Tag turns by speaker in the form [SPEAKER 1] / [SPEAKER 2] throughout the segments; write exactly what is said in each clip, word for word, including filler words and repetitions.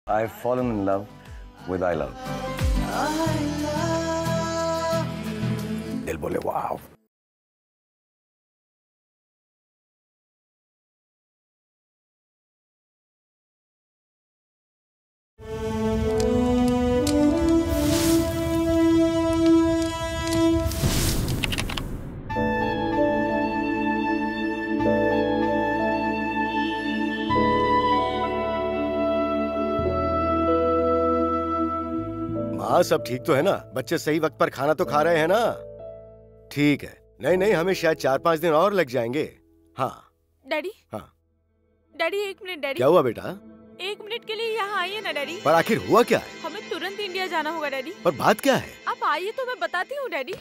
[SPEAKER 1] I've fallen in love with I love. दिल बोले वाव।
[SPEAKER 2] हाँ सब ठीक तो है ना? बच्चे सही वक्त पर खाना तो खा रहे हैं ना? ठीक है। नहीं नहीं, हमें शायद चार पांच दिन और लग जाएंगे। हाँ
[SPEAKER 3] डैडी।
[SPEAKER 2] हाँ
[SPEAKER 3] डैडी एक मिनट डैडी।
[SPEAKER 2] क्या हुआ बेटा?
[SPEAKER 3] एक मिनट के लिए यहाँ आइए ना डैडी।
[SPEAKER 2] पर आखिर हुआ क्या है?
[SPEAKER 3] हमें तुरंत इंडिया जाना होगा डैडी।
[SPEAKER 2] पर बात क्या है?
[SPEAKER 3] आप आइए तो मैं बताती हूँ डैडी।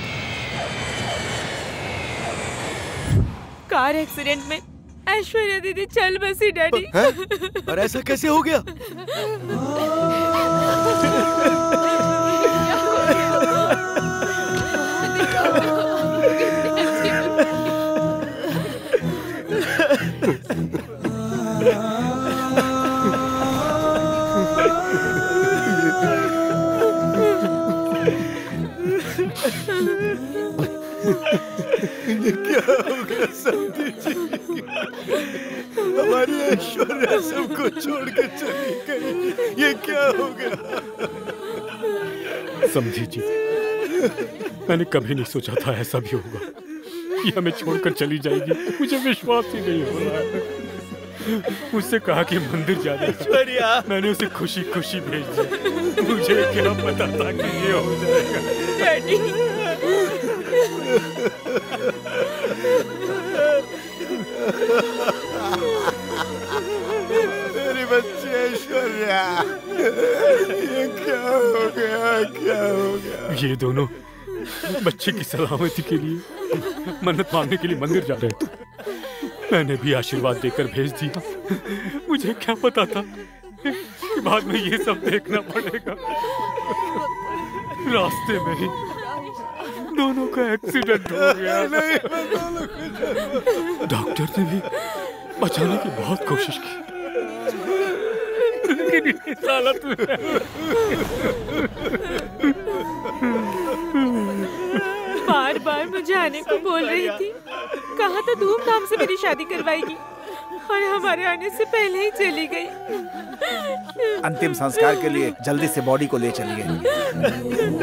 [SPEAKER 3] कार एक्सीडेंट में ऐश्वर्या दीदी चल बसी डैडी।
[SPEAKER 2] पर, पर ऐसा कैसे हो गया? ये क्या हो गया समधी जी? हमारी ऐश्वर्या सबको छोड़ के चली गई। ये क्या हो गया?
[SPEAKER 4] समधी जी, मैंने कभी नहीं सोचा था ऐसा भी होगा। ये हमें छोड़कर चली जाएगी, मुझे विश्वास ही नहीं हो रहा है। मुझसे कहा कि मंदिर जाना ऐश्वर्या, मैंने उसे खुशी खुशी भेज दिया। मुझे क्या पता था कि ये हो जाएगा।
[SPEAKER 3] डैडी
[SPEAKER 2] मेरी बच्ची ऐश्वर्या, ये क्या हो गया? क्या हो गया?
[SPEAKER 4] ये दोनों बच्चे की सलामती के लिए मन्नत मांगने के लिए मंदिर जा रहे थे। मैंने भी आशीर्वाद देकर भेज दिया। मुझे क्या पता था कि बाद में ये सब देखना पड़ेगा। रास्ते में ही दोनों का एक्सीडेंट हो गया। डॉक्टर ने भी बचाने की बहुत कोशिश की, लेकिन इस हालत में
[SPEAKER 3] बार बार मुझे आने को बोल रही थी। कहा था धूमधाम से मेरी शादी करवाएगी और हमारे आने से पहले ही चली गई।
[SPEAKER 5] अंतिम संस्कार के लिए जल्दी से बॉडी को ले चलिए।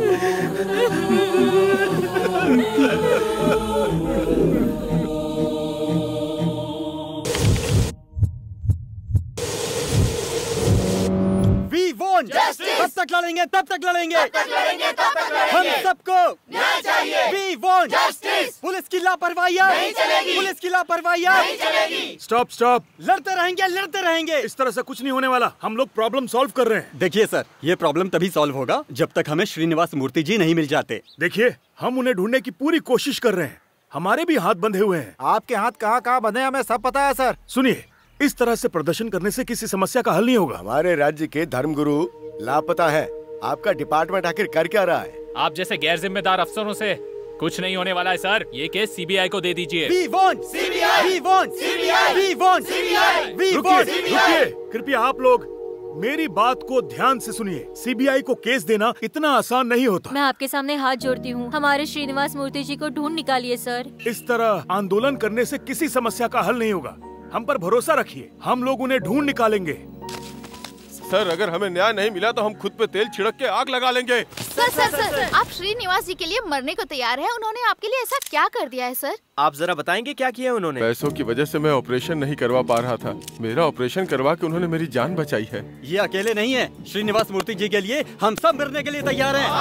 [SPEAKER 6] तब तक लड़ेंगे तब तक लड़ेंगे हम सबको न्याय चाहिए। We want justice. पुलिस की लापरवाही नहीं चलेगी। पुलिस की लापरवाही नहीं चलेगी।
[SPEAKER 7] स्टॉप स्टॉप,
[SPEAKER 6] लड़ते रहेंगे लड़ते रहेंगे।
[SPEAKER 7] इस तरह से कुछ नहीं होने वाला। हम लोग प्रॉब्लम सॉल्व कर रहे हैं।
[SPEAKER 6] देखिए सर, ये प्रॉब्लम तभी सॉल्व होगा जब तक हमें श्रीनिवास मूर्ति जी नहीं मिल जाते।
[SPEAKER 7] देखिए, हम उन्हें ढूंढने की पूरी कोशिश कर रहे हैं। हमारे भी हाथ बंधे हुए हैं।
[SPEAKER 5] आपके हाथ कहाँ कहाँ बंधे हमें सब पता है सर।
[SPEAKER 7] सुनिए, इस तरह से प्रदर्शन करने से किसी समस्या का हल नहीं होगा।
[SPEAKER 2] हमारे राज्य के धर्मगुरु लापता है। आपका डिपार्टमेंट आखिर कर क्या रहा है?
[SPEAKER 8] आप जैसे गैर जिम्मेदार अफसरों से कुछ नहीं होने वाला है सर। ये केस सीबीआई को दे दीजिए।
[SPEAKER 6] We want CBI. We want CBI. We want CBI. We want CBI.
[SPEAKER 7] कृपया आप लोग मेरी बात को ध्यान से सुनिए। सीबीआई को केस देना इतना आसान नहीं होता।
[SPEAKER 9] मैं आपके सामने हाथ जोड़ती हूँ, हमारे श्रीनिवास मूर्ति जी को ढूंढ निकालिए सर।
[SPEAKER 7] इस तरह आंदोलन करने से किसी समस्या का हल नहीं होगा। हम पर भरोसा रखिए, हम लोग उन्हें ढूंढ निकालेंगे।
[SPEAKER 10] सर, अगर हमें न्याय नहीं मिला तो हम खुद पे तेल छिड़क के आग लगा लेंगे।
[SPEAKER 11] सर सर सर, सर आप श्रीनिवास जी के लिए मरने को तैयार हैं। उन्होंने आपके लिए ऐसा क्या कर दिया है सर?
[SPEAKER 12] आप जरा बताएंगे क्या किया उन्होंने?
[SPEAKER 10] पैसों की वजह से मैं ऑपरेशन नहीं करवा पा रहा था। मेरा ऑपरेशन करवा के उन्होंने मेरी जान बचाई है।
[SPEAKER 6] ये अकेले नहीं है, श्रीनिवास मूर्ति जी के लिए हम सब मरने के लिए तैयार हैं।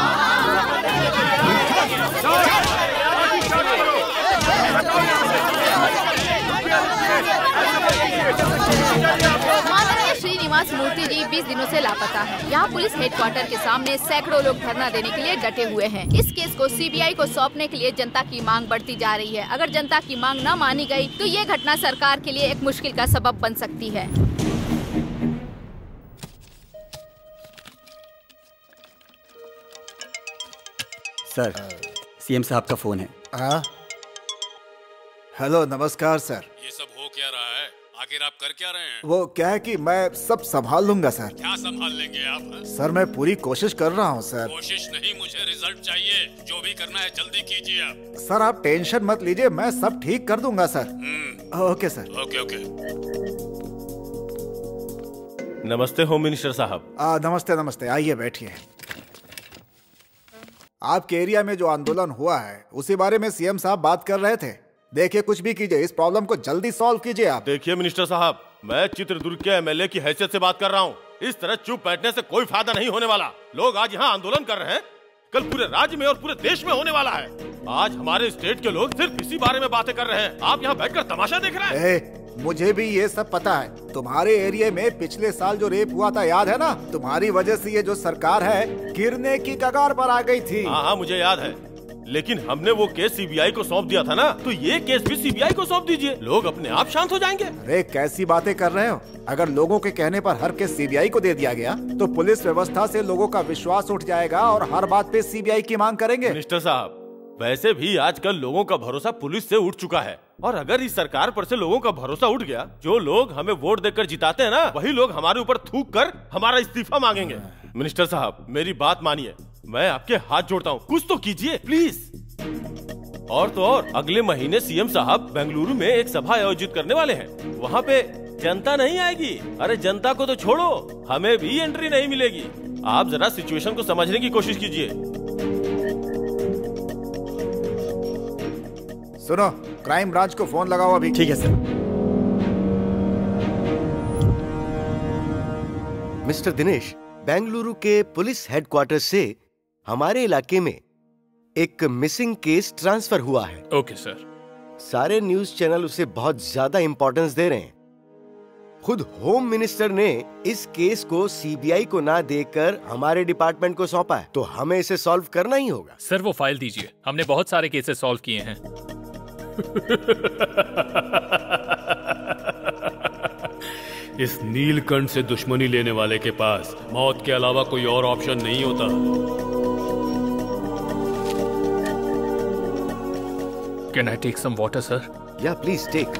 [SPEAKER 11] माननीय श्रीनिवास मूर्ति जी बीस दिनों से लापता है। यहाँ पुलिस हेडक्वार्टर के सामने सैकड़ों लोग धरना देने के लिए डटे हुए हैं। इस केस को सीबीआई को सौंपने के लिए जनता की मांग बढ़ती जा रही है। अगर जनता की मांग न मानी गई तो ये घटना सरकार के लिए एक मुश्किल का सबब बन सकती है।
[SPEAKER 6] सर, सीएम साहब का फोन है।
[SPEAKER 5] हाँ, हेलो, नमस्कार सर।
[SPEAKER 13] ये सब हो क्या रहा है?
[SPEAKER 4] आखिर आप कर क्या रहे हैं?
[SPEAKER 5] वो क्या है कि मैं सब संभाल लूंगा सर।
[SPEAKER 4] क्या संभाल लेंगे आप? हा?
[SPEAKER 5] सर मैं पूरी कोशिश कर रहा हूँ सर।
[SPEAKER 4] कोशिश नहीं, मुझे रिजल्ट चाहिए। जो भी करना है जल्दी कीजिए आप।
[SPEAKER 5] सर आप टेंशन मत लीजिए, मैं सब ठीक कर दूंगा sir. Okay sir.
[SPEAKER 4] Okay okay.
[SPEAKER 13] नमस्ते होम मिनिस्टर साहब।
[SPEAKER 5] आ, नमस्ते नमस्ते, आइए बैठिए। आपके एरिया में जो आंदोलन हुआ है उसी बारे में सीएम साहब बात कर रहे थे। देखिए कुछ भी कीजिए, इस प्रॉब्लम को जल्दी सॉल्व कीजिए आप।
[SPEAKER 13] देखिए मिनिस्टर साहब, मैं चित्रदुर्ग के एमएलए की हैसियत से बात कर रहा हूँ। इस तरह चुप बैठने से कोई फायदा नहीं होने वाला। लोग आज यहाँ आंदोलन कर रहे हैं, कल पूरे राज्य में और पूरे देश में होने वाला है। आज हमारे स्टेट के लोग सिर्फ इसी बारे में बातें कर रहे हैं, आप यहाँ बैठकर तमाशा देख रहे हैं।
[SPEAKER 5] ए, मुझे भी ये सब पता है। तुम्हारे एरिया में पिछले साल जो रेप हुआ था याद है ना? तुम्हारी वजह से ये जो सरकार है गिरने की कगार पर आ गई थी।
[SPEAKER 13] हाँ हाँ मुझे याद है, लेकिन हमने वो केस सीबीआई को सौंप दिया था ना, तो ये केस भी सीबीआई को सौंप दीजिए, लोग अपने आप शांत हो जाएंगे।
[SPEAKER 5] अरे कैसी बातें कर रहे हो? अगर लोगों के कहने पर हर केस सीबीआई को दे दिया गया तो पुलिस व्यवस्था से लोगों का विश्वास उठ जाएगा और हर बात पे सीबीआई की मांग करेंगे।
[SPEAKER 13] मिनिस्टर साहब, वैसे भी आजकल लोगों का भरोसा पुलिस से उठ चुका है, और अगर इस सरकार पर से लोगों का भरोसा उठ गया, जो लोग हमें वोट देकर जिताते हैं ना, वही लोग हमारे ऊपर थूक कर हमारा इस्तीफा मांगेंगे। मिनिस्टर साहब मेरी बात मानिए, मैं आपके हाथ जोड़ता हूँ, कुछ तो कीजिए प्लीज। और तो और अगले महीने सीएम साहब बेंगलुरु में एक सभा आयोजित करने वाले हैं। वहाँ पे जनता नहीं आएगी। अरे जनता को तो छोड़ो, हमें भी एंट्री नहीं मिलेगी। आप जरा सिचुएशन को समझने की कोशिश कीजिए।
[SPEAKER 5] सुनो, क्राइम ब्रांच को फोन लगाओ अभी।
[SPEAKER 6] ठीक है सर।
[SPEAKER 2] मिस्टर दिनेश, बेंगलुरु के पुलिस हेडक्वार्टर से हमारे इलाके में एक मिसिंग केस ट्रांसफर हुआ है।
[SPEAKER 8] Okay sir.
[SPEAKER 2] सारे न्यूज चैनल उसे बहुत ज्यादा इंपॉर्टेंस दे रहे हैं। खुद होम मिनिस्टर ने इस केस को सीबीआई को ना देकर हमारे डिपार्टमेंट को सौंपा है, तो हमें इसे सॉल्व करना ही होगा।
[SPEAKER 8] सर वो फाइल दीजिए, हमने बहुत सारे केसेस सॉल्व किए हैं।
[SPEAKER 4] इस नीलकंठ से दुश्मनी लेने वाले के पास मौत के अलावा कोई और ऑप्शन नहीं होता।
[SPEAKER 8] Can I take some water sir?
[SPEAKER 2] या प्लीज टेक।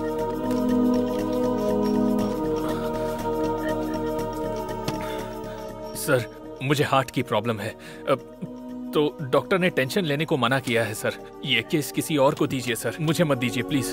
[SPEAKER 8] सर मुझे हार्ट की प्रॉब्लम है, तो डॉक्टर ने टेंशन लेने को मना किया है सर। ये केस किसी और को दीजिए सर, मुझे मत दीजिए प्लीज।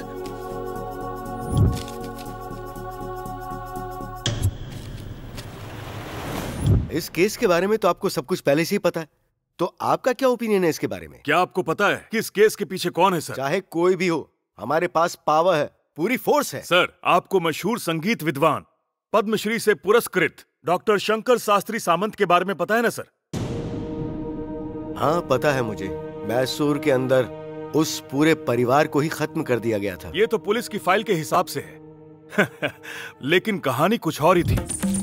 [SPEAKER 2] इस केस के बारे में तो आपको सब कुछ पहले से ही पता है, तो आपका क्या ओपिनियन है इसके बारे में?
[SPEAKER 7] क्या आपको पता है कि इस केस के पीछे कौन है सर?
[SPEAKER 2] चाहे कोई भी हो, हमारे पास पावर है, पूरी फोर्स है।
[SPEAKER 7] सर आपको मशहूर संगीत विद्वान पद्मश्री से पुरस्कृत डॉक्टर शंकर शास्त्री सामंत के बारे में पता है ना सर?
[SPEAKER 2] हाँ पता है मुझे। मैसूर के अंदर उस पूरे परिवार को ही खत्म कर दिया गया था।
[SPEAKER 7] ये तो पुलिस की फाइल के हिसाब से है लेकिन कहानी कुछ और ही थी।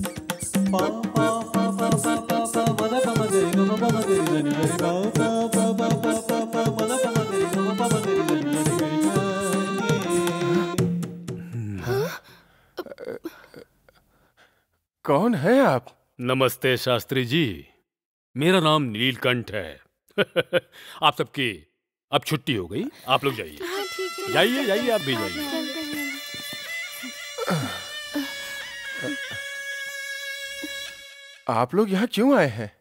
[SPEAKER 10] कौन है आप?
[SPEAKER 4] नमस्ते शास्त्री जी, मेरा नाम नीलकंठ है। आप सबकी अब छुट्टी हो गई, आप लोग जाइए। जाइए जाइए, आप भी जाइए।
[SPEAKER 10] आप लोग यहाँ क्यों आए हैं?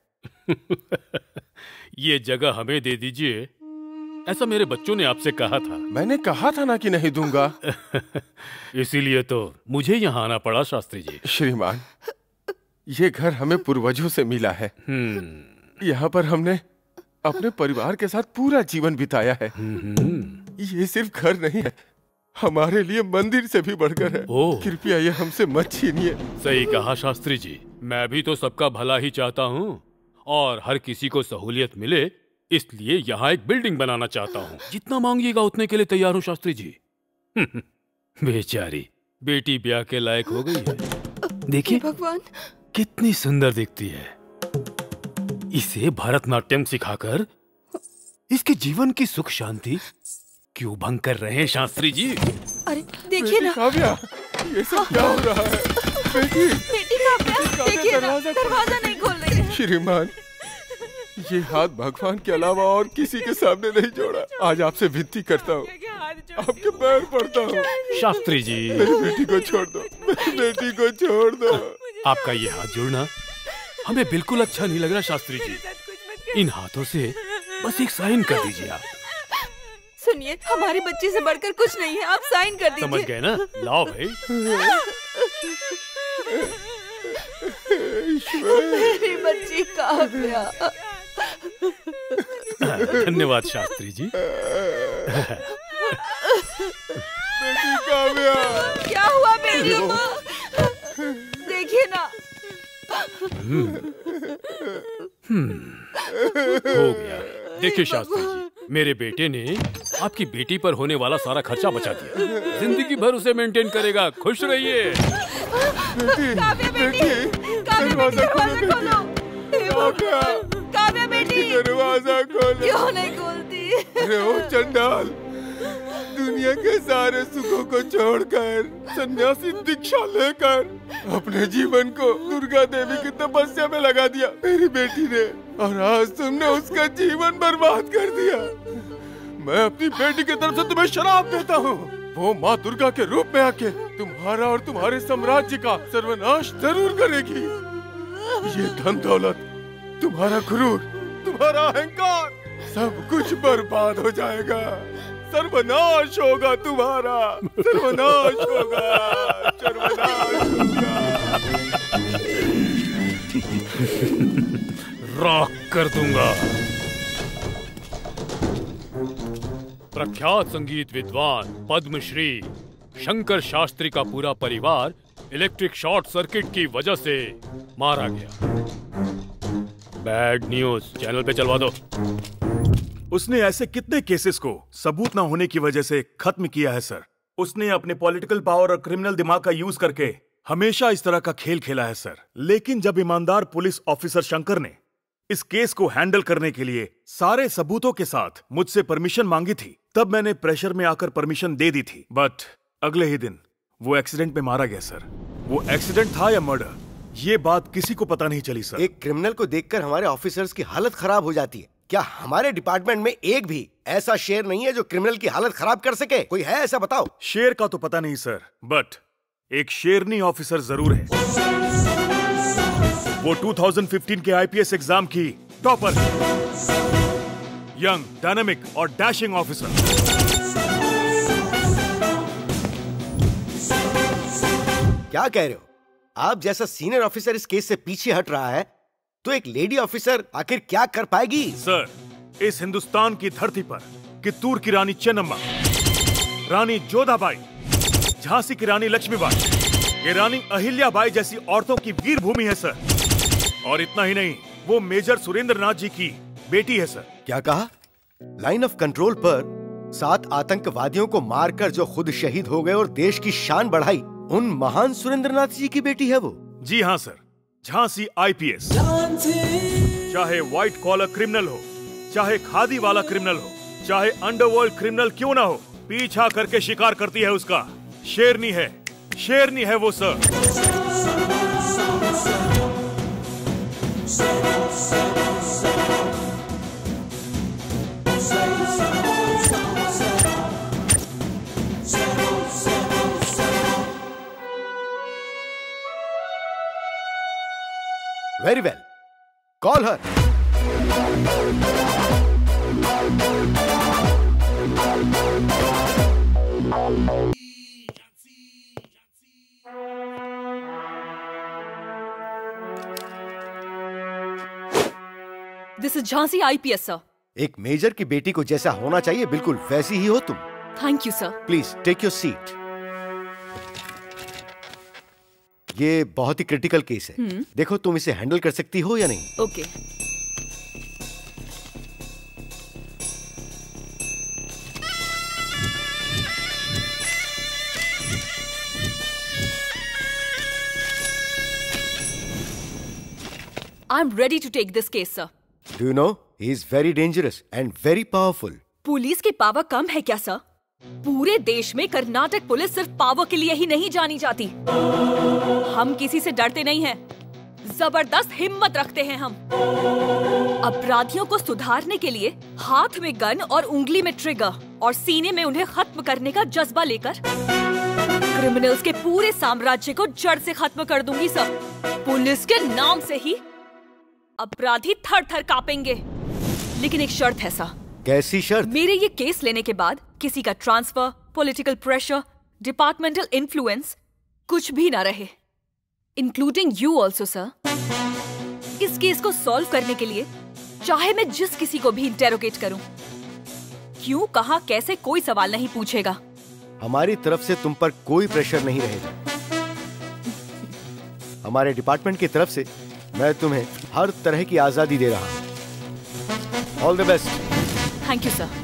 [SPEAKER 4] ये जगह हमें दे दीजिए, ऐसा मेरे बच्चों ने आपसे कहा था।
[SPEAKER 10] मैंने कहा था ना कि नहीं दूंगा।
[SPEAKER 4] इसीलिए तो मुझे यहाँ आना पड़ा शास्त्री जी।
[SPEAKER 10] श्रीमान, ये घर हमें पूर्वजों से मिला है। यहाँ पर हमने अपने परिवार के साथ पूरा जीवन बिताया है। ये सिर्फ घर नहीं है, हमारे लिए मंदिर से भी बढ़कर है। कृपया ये हमसे मत छीनिए।
[SPEAKER 4] सही कहा शास्त्री जी, मैं भी तो सबका भला ही चाहता हूँ और हर किसी को सहूलियत मिले, इसलिए यहाँ एक बिल्डिंग बनाना चाहता हूँ। जितना मांगिएगा उतने के लिए तैयार हूँ शास्त्री जी। बेचारी बेटी ब्याह के लायक हो गई है। देखिए
[SPEAKER 14] भगवान,
[SPEAKER 4] कितनी सुंदर दिखती है। इसे भरतनाट्यम सिखाकर इसके जीवन की सुख शांति क्यों भंग कर रहे हैं शास्त्री जी?
[SPEAKER 14] अरे देखिए ना
[SPEAKER 10] काव्या, ये सब क्या हो रहा है? बेटी,
[SPEAKER 14] बेटी काव्या, देखिए ना, दरवाजा नहीं खोल रही है।
[SPEAKER 10] श्रीमान, ये हाथ भगवान के अलावा और किसी के सामने नहीं जोड़ा। आज आपसे विनती करता हूँ, आपके पैर पड़ता हूँ।
[SPEAKER 4] शास्त्री जी,
[SPEAKER 10] मेरी बेटी को छोड़ दो, मेरी बेटी को छोड़ दो।
[SPEAKER 4] आपका ये हाथ जोड़ना हमें बिल्कुल अच्छा नहीं लग रहा शास्त्री जी। इन हाथों से बस एक साइन कर दीजिए आप।
[SPEAKER 14] सुनिए, हमारी बच्ची से बढ़कर कुछ नहीं है, आप साइन कर दीजिए।
[SPEAKER 4] समझ गए ना? लाओ भाई।
[SPEAKER 14] मेरी बच्ची काव्या।
[SPEAKER 4] धन्यवाद शास्त्री जी।
[SPEAKER 10] बेटी काव्या।
[SPEAKER 14] क्या हुआ बेटी को? देखिए ना।
[SPEAKER 4] हो गया। देखिए शास्त्री जी, मेरे बेटे ने आपकी बेटी पर होने वाला सारा खर्चा बचा दिया। जिंदगी भर उसे मेंटेन करेगा। खुश रहिए।
[SPEAKER 14] काव्या बेटी, काव्या बेटी, दरवाजा खोलो। काव्या बेटी,
[SPEAKER 10] दरवाजा खोलो।
[SPEAKER 14] क्यों नहीं खोलती?
[SPEAKER 10] अरे ओ चंडाल, दुनिया के सारे सुखों को छोड़कर सन्यासी दीक्षा लेकर अपने जीवन को दुर्गा देवी की तपस्या में लगा दिया मेरी बेटी ने, और आज तुमने उसका जीवन बर्बाद कर दिया। मैं अपनी बेटी की तरफ से तुम्हें श्राप देता हूँ। वो माँ दुर्गा के रूप में आके तुम्हारा और तुम्हारे साम्राज्य का सर्वनाश जरूर करेगी। ये धन दौलत, तुम्हारा क्रूर, तुम्हारा अहंकार, सब कुछ बर्बाद हो जाएगा। सर्वनाश होगा तुम्हारा, सर्वनाश होगा, सर्वनाश होगा।
[SPEAKER 4] राख कर दूंगा। प्रख्यात संगीत विद्वान पद्मश्री शंकर शास्त्री का पूरा परिवार इलेक्ट्रिक शॉर्ट सर्किट की वजह से मारा गया। बैड न्यूज, चैनल पे चलवा दो।
[SPEAKER 7] उसने ऐसे कितने केसेस को सबूत न होने की वजह से खत्म किया है सर। उसने अपने पॉलिटिकल पावर और क्रिमिनल दिमाग का यूज करके हमेशा इस तरह का खेल खेला है सर। लेकिन जब ईमानदार पुलिस ऑफिसर शंकर ने इस केस को हैंडल करने के लिए सारे सबूतों के साथ मुझसे परमिशन मांगी थी, तब मैंने प्रेशर में आकर परमिशन दे दी थी। बट अगले ही दिन वो एक्सीडेंट में मारा गया सर। वो एक्सीडेंट था या मर्डर, ये बात किसी को पता नहीं चली सर।
[SPEAKER 2] एक क्रिमिनल को देखकर हमारे ऑफिसर्स की हालत खराब हो जाती है। क्या हमारे डिपार्टमेंट में एक भी ऐसा शेर नहीं है जो क्रिमिनल की हालत खराब कर सके? कोई है ऐसा? बताओ।
[SPEAKER 7] शेर का तो पता नहीं सर, बट एक शेरनी ऑफिसर जरूर है। वो दो हज़ार पंद्रह के आईपीएस एग्जाम की टॉपर, यंग, डायनामिक और डैशिंग ऑफिसर।
[SPEAKER 2] क्या कह रहे हो? आप जैसा सीनियर ऑफिसर इस केस से पीछे हट रहा है तो एक लेडी ऑफिसर आखिर क्या कर पाएगी?
[SPEAKER 7] सर, इस हिंदुस्तान की धरती पर कित्तूर की रानी चेन्नम्मा, रानी जोधाबाई, झांसी की रानी लक्ष्मीबाई, ये रानी अहिल्याबाई जैसी औरतों की वीर भूमि है सर। और इतना ही नहीं, वो मेजर सुरेंद्र नाथ जी की बेटी है सर।
[SPEAKER 2] क्या कहा? लाइन ऑफ कंट्रोल पर सात आतंकवादियों को मारकर जो खुद शहीद हो गए और देश की शान बढ़ाई, उन महान सुरेंद्र नाथ जी की बेटी है वो?
[SPEAKER 7] जी हाँ सर, झांसी आईपीएस। चाहे व्हाइट कॉलर क्रिमिनल हो, चाहे खादी वाला क्रिमिनल हो, चाहे अंडरवर्ल्ड क्रिमिनल क्यों ना हो, पीछा करके शिकार करती है उसका। शेरनी है, शेरनी है वो sir.
[SPEAKER 2] Very well. Call her.
[SPEAKER 14] This is Jhansi I P S, sir.
[SPEAKER 2] एक मेजर की बेटी को जैसा होना चाहिए बिल्कुल वैसी ही हो तुम।
[SPEAKER 14] Thank you, sir.
[SPEAKER 2] Please take your seat. ये बहुत ही क्रिटिकल केस है।
[SPEAKER 14] हम्म।
[SPEAKER 2] देखो तुम इसे हैंडल कर सकती हो या नहीं?
[SPEAKER 14] Okay. I'm ready to take this case, sir.
[SPEAKER 2] Do you know? He is very dangerous and very powerful.
[SPEAKER 14] Police की पावर कम है क्या सर? पूरे देश में कर्नाटक पुलिस सिर्फ पावर के लिए ही नहीं जानी जाती। हम किसी से डरते नहीं हैं, जबरदस्त हिम्मत रखते हैं हम। अपराधियों को सुधारने के लिए हाथ में गन और उंगली में ट्रिगर, और सीने में उन्हें खत्म करने का जज्बा लेकर क्रिमिनल्स के पूरे साम्राज्य को जड़ से खत्म कर दूंगी सर। पुलिस के नाम से ही अपराधी थर थर कांपेंगे। लेकिन एक शर्त है सर।
[SPEAKER 2] कैसी शर्त?
[SPEAKER 14] मेरे ये केस लेने के बाद किसी का transfer, political pressure, departmental influence कुछ भी ना रहे, इंक्लूडिंग यू ऑल्सो सर। इस केस को सॉल्व करने के लिए चाहे मैं जिस किसी को भी इंटेरोगेट करूं, क्यों, कहां, कैसे, कोई सवाल नहीं पूछेगा।
[SPEAKER 2] हमारी तरफ से तुम पर कोई प्रेशर नहीं रहेगा। हमारे डिपार्टमेंट की तरफ से मैं तुम्हें हर तरह की आजादी दे रहा हूं। All the best.
[SPEAKER 14] Thank you sir.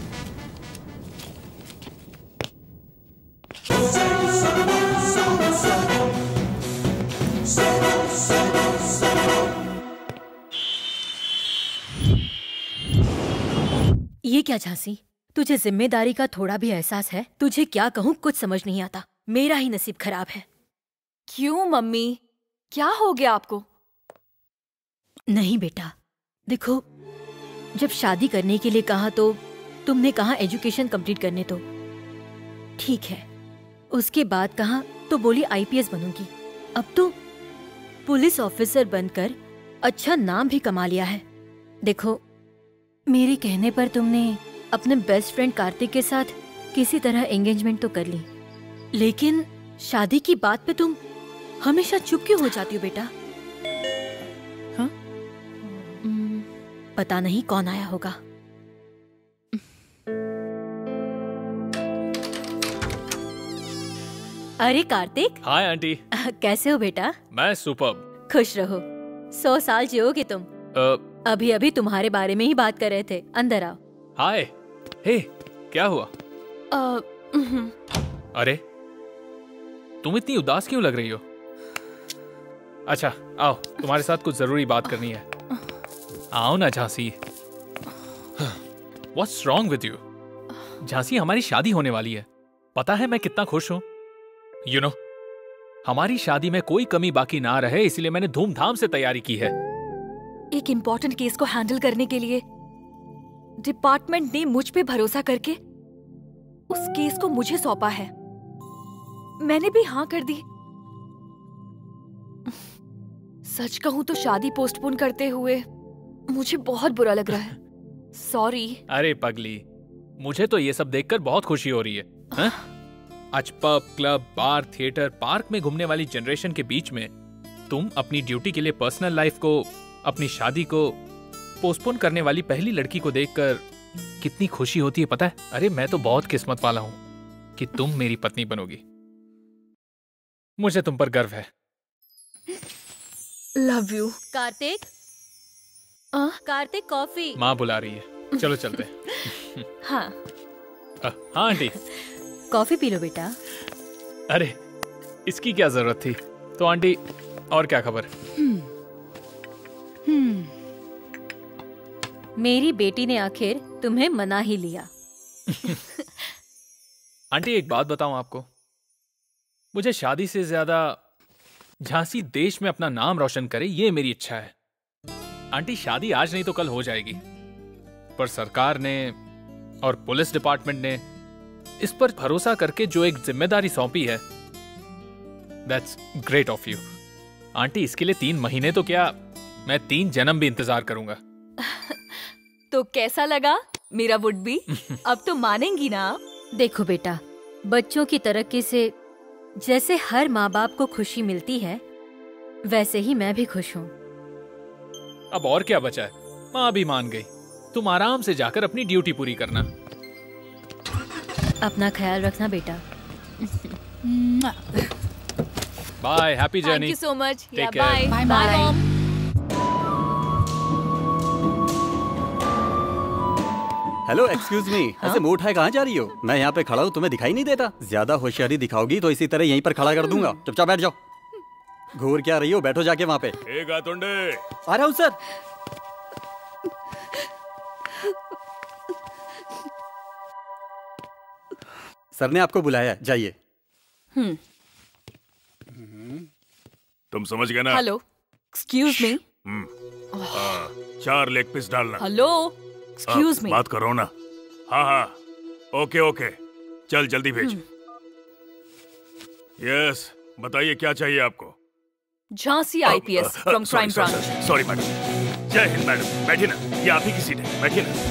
[SPEAKER 15] ये क्या झांसी, तुझे जिम्मेदारी का थोड़ा भी एहसास है? तुझे क्या कहूँ कुछ समझ नहीं आता। मेरा ही नसीब खराब है।
[SPEAKER 14] क्यों मम्मी, क्या हो गया आपको?
[SPEAKER 15] नहीं बेटा, देखो, जब शादी करने के लिए कहा तो तुमने कहा एजुकेशन कंप्लीट करने दो, ठीक है। उसके बाद कहा तो बोली आईपीएस बनूंगी। अब तो पुलिस ऑफिसर बनकर अच्छा नाम भी कमा लिया है। देखो, मेरे कहने पर तुमने अपने बेस्ट फ्रेंड कार्तिक के साथ किसी तरह एंगेजमेंट तो कर ली, लेकिन शादी की बात पे तुम हमेशा चुप क्यों हो जाती हो बेटा? हाँ? पता नहीं कौन आया होगा। अरे कार्तिक।
[SPEAKER 8] Hi aunty.
[SPEAKER 15] कैसे हो बेटा?
[SPEAKER 8] मैं सुपर्ब।
[SPEAKER 15] खुश रहो, सौ साल जियोगे तुम।
[SPEAKER 8] uh,
[SPEAKER 15] अभी अभी तुम्हारे बारे में ही बात कर रहे थे। अंदर आओ।
[SPEAKER 8] हाय। हे, क्या हुआ?
[SPEAKER 14] uh,
[SPEAKER 8] अरे, तुम इतनी उदास क्यों लग रही हो? अच्छा, आओ, तुम्हारे साथ कुछ जरूरी बात करनी है। आओ ना Jhansi. What's wrong with you? Jhansi, हमारी शादी होने वाली है। पता है मैं कितना खुश हूं। यू नो, हमारी शादी में कोई कमी बाकी ना रहे, इसलिए मैंने धूमधाम से तैयारी की है।
[SPEAKER 14] एक इम्पोर्टेंट केस को हैंडल करने के लिए डिपार्टमेंट ने मुझ पे भरोसा करके उस केस को मुझे सौंपा है। मैंने भी हाँ कर दी। सच कहूं तो शादी पोस्टपोन करते हुए मुझे बहुत बुरा लग रहा है। सॉरी।
[SPEAKER 8] अरे पगली, मुझे तो ये सब देखकर बहुत खुशी हो रही है। हा? आज pub, club, bar, theatre, park में घूमने वाली जनरेशन के बीच में तुम अपनी ड्यूटी के लिए पर्सनल लाइफ को, अपनी शादी को पोस्टपोन करने वाली पहली लड़की को देखकर कितनी खुशी होती है पता है? अरे मैं तो बहुत किस्मत वाला हूं कि तुम मेरी पत्नी बनोगी। मुझे तुम पर गर्व है।
[SPEAKER 14] Love you.
[SPEAKER 15] कार्तिक। आ? कार्तिक, कॉफी।
[SPEAKER 8] माँ बुला रही है, चलो चलते हैं।
[SPEAKER 15] हाँ।
[SPEAKER 8] आ, हाँ आंटी।
[SPEAKER 15] कॉफी पी लो बेटा।
[SPEAKER 8] अरे, इसकी क्या जरूरत थी? तो आंटी, और क्या खबर?
[SPEAKER 15] हम्म। हम्म। मेरी बेटी ने आखिर तुम्हें मना ही लिया।
[SPEAKER 8] आंटी, एक बात बताऊं आपको, मुझे शादी से ज्यादा झांसी देश में अपना नाम रोशन करे, ये मेरी इच्छा है। आंटी, शादी आज नहीं तो कल हो जाएगी, पर सरकार ने और पुलिस डिपार्टमेंट ने इस पर भरोसा करके जो एक जिम्मेदारी सौंपी है, that's great of you. Aunty, इसके लिए तीन महीने तो क्या, मैं तीन जन्म भी इंतजार करूंगा।
[SPEAKER 14] तो कैसा लगा मेरा वुड बी? अब तो मानेंगी ना?
[SPEAKER 15] देखो बेटा, बच्चों की तरक्की से जैसे हर माँ बाप को खुशी मिलती है, वैसे ही मैं भी खुश हूँ।
[SPEAKER 8] अब और क्या बचा है? माँ भी मान गई। तुम आराम से जाकर अपनी ड्यूटी पूरी करना।
[SPEAKER 15] अपना ख्याल रखना बेटा।
[SPEAKER 8] Bye, happy journey.
[SPEAKER 14] Thank you so much.
[SPEAKER 8] Take
[SPEAKER 14] bye bye mom.
[SPEAKER 6] Hello, excuse me, ऐसे मुंह उठाए कहाँ जा रही हो? मैं यहाँ पे खड़ा हूँ, तुम्हें दिखाई नहीं देता? ज्यादा होशियारी दिखाओगी तो इसी तरह यहीं पर खड़ा कर दूंगा। चुपचाप बैठ जाओ। घूर क्या रही हो? बैठो जाके वहाँ पे।
[SPEAKER 7] ए गातुंडे।
[SPEAKER 6] आ रहा हूँ सर। सर ने आपको बुलाया, जाइए।
[SPEAKER 14] हम्म।
[SPEAKER 7] तुम समझ गए ना?
[SPEAKER 14] Hello, excuse me.
[SPEAKER 7] चार लेग पीस डालना।
[SPEAKER 14] Hello, excuse me.
[SPEAKER 7] बात करो ना। हाँ हाँ, ओके ओके, चल जल्दी भेज। यस, बताइए क्या चाहिए आपको?
[SPEAKER 14] Jhansi IPS from crime branch.
[SPEAKER 7] Sorry madam. जय हिंद मैडम, बैठिए ना, ये आप ही की सीट है, बैठिए ना।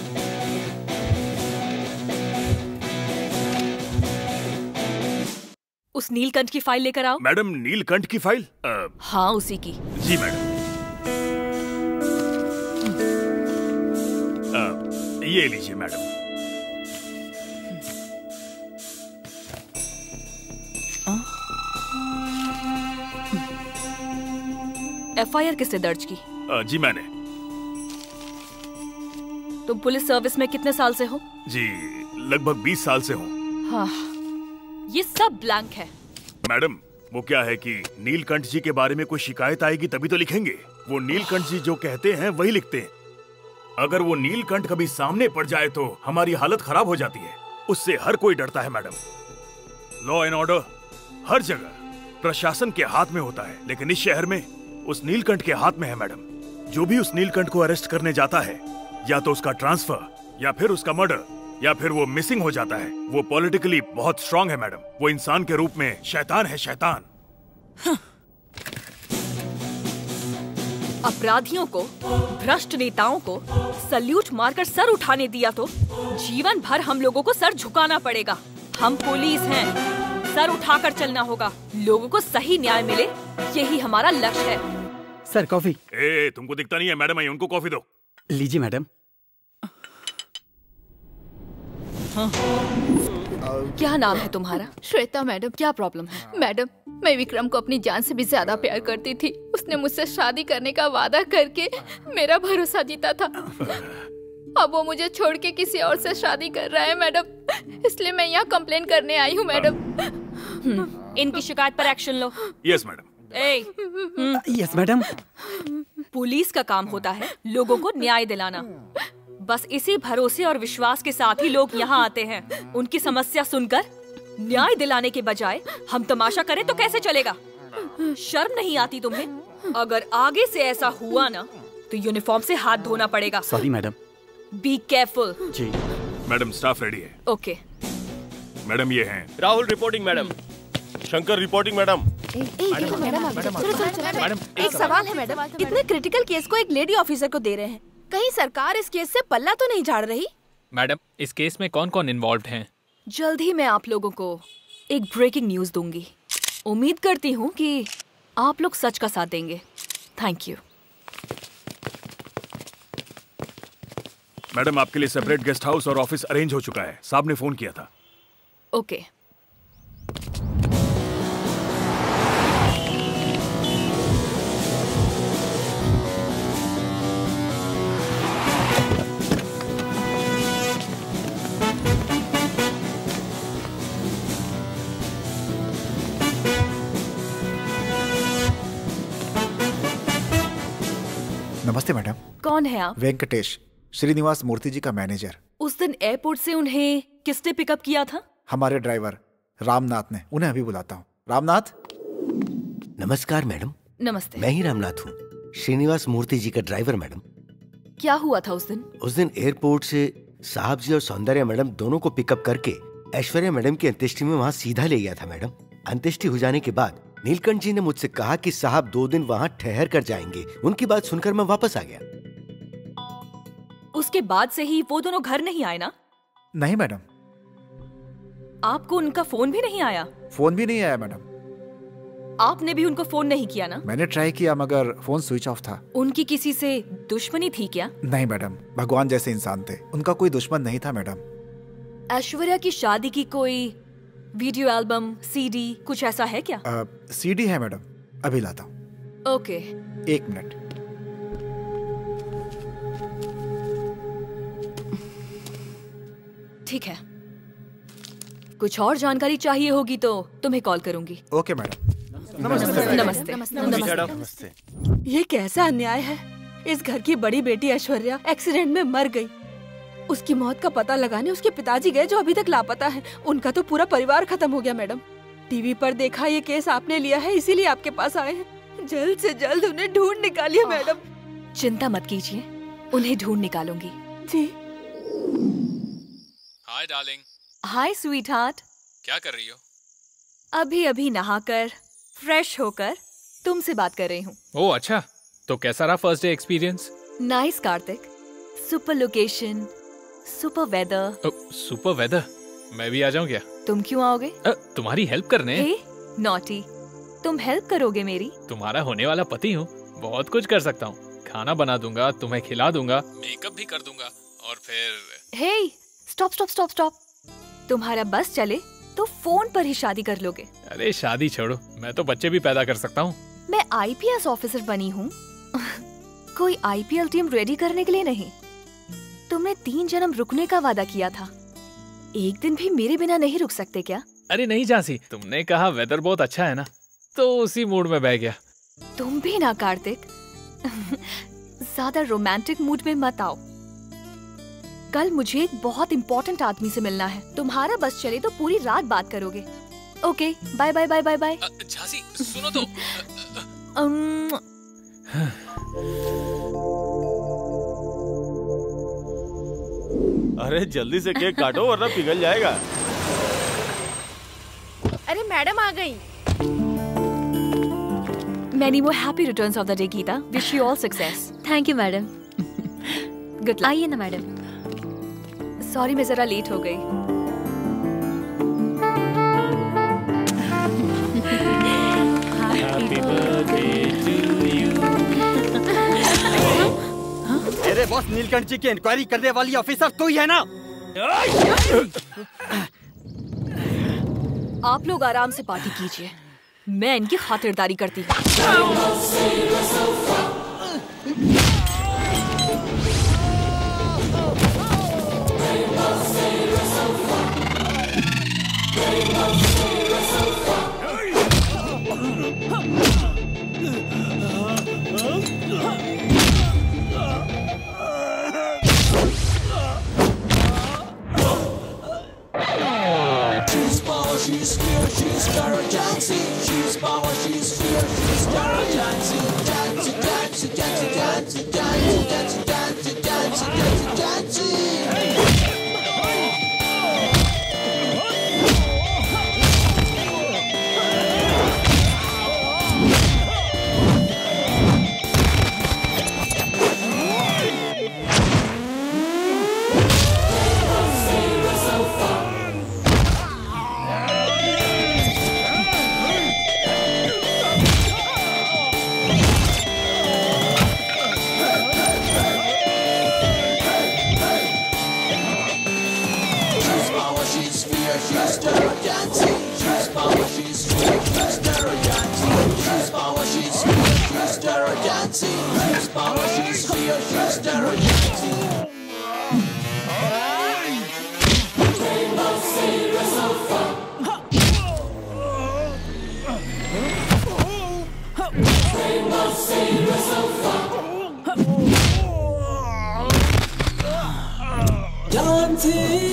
[SPEAKER 14] उस नीलकंठ की फाइल लेकर आओ।
[SPEAKER 7] मैडम नीलकंठ की फाइल? आ,
[SPEAKER 14] हाँ उसी की।
[SPEAKER 7] जी मैडम। आ, ये लीजिए मैडम।
[SPEAKER 14] एफआईआर किसने दर्ज की?
[SPEAKER 7] आ, जी मैंने।
[SPEAKER 14] तुम पुलिस सर्विस में कितने साल से हो?
[SPEAKER 7] जी लगभग बीस साल से हूँ।
[SPEAKER 14] हाँ, ये सब ब्लैंक है।
[SPEAKER 7] मैडम वो क्या है कि नीलकंठ जी के बारे में कोई शिकायत आएगी तभी तो लिखेंगे। वो नीलकंठ जी जो कहते हैं वही लिखते हैं। अगर वो नीलकंठ कभी सामने पड़ जाए तो हमारी हालत खराब हो जाती है। उससे हर कोई डरता है मैडम। लॉ एंड ऑर्डर हर जगह प्रशासन के हाथ में होता है, लेकिन इस शहर में उस नीलकंठ के हाथ में है मैडम। जो भी उस नीलकंठ को अरेस्ट करने जाता है, या तो उसका ट्रांसफर या फिर उसका मर्डर या फिर वो मिसिंग हो जाता है। वो पॉलिटिकली बहुत स्ट्रांग है मैडम। वो इंसान के रूप में शैतान है, शैतान।
[SPEAKER 14] अपराधियों को, भ्रष्ट नेताओं को सल्यूट मारकर सर उठाने दिया तो जीवन भर हम लोगों को सर झुकाना पड़ेगा। हम पुलिस हैं, सर उठाकर चलना होगा। लोगों को सही न्याय मिले, यही हमारा लक्ष्य है।
[SPEAKER 6] Sir coffee.
[SPEAKER 7] ए, तुमको दिखता नहीं है मैडम, आई उनको कॉफी दो।
[SPEAKER 6] लीजिए मैडम।
[SPEAKER 14] हाँ। क्या नाम है तुम्हारा?
[SPEAKER 11] श्वेता मैडम।
[SPEAKER 14] क्या प्रॉब्लम है?
[SPEAKER 11] मैडम मैं विक्रम को अपनी जान से भी ज्यादा प्यार करती थी। उसने मुझसे शादी करने का वादा करके मेरा भरोसा जीता था। अब वो मुझे छोड़ के किसी और से शादी कर रहा है मैडम, इसलिए मैं यहाँ कंप्लेन करने आई हूँ मैडम।
[SPEAKER 14] इनकी शिकायत पर एक्शन लो।
[SPEAKER 7] Yes madam.
[SPEAKER 14] ए,
[SPEAKER 6] यस मैडम।
[SPEAKER 14] पुलिस का काम होता है लोगों को न्याय दिलाना। बस इसी भरोसे और विश्वास के साथ ही लोग यहाँ आते हैं। उनकी समस्या सुनकर न्याय दिलाने के बजाय हम तमाशा करें तो कैसे चलेगा? शर्म नहीं आती तुम्हें? अगर आगे से ऐसा हुआ ना तो यूनिफॉर्म से हाथ धोना पड़ेगा।
[SPEAKER 6] Sorry madam.
[SPEAKER 14] Be careful.
[SPEAKER 7] जी मैडम, स्टाफ रेडी है।
[SPEAKER 14] ओके
[SPEAKER 7] मैडम ये हैं
[SPEAKER 13] Rahul reporting madam. Shankar reporting madam.
[SPEAKER 16] एक सवाल है मैडम, इतने क्रिटिकल केस को एक लेडी ऑफिसर को दे रहे हैं, कहीं सरकार इस केस से पल्ला तो नहीं झाड़ रही?
[SPEAKER 8] मैडम इस केस में कौन कौन इन्वॉल्व्ड हैं?
[SPEAKER 14] जल्द ही मैं आप लोगों को एक ब्रेकिंग न्यूज दूंगी। उम्मीद करती हूँ कि आप लोग सच का साथ देंगे। Thank you.
[SPEAKER 7] मैडम आपके लिए सेपरेट गेस्ट हाउस और ऑफिस अरेंज हो चुका है, साहब ने फोन किया था।
[SPEAKER 14] ओके।
[SPEAKER 5] नमस्ते मैडम।
[SPEAKER 14] कौन है आप?
[SPEAKER 5] वेंकटेश, श्रीनिवास मूर्ति जी का मैनेजर।
[SPEAKER 14] उस दिन एयरपोर्ट से उन्हें किसने पिकअप किया था?
[SPEAKER 5] हमारे ड्राइवर रामनाथ ने। उन्हें अभी बुलाता हूँ। रामनाथ।
[SPEAKER 2] नमस्कार मैडम।
[SPEAKER 14] नमस्ते।
[SPEAKER 2] मैं ही रामनाथ हूँ, श्रीनिवास मूर्ति जी का ड्राइवर मैडम।
[SPEAKER 14] क्या हुआ था उस दिन?
[SPEAKER 2] उस दिन एयरपोर्ट से साहब जी और सौंदर्या मैडम दोनों को पिकअप करके ऐश्वर्या मैडम की अंत्येष्टि में वहाँ सीधा ले गया था मैडम। अंत्येष्टि हो जाने के बाद नीलकंठ जी ने मुझसे कहा कि साहब दो दिन वहाँ ठहर कर जाएंगे। उनकी बात सुनकर मैं वापस आ गया।
[SPEAKER 14] उसके बाद से ही वो दोनों घर नहीं आए ना?
[SPEAKER 5] नहीं मैडम।
[SPEAKER 14] आपको उनका फोन भी नहीं आया?
[SPEAKER 5] फोन भी नहीं आया मैडम।
[SPEAKER 14] आपने भी उनको फोन नहीं किया ना?
[SPEAKER 5] मैंने ट्राई किया मगर फोन स्विच ऑफ था।
[SPEAKER 14] उनकी किसी से दुश्मनी थी क्या?
[SPEAKER 5] नहीं मैडम, भगवान जैसे इंसान थे, उनका कोई दुश्मन नहीं था मैडम।
[SPEAKER 14] ऐश्वर्या की शादी की कोई वीडियो एल्बम, सीडी कुछ ऐसा है क्या?
[SPEAKER 5] आ, सीडी है मैडम, अभी लाता हूँ।
[SPEAKER 14] ओके।
[SPEAKER 5] एक मिनट।
[SPEAKER 14] ठीक है, कुछ और जानकारी चाहिए होगी तो तुम्हें कॉल करूंगी।
[SPEAKER 5] Okay madam.
[SPEAKER 14] नमस्ते।
[SPEAKER 16] नमस्ते। नमस्ते। ये कैसा अन्याय है? इस घर की बड़ी बेटी ऐश्वर्या एक्सीडेंट में मर गई। उसकी मौत का पता लगाने उसके पिताजी गए जो अभी तक लापता हैं। उनका तो पूरा परिवार खत्म हो गया मैडम। टीवी पर देखा ये केस आपने लिया है, इसीलिए आपके पास आए हैं। जल्द से जल्द उन्हें ढूंढ निकालिए मैडम।
[SPEAKER 14] चिंता मत कीजिए, उन्हें ढूंढ निकालूंगी।
[SPEAKER 16] जी।
[SPEAKER 8] Hi hi darling.
[SPEAKER 14] Hi sweetheart.
[SPEAKER 8] क्या कर रही हो?
[SPEAKER 14] अभी अभी नहाकर फ्रेश होकर तुमसे बात कर रही हूँ।
[SPEAKER 8] ओह अच्छा, तो कैसा रहा first day experience?
[SPEAKER 14] Nice Kartik, super location, super weather.
[SPEAKER 8] Super weather? मैं भी आ जाऊँ क्या?
[SPEAKER 14] तुम क्यों आओगे?
[SPEAKER 8] अ, तुम्हारी हेल्प करने।
[SPEAKER 14] हे नॉटी, तुम हेल्प करोगे मेरी?
[SPEAKER 8] तुम्हारा होने वाला पति हूँ, बहुत कुछ कर सकता हूँ। खाना बना दूंगा, तुम्हें खिला दूंगा, मेकअप भी कर दूंगा और फिर।
[SPEAKER 14] Hey stop stop stop stop, तुम्हारा बस चले तो फोन पर ही शादी कर लोगे।
[SPEAKER 8] अरे शादी छोड़ो, मैं तो बच्चे भी पैदा कर सकता हूँ।
[SPEAKER 14] मैं आई पी एस ऑफिसर बनी हूँ कोई I P L team ready करने के लिए नहीं। तुमने तीन जन्म रुकने का वादा किया था, एक दिन भी मेरे बिना नहीं रुक सकते क्या?
[SPEAKER 8] अरे नहीं झांसी, तुमने कहा वेदर बहुत अच्छा है ना, तो उसी मूड में बह गया।
[SPEAKER 14] तुम भी ना कार्तिक ज्यादा रोमांटिक मूड में मत आओ। कल मुझे एक बहुत इम्पोर्टेंट आदमी से मिलना है। तुम्हारा बस चले तो पूरी रात बात करोगे। Okay bye bye bye bye bye.
[SPEAKER 8] Jhansi सुनो तो।
[SPEAKER 14] um...
[SPEAKER 13] अरे जल्दी से केक काटो वरना पिघल जाएगा।
[SPEAKER 11] अरे मैडम आ गई।
[SPEAKER 14] Many more happy returns of the day, Geeta. Wish you all success.
[SPEAKER 15] Thank you madam.
[SPEAKER 14] Good luck.
[SPEAKER 15] आइए ना मैडम।
[SPEAKER 14] सॉरी मैं जरा लेट हो गई।
[SPEAKER 8] Happy birthday to you.
[SPEAKER 6] अरे बॉस, नीलकंठ जी की इंक्वायरी करने वाली ऑफिसर तू ही है ना?
[SPEAKER 14] आप लोग आराम से पार्टी कीजिए, मैं इनकी खातिरदारी करती हूँ।
[SPEAKER 17] She's fear, she's Tara Jansi. She's power, she's fear, she's Tara Jansi. Jansi, Jansi, Jansi, Jansi, Jansi, Jansi, Jansi, Jansi, Jansi, Jansi. She's Tara Jansi. She's power, she's fear, she's Tara Jansi. She's power, she's fear, she's Tara Jansi. She's power, she's fear, she's Tara Jansi. Rainbow Series of Fun. Rainbow Series of Fun. Jansi.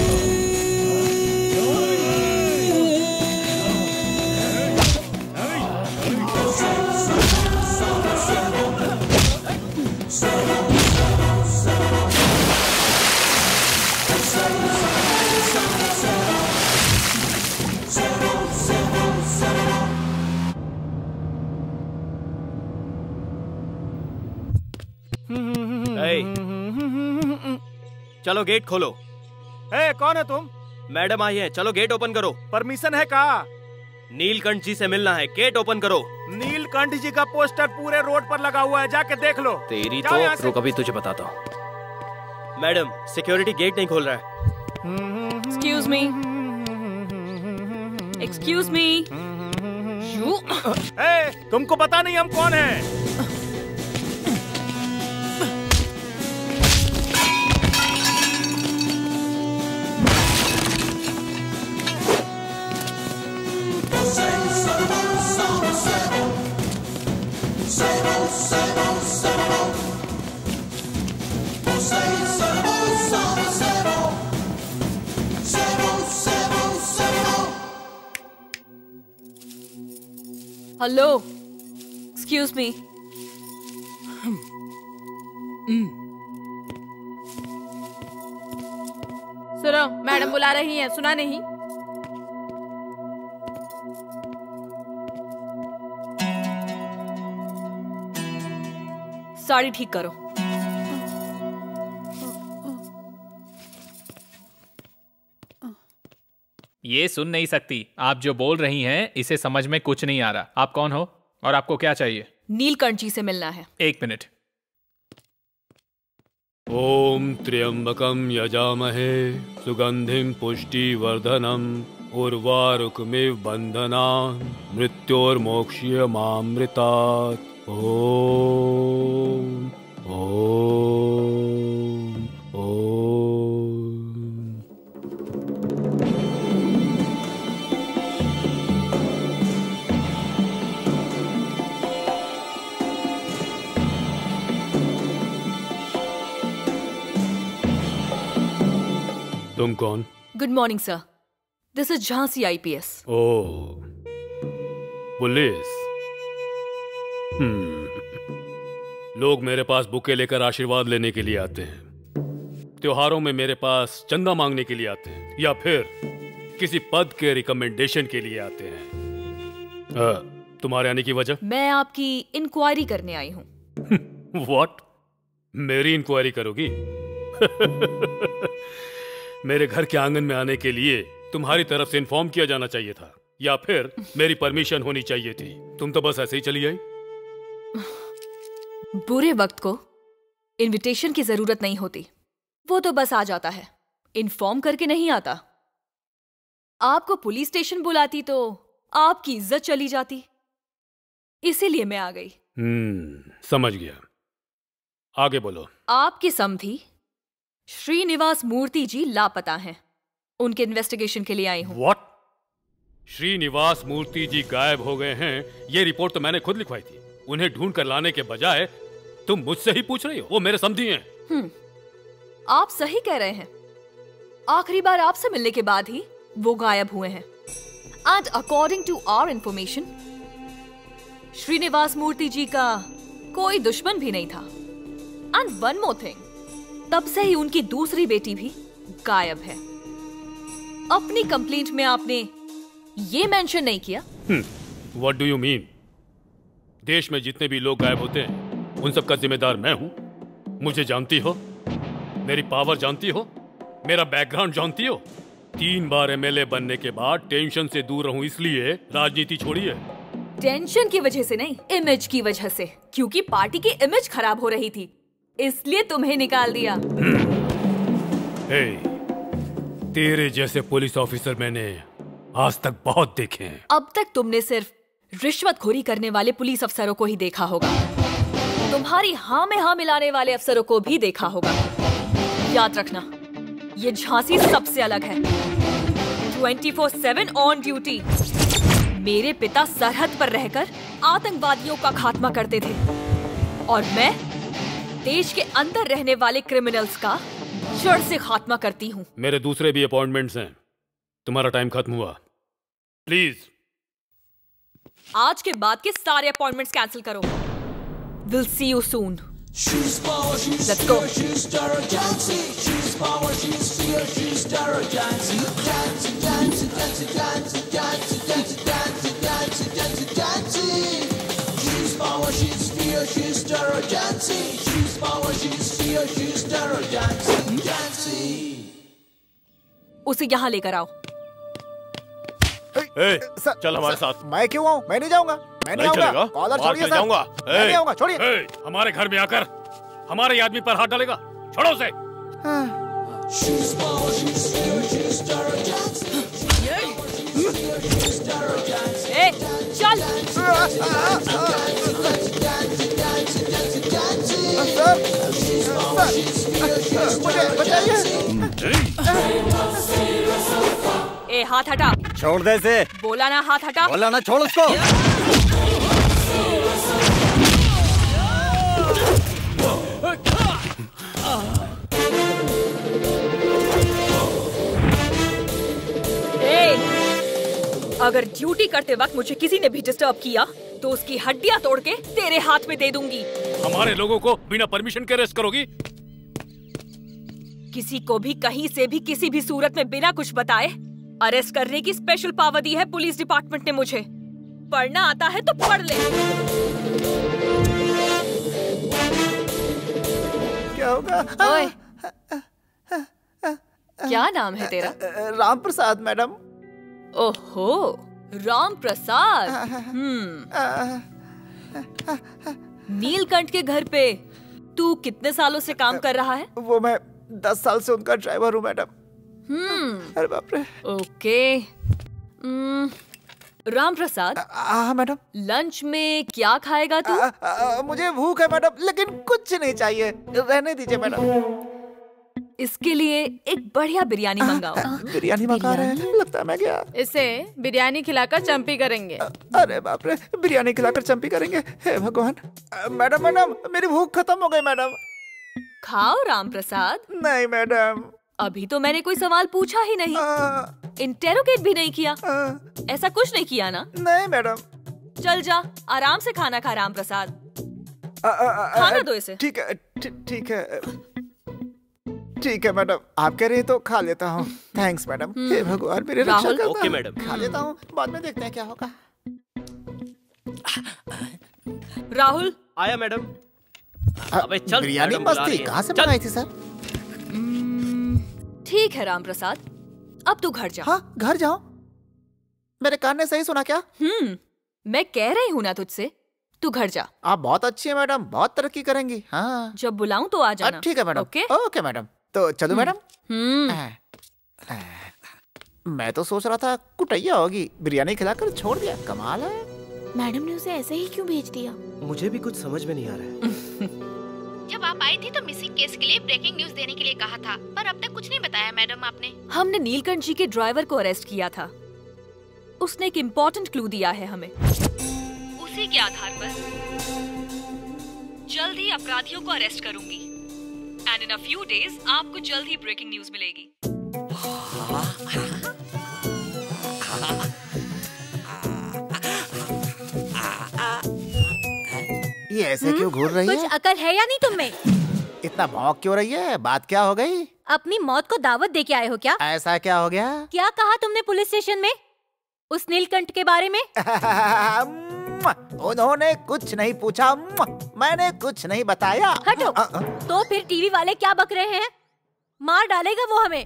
[SPEAKER 12] चलो gate खोलो।
[SPEAKER 6] ए, कौन है तुम?
[SPEAKER 12] Madam आई है, चलो gate open करो।
[SPEAKER 6] Permission है कहाँ?
[SPEAKER 12] नीलकंठ जी से मिलना है, गेट ओपन करो।
[SPEAKER 6] नीलकंठ जी का पोस्टर पूरे रोड पर लगा हुआ है, जाके देख लो।
[SPEAKER 12] तेरी तो रुक, अभी तुझे बताता हूँ। मैडम सिक्योरिटी गेट नहीं खोल रहा है।
[SPEAKER 14] Excuse me, excuse me. You
[SPEAKER 6] ए, तुमको पता नहीं हम कौन हैं?
[SPEAKER 14] Hello, excuse me.
[SPEAKER 11] सुनो, मैडम बुला रही हैं, सुना नहीं?
[SPEAKER 14] साड़ी ठीक करो।
[SPEAKER 8] ये सुन नहीं सकती। आप जो बोल रही हैं इसे समझ में कुछ नहीं आ रहा। आप कौन हो और आपको क्या चाहिए?
[SPEAKER 14] नीलकंठ जी से मिलना है।
[SPEAKER 8] एक मिनट।
[SPEAKER 4] ओम त्र्यंबकम यजामहे सुगंधिम पुष्टिवर्धनम उर्वारुकमिव बंधनान् मृत्योर्मोक्ष्यमामृतात्। ओम ओम ओम। तुम कौन?
[SPEAKER 14] Good morning sir, this is Jhansi IPS.
[SPEAKER 4] Oh, police. हम्म, लोग मेरे पास बुके लेकर आशीर्वाद लेने के लिए आते हैं, त्योहारों में मेरे पास चंदा मांगने के लिए आते हैं, या फिर किसी पद के रिकमेंडेशन के लिए आते हैं। आ, तुम्हारे आने की वजह?
[SPEAKER 14] मैं आपकी इंक्वायरी करने आई हूँ।
[SPEAKER 4] व्हाट? मेरी इंक्वायरी करोगी? मेरे घर के आंगन में आने के लिए तुम्हारी तरफ से इन्फॉर्म किया जाना चाहिए था, या फिर मेरी परमिशन होनी चाहिए थी। तुम तो बस ऐसे ही चली आई।
[SPEAKER 14] बुरे वक्त को इनविटेशन की जरूरत नहीं होती, वो तो बस आ जाता है, इन्फॉर्म करके नहीं आता। आपको पुलिस स्टेशन बुलाती तो आपकी इज्जत चली जाती, इसीलिए मैं आ गई।
[SPEAKER 4] हम्म, समझ गया। आगे बोलो।
[SPEAKER 14] आपके समधी श्रीनिवास मूर्ति जी लापता हैं, उनके इन्वेस्टिगेशन के लिए आई हूं।
[SPEAKER 4] व्हाट? श्रीनिवास मूर्ति जी गायब हो गए हैं, ये रिपोर्ट तो मैंने खुद लिखवाई थी। उन्हें ढूंढ कर लाने के बजाय तुम मुझसे ही पूछ रही हो। वो मेरे समधी हैं।
[SPEAKER 14] हम्म, आप सही कह रहे हैं। आखिरी बार आपसे मिलने के बाद ही वो गायब हुए हैं। And according to our information, Srinivas Murthy ji का कोई दुश्मन भी नहीं था। एंड वन मोर थिंग, तब से ही उनकी दूसरी बेटी भी गायब है। अपनी कंप्लेंट में आपने ये मेंशन नहीं किया।
[SPEAKER 4] What do you mean? देश में जितने भी लोग गायब होते हैं उन सब का जिम्मेदार मैं हूं। मुझे जानती हो, मेरी पावर जानती हो, मेरा बैकग्राउंड जानती हो। तीन बार एमएलए बनने के बाद टेंशन से दूर रहूं, इसलिए राजनीति छोड़ी है।
[SPEAKER 14] टेंशन की वजह से नहीं, इमेज की वजह से, क्योंकि पार्टी की इमेज खराब हो रही थी, इसलिए तुम्हें निकाल दिया।
[SPEAKER 4] हे, तेरे जैसे पुलिस ऑफिसर मैंने आज तक बहुत देखे हैं।
[SPEAKER 14] अब तक तुमने सिर्फ रिश्वतखोरी करने वाले पुलिस अफसरों को ही देखा होगा, तुम्हारी हाँ में हाँ मिलाने वाले अफसरों को भी देखा होगा। याद रखना, ये झांसी सबसे अलग है। Twenty four seven on duty. मेरे पिता सरहद पर रहकर आतंकवादियों का खात्मा करते थे, और मैं देश के अंदर रहने वाले क्रिमिनल्स का जड़ से खात्मा करती हूँ।
[SPEAKER 4] मेरे दूसरे भी अपॉइंटमेंट्स हैं। तुम्हारा टाइम खत्म हुआ, प्लीज।
[SPEAKER 14] आज के बाद के सारे अपॉइंटमेंट्स कैंसिल करो। Will see you soon.
[SPEAKER 17] She's power, she's
[SPEAKER 14] Let's go.
[SPEAKER 17] fear, she's terror, Jancy. She's power, she's fear, she's terror, Jancy. Jancy, Jancy, Jancy, Jancy, Jancy, Jancy, Jancy, Jancy, Jancy, Jancy. She's power, she's fear, she's terror, Jancy. She's power, she's fear, she's terror, Jancy, Jancy.
[SPEAKER 14] उसे यहाँ लेकर आओ।
[SPEAKER 13] ए, चल हमारे साथ।
[SPEAKER 5] मैं क्यों आऊँ? मैं नहीं जाऊंगा। मैं नहीं
[SPEAKER 13] चलेगा?
[SPEAKER 5] आऊंगा। कॉलर
[SPEAKER 13] मार
[SPEAKER 5] छोड़िए
[SPEAKER 13] के
[SPEAKER 5] सर।
[SPEAKER 13] जाऊंगा।
[SPEAKER 5] मैं नहीं आऊंगा, छोड़िए।
[SPEAKER 4] ए, हमारे घर में आकर हमारे आदमी पर हाथ डालेगा, छोड़ो उसे।
[SPEAKER 17] She's power, she's fear, she's terror, Jancy. She's terror, Jancy.
[SPEAKER 14] ए, चल।
[SPEAKER 5] मुझे बचाइए।
[SPEAKER 14] ए, हाथ हटा।
[SPEAKER 6] छोड़ दे इसे।
[SPEAKER 14] बोला ना हाथ हटा।
[SPEAKER 6] बोला ना, छोड़ उसको।
[SPEAKER 14] ए, अगर ड्यूटी करते वक्त मुझे किसी ने भी डिस्टर्ब किया तो उसकी हड्डियां तोड़ के तेरे हाथ में दे दूंगी।
[SPEAKER 4] हमारे लोगों को बिना परमिशन के अरेस्ट करोगी?
[SPEAKER 14] किसी को भी कहीं से भी किसी भी सूरत में बिना कुछ बताए अरेस्ट करने की स्पेशल पावर दी है पुलिस डिपार्टमेंट ने मुझे। पढ़ना आता है तो पढ़ ले।
[SPEAKER 5] क्या होगा?
[SPEAKER 14] ओए, क्या नाम है तेरा?
[SPEAKER 5] राम प्रसाद मैडम।
[SPEAKER 14] ओहो, राम प्रसाद। हम्म। नीलकंठ के घर पे तू कितने सालों से काम कर रहा है?
[SPEAKER 5] वो मैं दस साल से उनका ड्राइवर हूँ मैडम।
[SPEAKER 14] हम्म।
[SPEAKER 5] अरे बाप रे।
[SPEAKER 14] ओके। हम्म, राम प्रसाद।
[SPEAKER 5] हाँ मैडम।
[SPEAKER 14] लंच में क्या खाएगा तू?
[SPEAKER 5] आ, आ, मुझे भूख है मैडम, लेकिन कुछ नहीं चाहिए, रहने दीजिए मैडम।
[SPEAKER 14] इसके लिए एक बढ़िया बिरयानी मंगाओ।
[SPEAKER 5] बिरयानी मंगा रहे हैं? लगता है मैं गया।
[SPEAKER 3] इसे बिरयानी खिलाकर चंपी करेंगे।
[SPEAKER 5] अरे बाप रे, बिरयानी खिलाकर चंपी करेंगे? हे भगवान। मैडम मैडम मेरी भूख खत्म हो गई मैडम।
[SPEAKER 14] खाओ राम प्रसाद।
[SPEAKER 5] नहीं मैडम।
[SPEAKER 14] अभी तो मैंने कोई सवाल पूछा ही नहीं, इंटेरोगेट भी नहीं किया। ऐसा कुछ नहीं किया ना?
[SPEAKER 5] नहीं मैडम।
[SPEAKER 14] चल जा, आराम से खाना खा राम प्रसाद। खाना दो इसे।
[SPEAKER 5] ठीक है ठीक है ठीक है मैडम, आप कह रहे हैं तो खा लेता हूँ। Thanks madam. हे भगवान मेरी रक्षा करना।
[SPEAKER 12] Okay madam.
[SPEAKER 5] खा लेता हूँ, बाद में देखते हैं क्या होगा।
[SPEAKER 14] राहुल।
[SPEAKER 12] आया मैडम। अबे चल।
[SPEAKER 5] बिरयानी मस्ती कहाँ से बनाई थी सर?
[SPEAKER 14] ठीक है राम प्रसाद, अब तू घर जा।
[SPEAKER 5] हाँ घर जाओ? मेरे कान ने सही सुना क्या?
[SPEAKER 14] हम्म, मैं कह रही हूँ ना तुझसे, तू घर जा।
[SPEAKER 5] आप बहुत अच्छी है मैडम, बहुत तरक्की करेंगी। हाँ
[SPEAKER 14] जब बुलाऊं तो आ जाना।
[SPEAKER 5] ठीक है मैडम।
[SPEAKER 14] Okay
[SPEAKER 5] okay madam. तो चलो मैडम।
[SPEAKER 14] हम्म।
[SPEAKER 5] मैं तो सोच रहा था कुटैया होगी, बिरयानी खिलाकर छोड़ दिया। कमाल है।
[SPEAKER 18] मैडम ने उसे ऐसे ही क्यों भेज दिया?
[SPEAKER 6] मुझे भी कुछ समझ में नहीं आ रहा है।
[SPEAKER 11] जब आप आई थी तो मिसिंग केस के लिए ब्रेकिंग न्यूज देने के लिए कहा था, पर अब तक कुछ नहीं बताया मैडम आपने।
[SPEAKER 14] हमने नीलकंठ जी के ड्राइवर को अरेस्ट किया था। उसने एक इम्पोर्टेंट क्लू दिया है हमें। उसी के आधार पर जल्द ही अपराधियों को अरेस्ट करूंगी। And in a few days आपको जल्द ही ब्रेकिंग न्यूज मिलेगी।
[SPEAKER 5] ये ऐसे क्यों घूर रही है?
[SPEAKER 15] कुछ अकल है या नहीं तुम में?
[SPEAKER 5] इतना भौंक क्यों रही है? बात क्या हो गई?
[SPEAKER 15] अपनी मौत को दावत दे के आए हो क्या?
[SPEAKER 5] ऐसा क्या हो गया?
[SPEAKER 15] क्या कहा तुमने पुलिस स्टेशन में उस नीलकंठ के बारे में?
[SPEAKER 5] उन्होंने कुछ नहीं पूछा, मैंने कुछ नहीं बताया।
[SPEAKER 15] हटो। तो फिर टीवी वाले क्या बक रहे हैं? मार डालेगा वो हमें।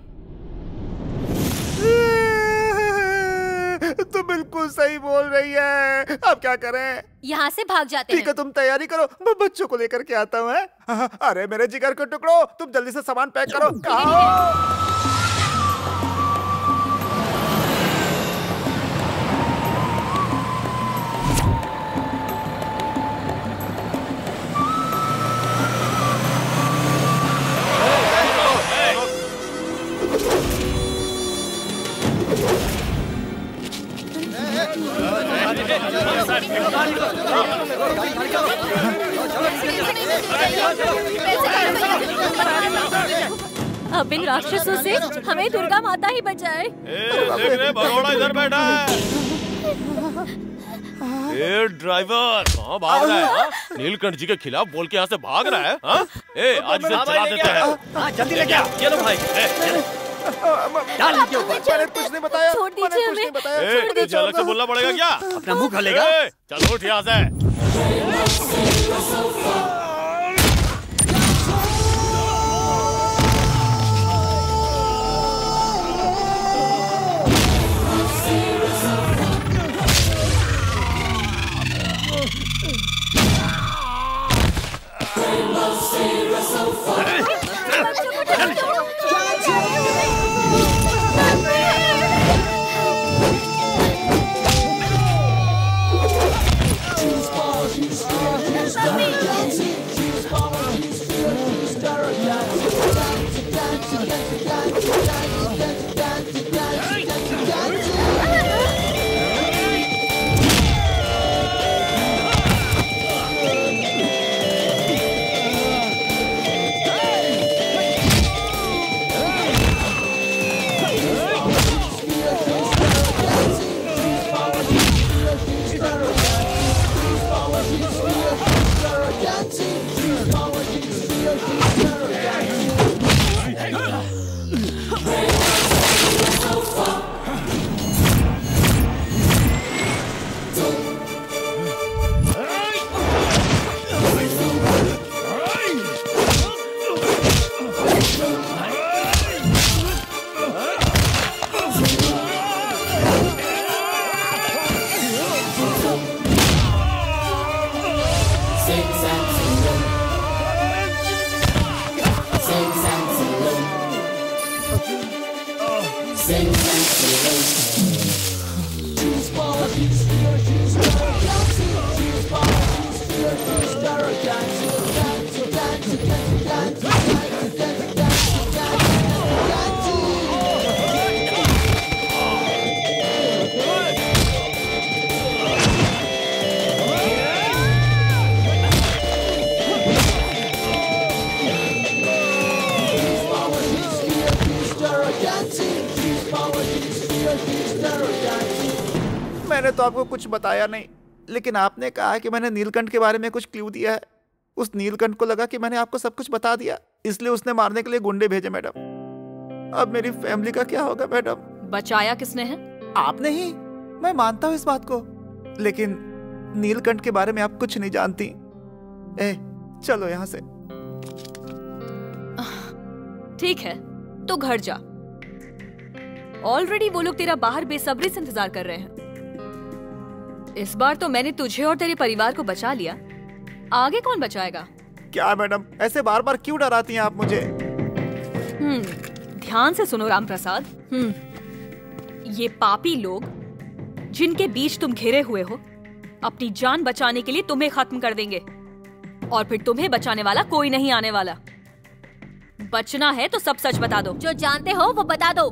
[SPEAKER 5] तो बिल्कुल सही बोल रही है। अब क्या करें?
[SPEAKER 15] यहाँ से भाग जाते हैं।
[SPEAKER 5] ठीक है, तुम तैयारी करो, मैं बच्चों को लेकर के आता हूँ। अरे मेरे जिगर के टुकड़ो, तुम जल्दी से सामान पैक करो। कहाँ?
[SPEAKER 15] अब इन राक्षसों से हमें दुर्गा माता ही बचाए।
[SPEAKER 13] भगोड़ा इधर बैठा है। ए ड्राइवर, कहाँ भाग रहा है? हा? नीलकंठ जी के खिलाफ बोल के यहाँ से भाग रहा है? हा? ए आज इसे चला देते हैं।
[SPEAKER 12] जल्दी लेके आ। चलो भाई।
[SPEAKER 5] डाल लीजिए ऊपर। मैंने कुछ नहीं बताया।
[SPEAKER 15] छोड़ दीजिए हमें।
[SPEAKER 13] छोड़ दीजिए। अलग से बोलना पड़ेगा क्या?
[SPEAKER 12] अपना मुंह खा लेगा।
[SPEAKER 13] चलो उठ यहाँ से।
[SPEAKER 5] मैंने तो आपको कुछ बताया नहीं, लेकिन आपने कहा कि मैंने नीलकंठ के बारे में कुछ क्लू दिया है। उस नीलकंठ को लगा कि मैंने आपको सब कुछ बता दिया, इसलिए उसने मारने के लिए गुंडे भेजे मैडम। अब मेरी फैमिली का क्या होगा मैडम?
[SPEAKER 14] बचाया किसने है?
[SPEAKER 5] आपने ही। मैं मानता हूँ इस बात को, लेकिन नीलकंठ के बारे में आप कुछ नहीं जानती। ए, चलो यहाँ से।
[SPEAKER 14] ठीक है, तो घर जा। ऑलरेडी वो लोग तेरा बाहर बेसब्री से इंतजार कर रहे हैं। इस बार तो मैंने तुझे और तेरे परिवार को बचा लिया, आगे कौन बचाएगा?
[SPEAKER 5] क्या मैडम, ऐसे बार बार क्यों डराती हैं आप मुझे?
[SPEAKER 14] हम्म, ध्यान से सुनो राम प्रसाद। हम्म, ये पापी लोग जिनके बीच तुम घिरे हुए हो, अपनी जान बचाने के लिए तुम्हें खत्म कर देंगे, और फिर तुम्हें बचाने वाला कोई नहीं आने वाला। बचना है तो सब सच बता दो।
[SPEAKER 9] जो जानते हो वो बता दो।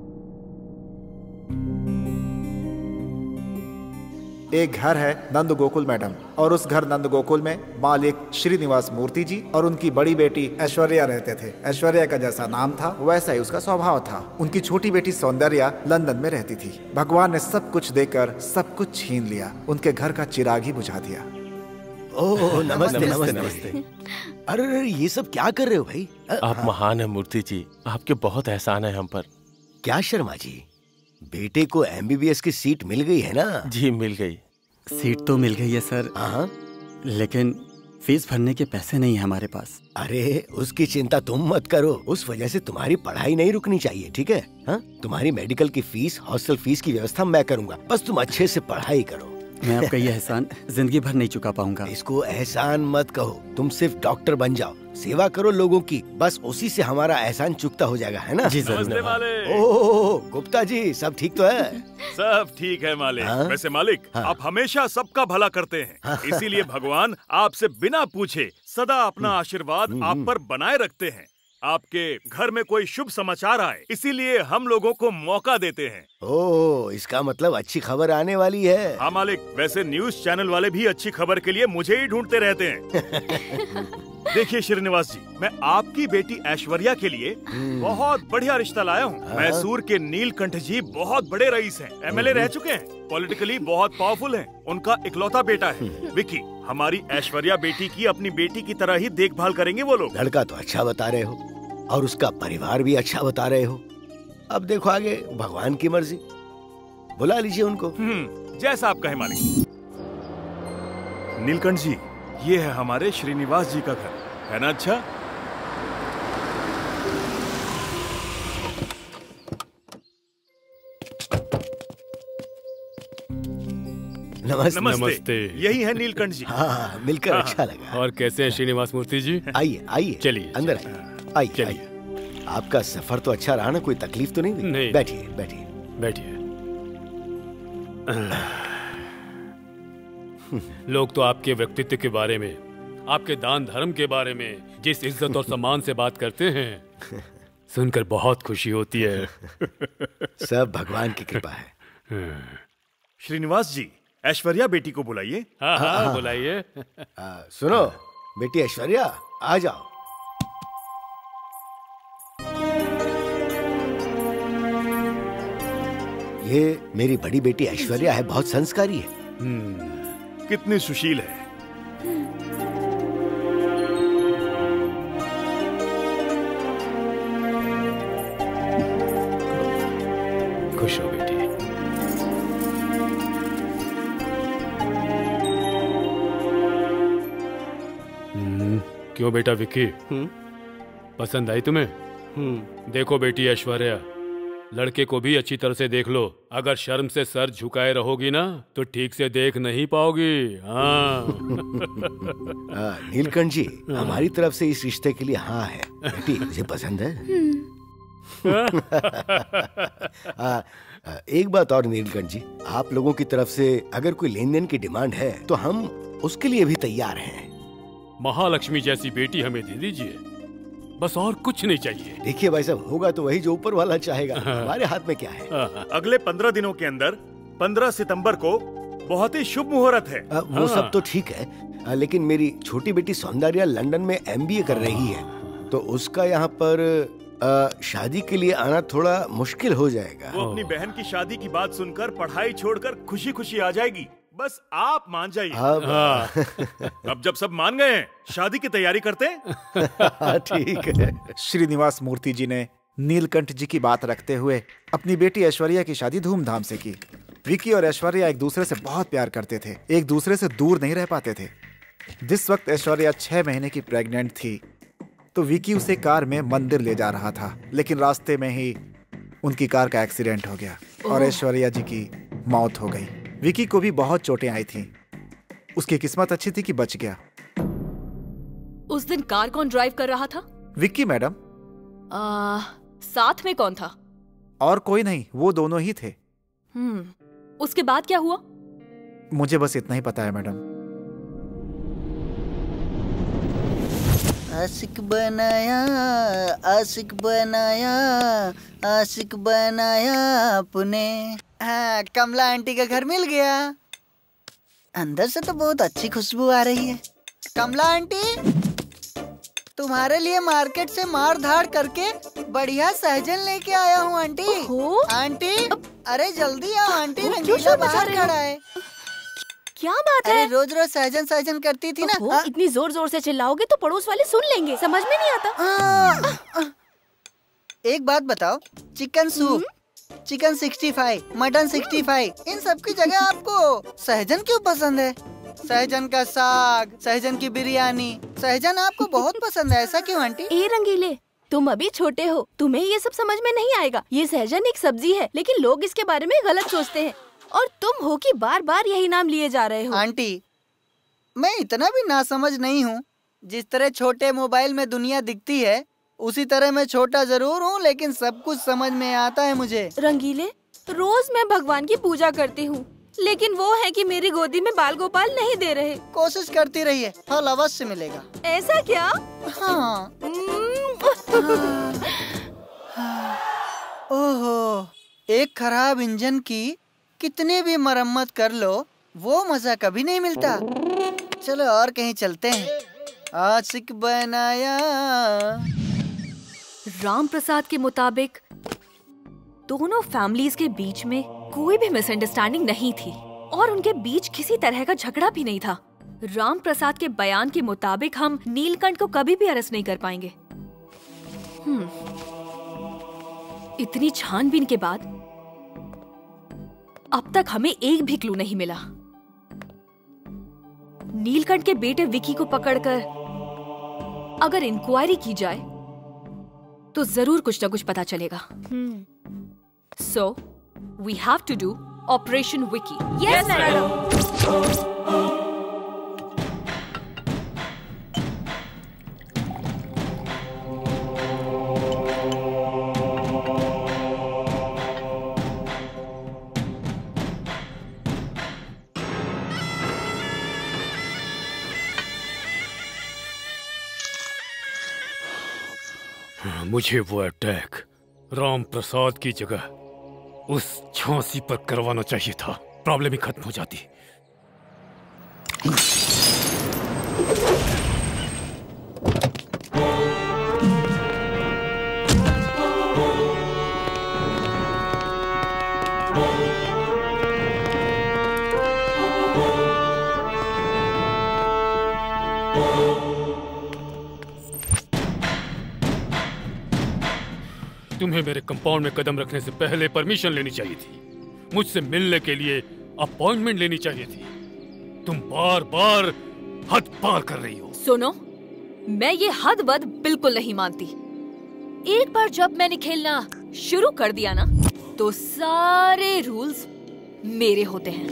[SPEAKER 5] एक घर है नंद गोकुल मैडम, और उस घर नंद गोकुल में मालिक श्रीनिवास मूर्ति जी और उनकी बड़ी बेटी ऐश्वर्या रहते थे। ऐश्वर्या का जैसा नाम था वैसा ही उसका स्वभाव था। उनकी छोटी बेटी सौंदर्या लंदन में रहती थी। भगवान ने सब कुछ देकर सब कुछ छीन लिया, उनके घर का चिराग ही बुझा दिया।
[SPEAKER 2] ओह नमस्ते नमस्ते नमस्ते। अरे अरे ये सब क्या कर रहे हो भाई?
[SPEAKER 13] आप महान है मूर्ति जी, आपके बहुत एहसान है हम पर।
[SPEAKER 2] क्या शर्मा जी, बेटे को एमबीबीएस की सीट मिल गई है ना?
[SPEAKER 13] जी मिल गई।
[SPEAKER 6] सीट तो मिल गई है सर,
[SPEAKER 2] हाँ,
[SPEAKER 6] लेकिन फीस भरने के पैसे नहीं है हमारे पास।
[SPEAKER 2] अरे उसकी चिंता तुम मत करो, उस वजह से तुम्हारी पढ़ाई नहीं रुकनी चाहिए, ठीक है? हाँ, तुम्हारी मेडिकल की फीस, हॉस्टल फीस की व्यवस्था मैं करूंगा, बस तुम अच्छे से पढ़ाई करो।
[SPEAKER 6] मैं आपका ये एहसान जिंदगी भर नहीं चुका पाऊंगा।
[SPEAKER 2] इसको एहसान मत कहो, तुम सिर्फ डॉक्टर बन जाओ, सेवा करो लोगों की, बस उसी से हमारा एहसान चुकता हो जाएगा, है ना?
[SPEAKER 6] जी सर।
[SPEAKER 2] ओह गुप्ता जी, सब ठीक तो है?
[SPEAKER 7] सब ठीक है मालिक।
[SPEAKER 2] हाँ?
[SPEAKER 7] वैसे मालिक,
[SPEAKER 2] हाँ?
[SPEAKER 7] आप हमेशा सबका भला करते हैं,
[SPEAKER 2] हाँ?
[SPEAKER 7] इसीलिए भगवान आपसे बिना पूछे सदा अपना आशीर्वाद आप पर बनाए रखते हैं। आपके घर में कोई शुभ समाचार आए, इसीलिए हम लोगों को मौका देते हैं।
[SPEAKER 2] ओह, इसका मतलब अच्छी खबर आने वाली है।
[SPEAKER 7] हाँ मालिक, वैसे न्यूज चैनल वाले भी अच्छी खबर के लिए मुझे ही ढूंढते रहते हैं। देखिए श्रीनिवास जी, मैं आपकी बेटी ऐश्वर्या के लिए बहुत बढ़िया रिश्ता लाया हूँ। मैसूर के नीलकंठ जी बहुत बड़े रईस हैं, एमएलए रह चुके हैं, पॉलिटिकली बहुत पावरफुल हैं। उनका इकलौता बेटा है विकी। हमारी ऐश्वर्या बेटी की अपनी बेटी की तरह ही देखभाल करेंगे वो लोग।
[SPEAKER 2] लड़का तो अच्छा बता रहे हो, और उसका परिवार भी अच्छा बता रहे हो। अब देखो आगे भगवान की मर्जी, बुला लीजिए उनको।
[SPEAKER 7] हम्म, जैसा आप कहें मालिक। नीलकंठ जी, ये है हमारे श्रीनिवास जी का घर, है ना? अच्छा,
[SPEAKER 2] नमस्ते।
[SPEAKER 4] नमस्ते।
[SPEAKER 7] यही है नीलकंठ जी।
[SPEAKER 2] हाँ, मिलकर
[SPEAKER 4] हाँ,
[SPEAKER 2] अच्छा लगा।
[SPEAKER 4] और कैसे हैं श्रीनिवास मूर्ति जी?
[SPEAKER 2] आइए आइए,
[SPEAKER 4] चलिए
[SPEAKER 2] अंदर आइए। आइए
[SPEAKER 4] चलिए।
[SPEAKER 2] आइए। आपका सफर तो अच्छा रहा ना? कोई तकलीफ तो नहीं हुई?
[SPEAKER 4] नहीं।
[SPEAKER 2] बैठिए बैठिए
[SPEAKER 4] बैठिए। लोग तो आपके व्यक्तित्व के बारे में, आपके दान धर्म के बारे में जिस इज्जत और सम्मान से बात करते हैं, सुनकर बहुत खुशी होती है।
[SPEAKER 2] सब भगवान की कृपा है।
[SPEAKER 7] श्रीनिवास जी, ऐश्वर्या बेटी को बुलाइए।
[SPEAKER 4] हाँ हाँ बुलाइए।
[SPEAKER 2] सुनो बेटी ऐश्वर्या, आ जाओ। ये मेरी बड़ी बेटी ऐश्वर्या है, बहुत संस्कारी है।
[SPEAKER 7] कितनी सुशील है।
[SPEAKER 4] खुश हो बेटी। क्यों बेटा विक्की, पसंद आई तुम्हें? देखो बेटी ऐश्वर्या, लड़के को भी अच्छी तरह से देख लो। अगर शर्म से सर झुकाए रहोगी ना तो ठीक से देख नहीं पाओगी। हाँ।
[SPEAKER 2] नीलकंठ जी, हमारी तरफ से इस रिश्ते के लिए हाँ है। बेटी मुझे पसंद है। आ, एक बात और नीलकंठ जी, आप लोगों की तरफ से अगर कोई लेन देन की डिमांड है तो हम उसके लिए भी तैयार हैं।
[SPEAKER 4] महालक्ष्मी जैसी बेटी हमें दे दीजिए, बस और कुछ नहीं चाहिए।
[SPEAKER 2] देखिए भाई साहब, होगा तो वही जो ऊपर वाला चाहेगा, हमारे हाथ में क्या है।
[SPEAKER 7] अगले पंद्रह दिनों के अंदर पंद्रह सितंबर को बहुत ही शुभ मुहूर्त है।
[SPEAKER 2] आ, वो सब तो ठीक है, आ, लेकिन मेरी छोटी बेटी सौंदर्या लंदन में एमबीए कर रही है, तो उसका यहाँ पर आ, शादी के लिए आना थोड़ा मुश्किल हो जाएगा।
[SPEAKER 7] वो अपनी बहन की शादी की बात सुनकर पढ़ाई छोड़कर खुशी खुशी आ जाएगी, बस आप मान जाइए।
[SPEAKER 2] अब
[SPEAKER 7] अब जब सब मान गए हैं, शादी की तैयारी करते हैं।
[SPEAKER 2] ठीक है।
[SPEAKER 5] श्रीनिवास मूर्ति जी ने नीलकंठ जी की बात रखते हुए अपनी बेटी ऐश्वर्या की शादी धूमधाम से की। विकी और ऐश्वर्या एक दूसरे से बहुत प्यार करते थे, एक दूसरे से दूर नहीं रह पाते थे। जिस वक्त ऐश्वर्या छह महीने की प्रेग्नेंट थी तो विकी उसे कार में मंदिर ले जा रहा था, लेकिन रास्ते में ही उनकी कार का एक्सीडेंट हो गया और ऐश्वर्या जी की मौत हो गई। विकी को भी बहुत चोटें आई थीं। उसकी किस्मत अच्छी थी कि बच गया।
[SPEAKER 14] उस दिन कार कौन ड्राइव कर रहा था?
[SPEAKER 5] विक्की मैडम।
[SPEAKER 14] आ, साथ में कौन था?
[SPEAKER 5] और कोई नहीं, वो दोनों ही थे।
[SPEAKER 14] हम्म, उसके बाद क्या हुआ?
[SPEAKER 5] मुझे बस इतना ही पता है मैडम।
[SPEAKER 19] आशिक बनाया, आशिक बनाया, आशिक बनाया आपने। हाँ, कमला आंटी का घर मिल गया। अंदर से तो बहुत अच्छी खुशबू आ रही है। कमला आंटी, तुम्हारे लिए मार्केट से मार धाड़ करके बढ़िया सहजन लेके आया हूँ आंटी। आंटी, अरे जल्दी आओ आंटी, रंगीला बाहर खड़ा है।
[SPEAKER 18] क्या बात है?
[SPEAKER 19] अरे रोज रोज सहजन सहजन करती थी ना।
[SPEAKER 18] इतनी जोर जोर से चिल्लाओगे तो पड़ोस वाले सुन लेंगे, समझ में नहीं आता।
[SPEAKER 19] एक बात बताओ, chicken soup, chicken sixty five, mutton sixty five, इन सब की जगह आपको सहजन क्यों पसंद है? सहजन का साग, सहजन की बिरयानी, सहजन आपको बहुत पसंद है, ऐसा क्यों आंटी?
[SPEAKER 18] ए रंगीले, तुम अभी छोटे हो, तुम्हें ये सब समझ में नहीं आएगा। ये सहजन एक सब्जी है, लेकिन लोग इसके बारे में गलत सोचते हैं और तुम हो कि बार बार यही नाम लिए जा रहे हो।
[SPEAKER 19] आंटी, मैं इतना भी नासमझ नहीं हूँ। जिस तरह छोटे मोबाइल में दुनिया दिखती है, उसी तरह मैं छोटा जरूर हूँ, लेकिन सब कुछ समझ में आता है मुझे।
[SPEAKER 18] रंगीले, रोज मैं भगवान की पूजा करती हूँ, लेकिन वो है कि मेरी गोदी में बाल गोपाल नहीं दे रहे।
[SPEAKER 19] कोशिश करती रहिए, फल अवश्य मिलेगा।
[SPEAKER 18] ऐसा क्या?
[SPEAKER 19] हाँ। ओहो, एक खराब इंजन की कितने भी मरम्मत कर लो, वो मजा कभी नहीं मिलता। चलो और कहीं चलते हैं। आशिक बनाया।
[SPEAKER 14] राम प्रसाद के मुताबिक दोनों फैमिलीज के बीच में कोई भी मिसअंडरस्टैंडिंग नहीं थी और उनके बीच किसी तरह का झगड़ा भी नहीं था। राम प्रसाद के बयान के मुताबिक हम नीलकंठ को कभी भी अरेस्ट नहीं कर पाएंगे। हम्म, इतनी छानबीन के बाद अब तक हमें एक भी क्लू नहीं मिला। नीलकंठ के बेटे विकी को पकड़कर अगर इंक्वायरी की जाए तो जरूर कुछ ना कुछ पता चलेगा। So we have to do operation Vicky.
[SPEAKER 18] Yes madam.
[SPEAKER 4] मुझे वो अटैक राम प्रसाद की जगह उस झांसी पर करवाना चाहिए था, प्रॉब्लम ही खत्म हो जाती। तुम्हें मेरे कंपाउंड में कदम रखने से पहले परमिशन लेनी चाहिए थी, मुझसे मिलने के लिए अपॉइंटमेंट लेनी चाहिए थी। तुम बार बार हद पार कर रही हो।
[SPEAKER 14] सुनो, मैं ये हद वद बिल्कुल नहीं मानती। एक बार जब मैंने खेलना शुरू कर दिया ना, तो सारे रूल्स मेरे होते हैं।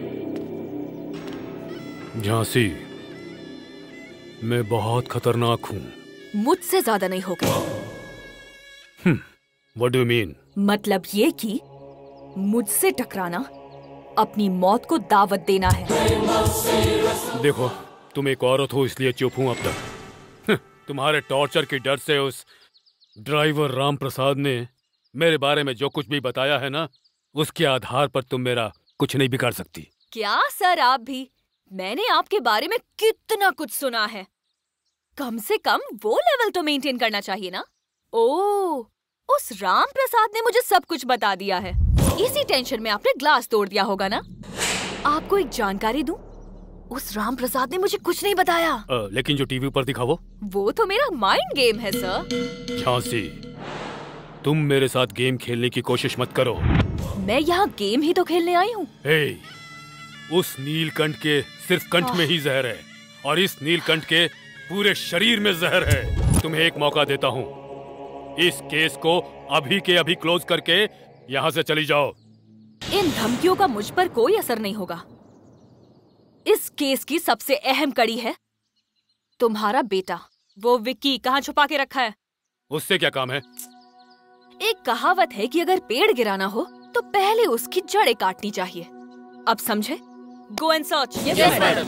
[SPEAKER 4] झांसी, मैं बहुत खतरनाक हूँ।
[SPEAKER 14] मुझसे ज्यादा नहीं हो गए।
[SPEAKER 4] What do you mean?
[SPEAKER 14] मतलब ये कि मुझसे टकराना अपनी मौत को दावत देना है।
[SPEAKER 4] देखो, तुम एक औरत हो इसलिए चुप हूं अब तक। तुम्हारे टॉर्चर के डर से उस ड्राइवर राम प्रसाद ने मेरे बारे में जो कुछ भी बताया है ना, उसके आधार पर तुम मेरा कुछ नहीं बिगाड़ सकती।
[SPEAKER 14] क्या सर आप भी? मैंने आपके बारे में कितना कुछ सुना है। कम से कम वो लेवल तो मेंटेन करना चाहिए ना। ओह, उस राम प्रसाद ने मुझे सब कुछ बता दिया है। इसी टेंशन में आपने ग्लास तोड़ दिया होगा ना। आपको एक जानकारी दूं? उस राम प्रसाद ने मुझे कुछ नहीं बताया।
[SPEAKER 4] आ, लेकिन जो टीवी पर दिखा वो
[SPEAKER 14] वो तो मेरा माइंड गेम है सर।
[SPEAKER 4] झांसी, तुम मेरे साथ गेम खेलने की कोशिश मत करो।
[SPEAKER 14] मैं यहाँ गेम ही तो खेलने आई हूँ।
[SPEAKER 4] हे, उस नीलकंठ के सिर्फ कंठ में ही जहर है और इस नीलकंठ के पूरे शरीर में जहर है। तुम्हें एक मौका देता हूँ, इस केस को अभी के अभी क्लोज करके यहाँ से चली जाओ।
[SPEAKER 14] इन धमकियों का मुझ पर कोई असर नहीं होगा। इस केस की सबसे अहम कड़ी है तुम्हारा बेटा। वो विक्की कहाँ छुपा के रखा है?
[SPEAKER 4] उससे क्या काम है?
[SPEAKER 14] एक कहावत है कि अगर पेड़ गिराना हो तो पहले उसकी जड़ें काटनी चाहिए। अब समझे? Go and search.
[SPEAKER 12] Yes madam.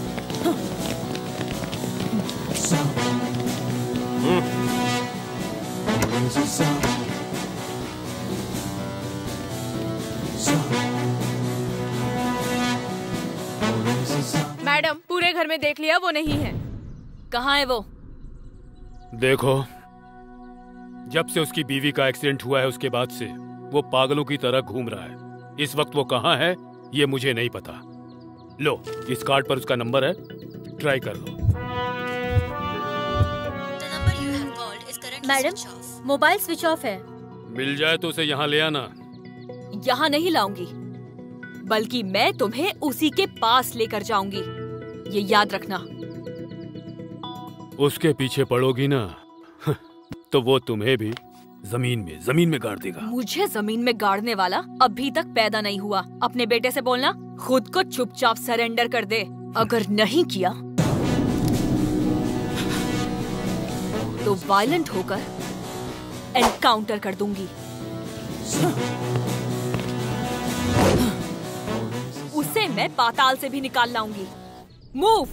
[SPEAKER 3] Madam, पूरे घर में देख लिया, वो नहीं है।
[SPEAKER 14] कहाँ है वो?
[SPEAKER 4] देखो, जब से उसकी बीवी का एक्सीडेंट हुआ है उसके बाद से वो पागलों की तरह घूम रहा है। इस वक्त वो कहाँ है ये मुझे नहीं पता। लो, इस कार्ड पर उसका नंबर है, ट्राई कर लो।
[SPEAKER 15] मैडम, मोबाइल स्विच ऑफ है।
[SPEAKER 4] मिल जाए तो उसे यहाँ ले आना।
[SPEAKER 14] यहाँ नहीं लाऊंगी, बल्कि मैं तुम्हें उसी के पास लेकर जाऊंगी, ये याद रखना।
[SPEAKER 4] उसके पीछे पड़ोगी ना तो वो तुम्हें भी जमीन में जमीन में गाड़ देगा।
[SPEAKER 14] मुझे जमीन में गाड़ने वाला अभी तक पैदा नहीं हुआ। अपने बेटे से बोलना खुद को चुपचाप सरेंडर कर दे। अगर नहीं किया तो वायलेंट होकर एनकाउंटर कर दूंगी। उसे मैं पाताल से भी निकाल लाऊंगी। Move.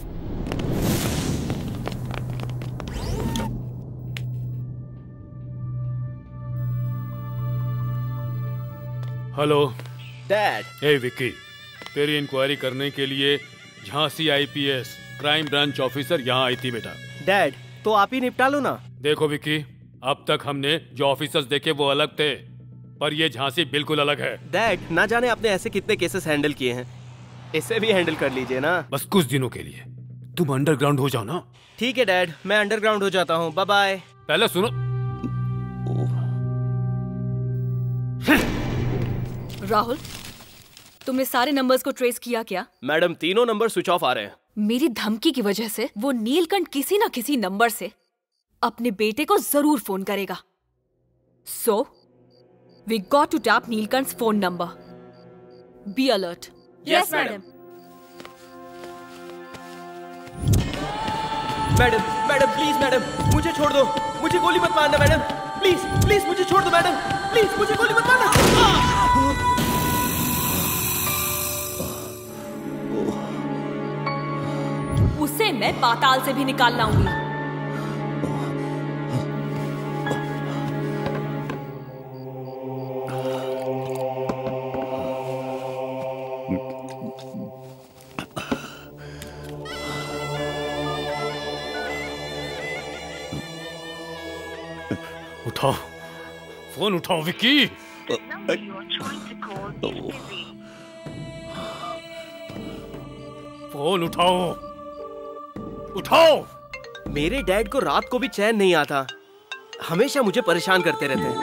[SPEAKER 4] Hello
[SPEAKER 12] dad.
[SPEAKER 4] Hey Vicky, तेरी इंक्वायरी करने के लिए Jhansi IPS crime branch officer यहाँ आई थी बेटा।
[SPEAKER 12] डैड, तो आप ही निपटा लो ना।
[SPEAKER 4] देखो विक्की, अब तक हमने जो ऑफिसर्स देखे वो अलग थे, पर ये झांसी बिल्कुल अलग है।
[SPEAKER 12] डैड, ना जाने आपने ऐसे कितने केसेस हैंडल किए हैं, इसे भी हैंडल कर लीजिए ना।
[SPEAKER 4] बस कुछ दिनों के लिए तुम अंडरग्राउंड हो जाओ ना।
[SPEAKER 12] ठीक है डैड, मैं अंडरग्राउंड हो जाता हूँ। Bye bye.
[SPEAKER 4] पहले सुनो।
[SPEAKER 14] राहुल, तुमने सारे नंबर्स को ट्रेस किया क्या?
[SPEAKER 12] मैडम, तीनों नंबर स्विच ऑफ आ रहे हैं।
[SPEAKER 14] मेरी धमकी की वजह से वो नीलकंठ किसी न किसी नंबर से अपने बेटे को जरूर फोन करेगा। So we got to tap Neelkanth phone number. Be alert.
[SPEAKER 3] Yes madam.
[SPEAKER 12] Madam, madam please madam, मुझे छोड़ दो। मुझे गोली मत मारना मैडम। प्लीज प्लीज मुझे छोड़ दो मैडम। प्लीज मुझे गोली मत मारना।
[SPEAKER 14] उसे मैं पाताल से भी निकाल लाऊंगी।
[SPEAKER 4] उठाओ फोन, उठाओ विक्की। फोन उठाओ, उठाओ।
[SPEAKER 12] मेरे डैड को रात को भी चैन नहीं आता, हमेशा मुझे परेशान करते रहते हैं।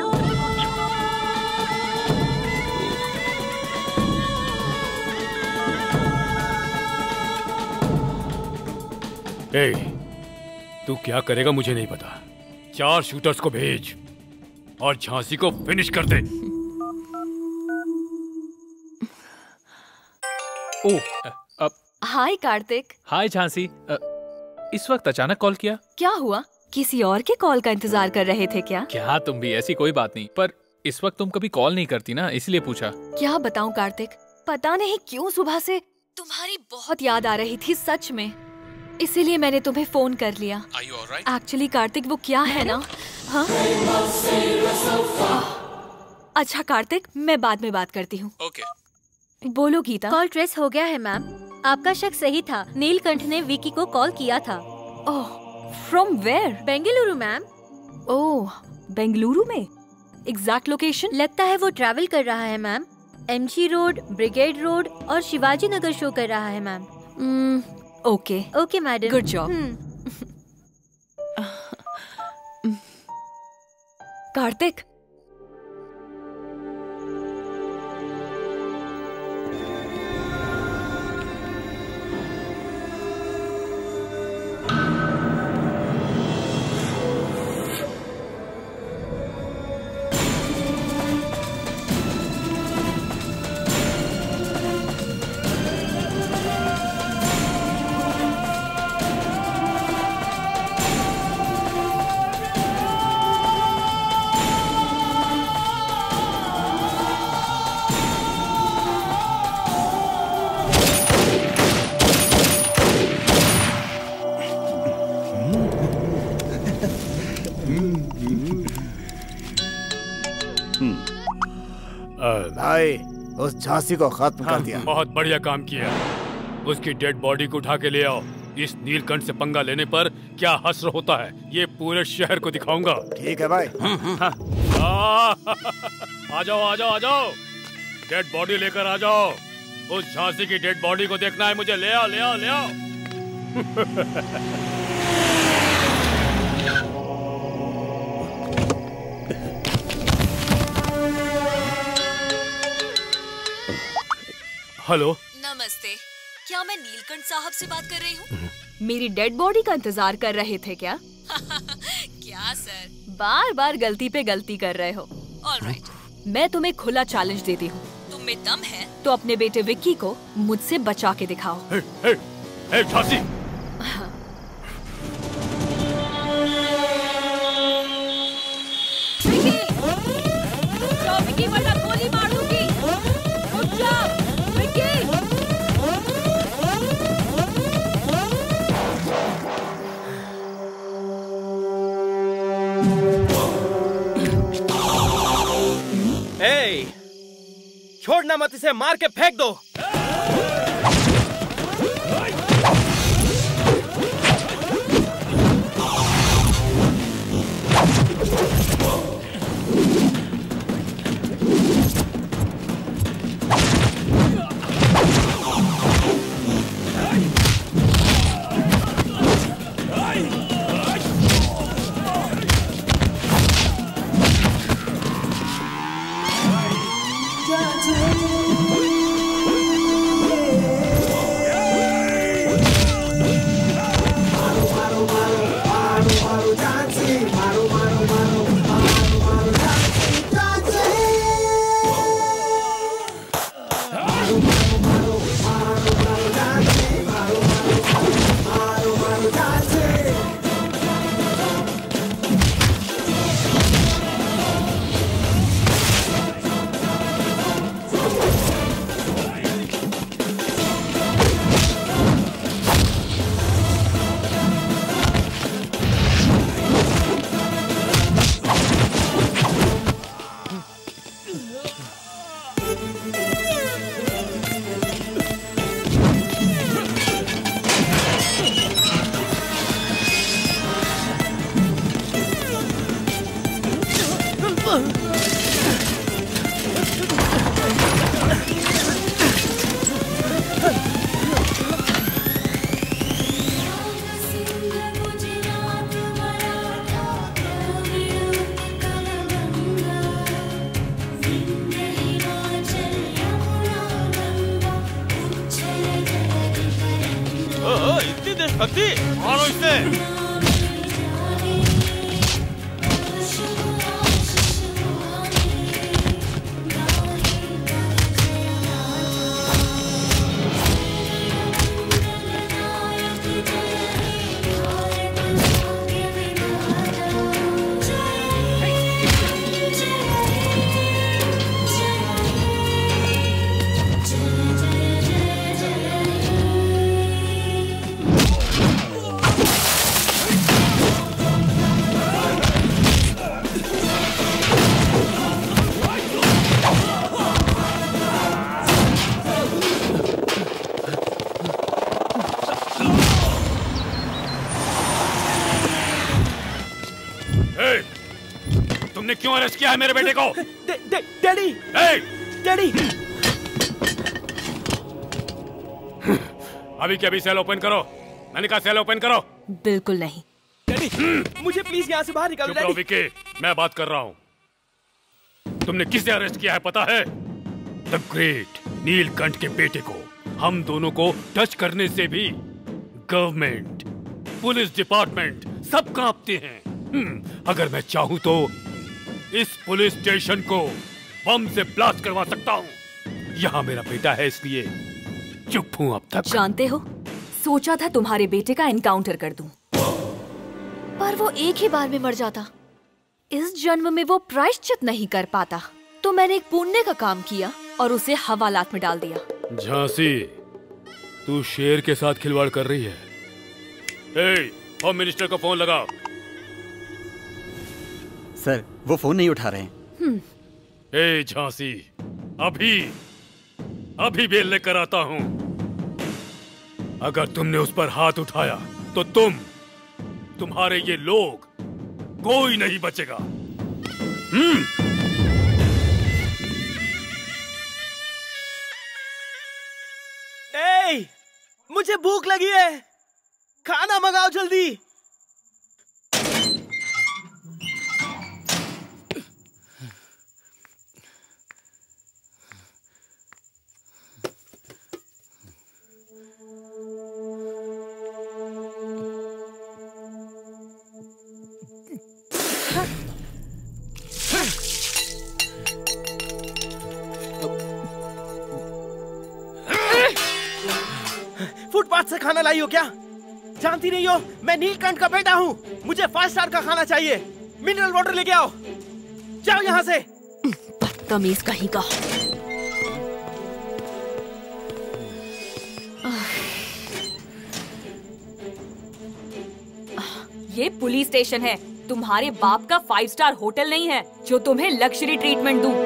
[SPEAKER 4] ए, तू क्या करेगा मुझे नहीं पता। चार शूटर्स को भेज और झांसी को फिनिश कर दे।
[SPEAKER 8] ओह, अब
[SPEAKER 14] हाय कार्तिक।
[SPEAKER 8] हाय झांसी, इस वक्त अचानक कॉल किया?
[SPEAKER 14] क्या हुआ? किसी और के कॉल का इंतजार कर रहे थे क्या?
[SPEAKER 8] क्या तुम भी? ऐसी कोई बात नहीं, पर इस वक्त तुम कभी कॉल नहीं करती ना, इसलिए पूछा।
[SPEAKER 14] क्या बताऊं कार्तिक, पता नहीं क्यों सुबह से तुम्हारी बहुत याद आ रही थी। सच में इसीलिए मैंने तुम्हें फोन कर लिया। एक्चुअली कार्तिक वो क्या है ना, हाँ अच्छा कार्तिक मैं बाद में बात करती हूँ।
[SPEAKER 8] ओके।
[SPEAKER 14] बोलो गीता।
[SPEAKER 15] कॉल ट्रेस हो गया है मैम। आपका शक सही था, नीलकंठ ने विकी को कॉल किया था।
[SPEAKER 14] Oh, from where?
[SPEAKER 15] Bengaluru ma'am.
[SPEAKER 14] Oh, Bengaluru में? Exact location?
[SPEAKER 15] लगता है वो ट्रैवल कर रहा है मैम। एमजी रोड, ब्रिगेड रोड और शिवाजी नगर शो कर रहा है मैम।
[SPEAKER 14] Okay
[SPEAKER 15] okay madam,
[SPEAKER 14] good job. Kartik,
[SPEAKER 5] भाई उस झांसी को खत्म कर दिया।
[SPEAKER 4] बहुत बढ़िया काम किया। उसकी डेड बॉडी को उठा के ले आओ। इस नीलकंठ से पंगा लेने पर क्या हश्र होता है ये पूरे शहर को दिखाऊंगा।
[SPEAKER 5] ठीक है भाई।
[SPEAKER 4] आ जाओ आ जाओ आ जाओ, डेड बॉडी लेकर आ जाओ। उस झांसी की डेड बॉडी को देखना है मुझे। ले आओ ले आओ ले आओ। हेलो,
[SPEAKER 14] नमस्ते। क्या मैं नीलकंठ साहब से बात कर रही हूँ? मेरी डेड बॉडी का इंतजार कर रहे थे क्या? क्या सर, बार बार गलती पे गलती कर रहे हो। ऑलराइट, मैं तुम्हें खुला चैलेंज देती हूँ। तुम में दम है तो अपने बेटे विक्की को मुझसे बचा के दिखाओ।
[SPEAKER 4] हे, हे, हे, झांसी।
[SPEAKER 14] विक्की, वरना गोली मार दूंगी। उठ जाओ, विक्की।
[SPEAKER 12] ए, छोड़ना मत, इसे मार के फेंक दो।
[SPEAKER 13] भक्ति, मारो इसे।
[SPEAKER 4] ए, तुमने क्यों अरेस्ट किया है मेरे बेटे को?
[SPEAKER 12] Daddy, daddy.
[SPEAKER 4] अभी के अभी सेल ओपन करो। मैंने कहा सेल ओपन करो।
[SPEAKER 14] बिल्कुल नहीं।
[SPEAKER 12] डैडी, मुझे प्लीज यहाँ से बाहर निकालो।
[SPEAKER 4] चुप रहो विकी, मैं बात कर रहा हूँ। तुमने किसे अरेस्ट किया है पता है? द ग्रेट नीलकंठ के बेटे को। हम दोनों को टच करने से भी गवर्नमेंट, पुलिस डिपार्टमेंट सब कांपते हैं। अगर मैं चाहूँ तो इस पुलिस स्टेशन को बम से ब्लास्ट करवा सकता हूँ। यहाँ मेरा बेटा है इसलिए चुप हूँ अब तक।
[SPEAKER 14] जानते हो, सोचा था तुम्हारे बेटे का एनकाउंटर कर दूं, पर वो एक ही बार में मर जाता। इस जन्म में वो प्रायश्चित नहीं कर पाता, तो मैंने एक पुण्य का काम किया और उसे हवालात में डाल दिया।
[SPEAKER 4] झांसी, तू शेर के साथ खिलवाड़ कर रही है। ए, होम मिनिस्टर को फोन लगाओ।
[SPEAKER 6] सर, वो फोन नहीं उठा रहे हैं।
[SPEAKER 4] ए झांसी, अभी अभी बेल लेकर आता हूँ। अगर तुमने उस पर हाथ उठाया तो तुम, तुम्हारे ये लोग, कोई नहीं बचेगा। हम्म।
[SPEAKER 12] ए, मुझे भूख लगी है, खाना मंगाओ जल्दी। फुटपाथ से खाना लाई हो क्या? जानती नहीं हो, मैं नीलकंठ का बेटा हूँ। मुझे फाइव स्टार का खाना चाहिए। मिनरल वाटर लेके आओ। जाओ यहाँ से।
[SPEAKER 14] बदतमीज कहीं का। ये पुलिस स्टेशन है, तुम्हारे बाप का फाइव स्टार होटल नहीं है जो तुम्हें लग्जरी ट्रीटमेंट दूं।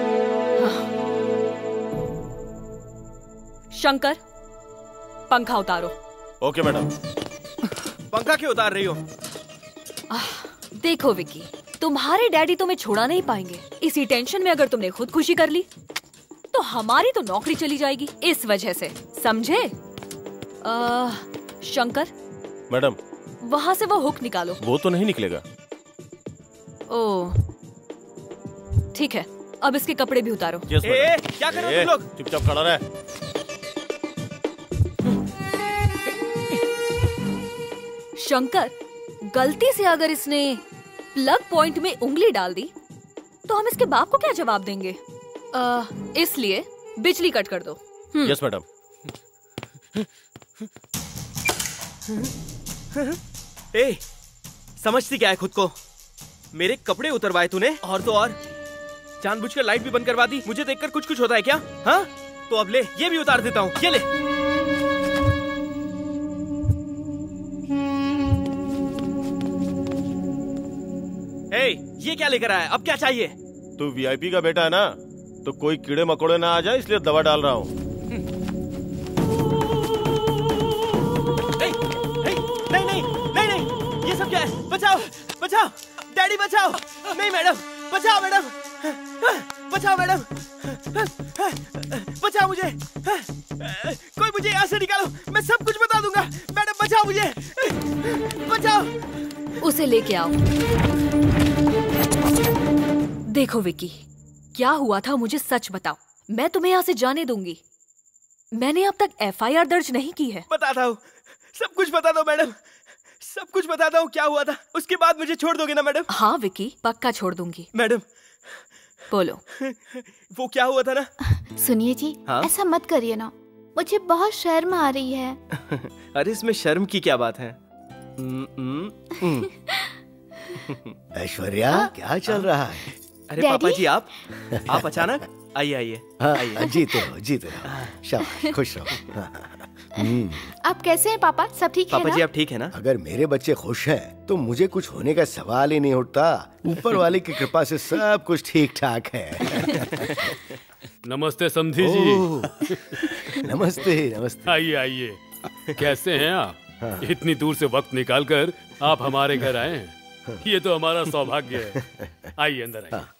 [SPEAKER 14] शंकर, पंखा उतारो।
[SPEAKER 13] Okay madam.
[SPEAKER 12] पंखा क्यों उतार रही हो?
[SPEAKER 14] देखो विकी, तुम्हारे डैडी तुम्हें छोड़ा नहीं पाएंगे। इसी टेंशन में अगर तुमने खुद खुशी कर ली तो हमारी तो नौकरी चली जाएगी। इस वजह से, समझे? आ, शंकर,
[SPEAKER 13] मैडम,
[SPEAKER 14] वहाँ से वो हुक निकालो।
[SPEAKER 13] वो तो नहीं निकलेगा।
[SPEAKER 14] ओ, ठीक है, अब इसके कपड़े भी उतारो।
[SPEAKER 13] Yes madam.
[SPEAKER 12] ए, क्या कर रहे हो तुम लोग?
[SPEAKER 13] चुपचाप खड़ा रहे।
[SPEAKER 14] शंकर, गलती से अगर इसने प्लग पॉइंट में उंगली डाल दी तो हम इसके बाप को क्या जवाब देंगे? आ, इसलिए बिजली कट कर दो।
[SPEAKER 13] Yes madam.
[SPEAKER 12] ए, समझती क्या है खुद को? मेरे कपड़े उतरवाए तूने, और तो और जानबूझकर लाइट भी बंद करवा दी। मुझे देखकर कुछ कुछ होता है क्या? हाँ, तो अब ले, ये भी उतार देता हूँ। ये ले। ए, ये क्या लेकर आया? अब क्या चाहिए?
[SPEAKER 13] तू वीआईपी का बेटा है ना, तो कोई कीड़े मकोड़े ना आ जाए इसलिए दवा डाल रहा हूँ।
[SPEAKER 12] नहीं, नहीं, नहीं, नहीं, नहीं, ये सब क्या है? बचाओ, बचाओ, डैडी बचाओ। नहीं मैडम, बचाओ मैडम, बचाओ मैडम, बचाओ मुझे, कोई मुझे यहाँ से निकालो, मैं सब कुछ बता दूंगा। मैडम बचाओ मुझे, बचाओ।
[SPEAKER 14] उसे लेके आओ। देखो विकी, क्या हुआ था मुझे सच बताओ, मैं तुम्हें यहाँ से जाने दूंगी। मैंने अब तक एफआईआर दर्ज नहीं की है।
[SPEAKER 12] बताता हूँ, सब कुछ बता दो मैडम, सब कुछ बताता हूँ क्या हुआ था। उसके बाद मुझे छोड़ दोगे ना मैडम?
[SPEAKER 14] हाँ विकी, पक्का छोड़ दूंगी।
[SPEAKER 12] मैडम
[SPEAKER 14] बोलो।
[SPEAKER 12] वो क्या हुआ था ना?
[SPEAKER 18] सुनिए जी,
[SPEAKER 12] हाँ?
[SPEAKER 18] ऐसा मत करिए ना, मुझे बहुत शर्म आ रही है।
[SPEAKER 12] अरे इसमें शर्म की क्या बात है?
[SPEAKER 2] ऐश्वर्या, क्या चल रहा है?
[SPEAKER 12] अरे पापा जी, आप आप अचानक आइए आइए
[SPEAKER 2] हाँ, जीते रहो, जीते रहो, शाबाश, खुश रहो।
[SPEAKER 18] आप कैसे हैं पापा? सब ठीक है
[SPEAKER 12] पापा
[SPEAKER 18] ना?
[SPEAKER 12] जी आप ठीक है ना?
[SPEAKER 2] अगर मेरे बच्चे खुश हैं तो मुझे कुछ होने का सवाल ही नहीं उठता। ऊपर वाले की कृपा से सब कुछ ठीक ठाक है।
[SPEAKER 4] नमस्ते समधी जी।
[SPEAKER 2] नमस्ते नमस्ते।
[SPEAKER 4] आइए आइए, कैसे हैं आप? हाँ। इतनी दूर से वक्त निकालकर आप हमारे घर आए हैं। ये तो हमारा सौभाग्य है। आइए अंदर आइए।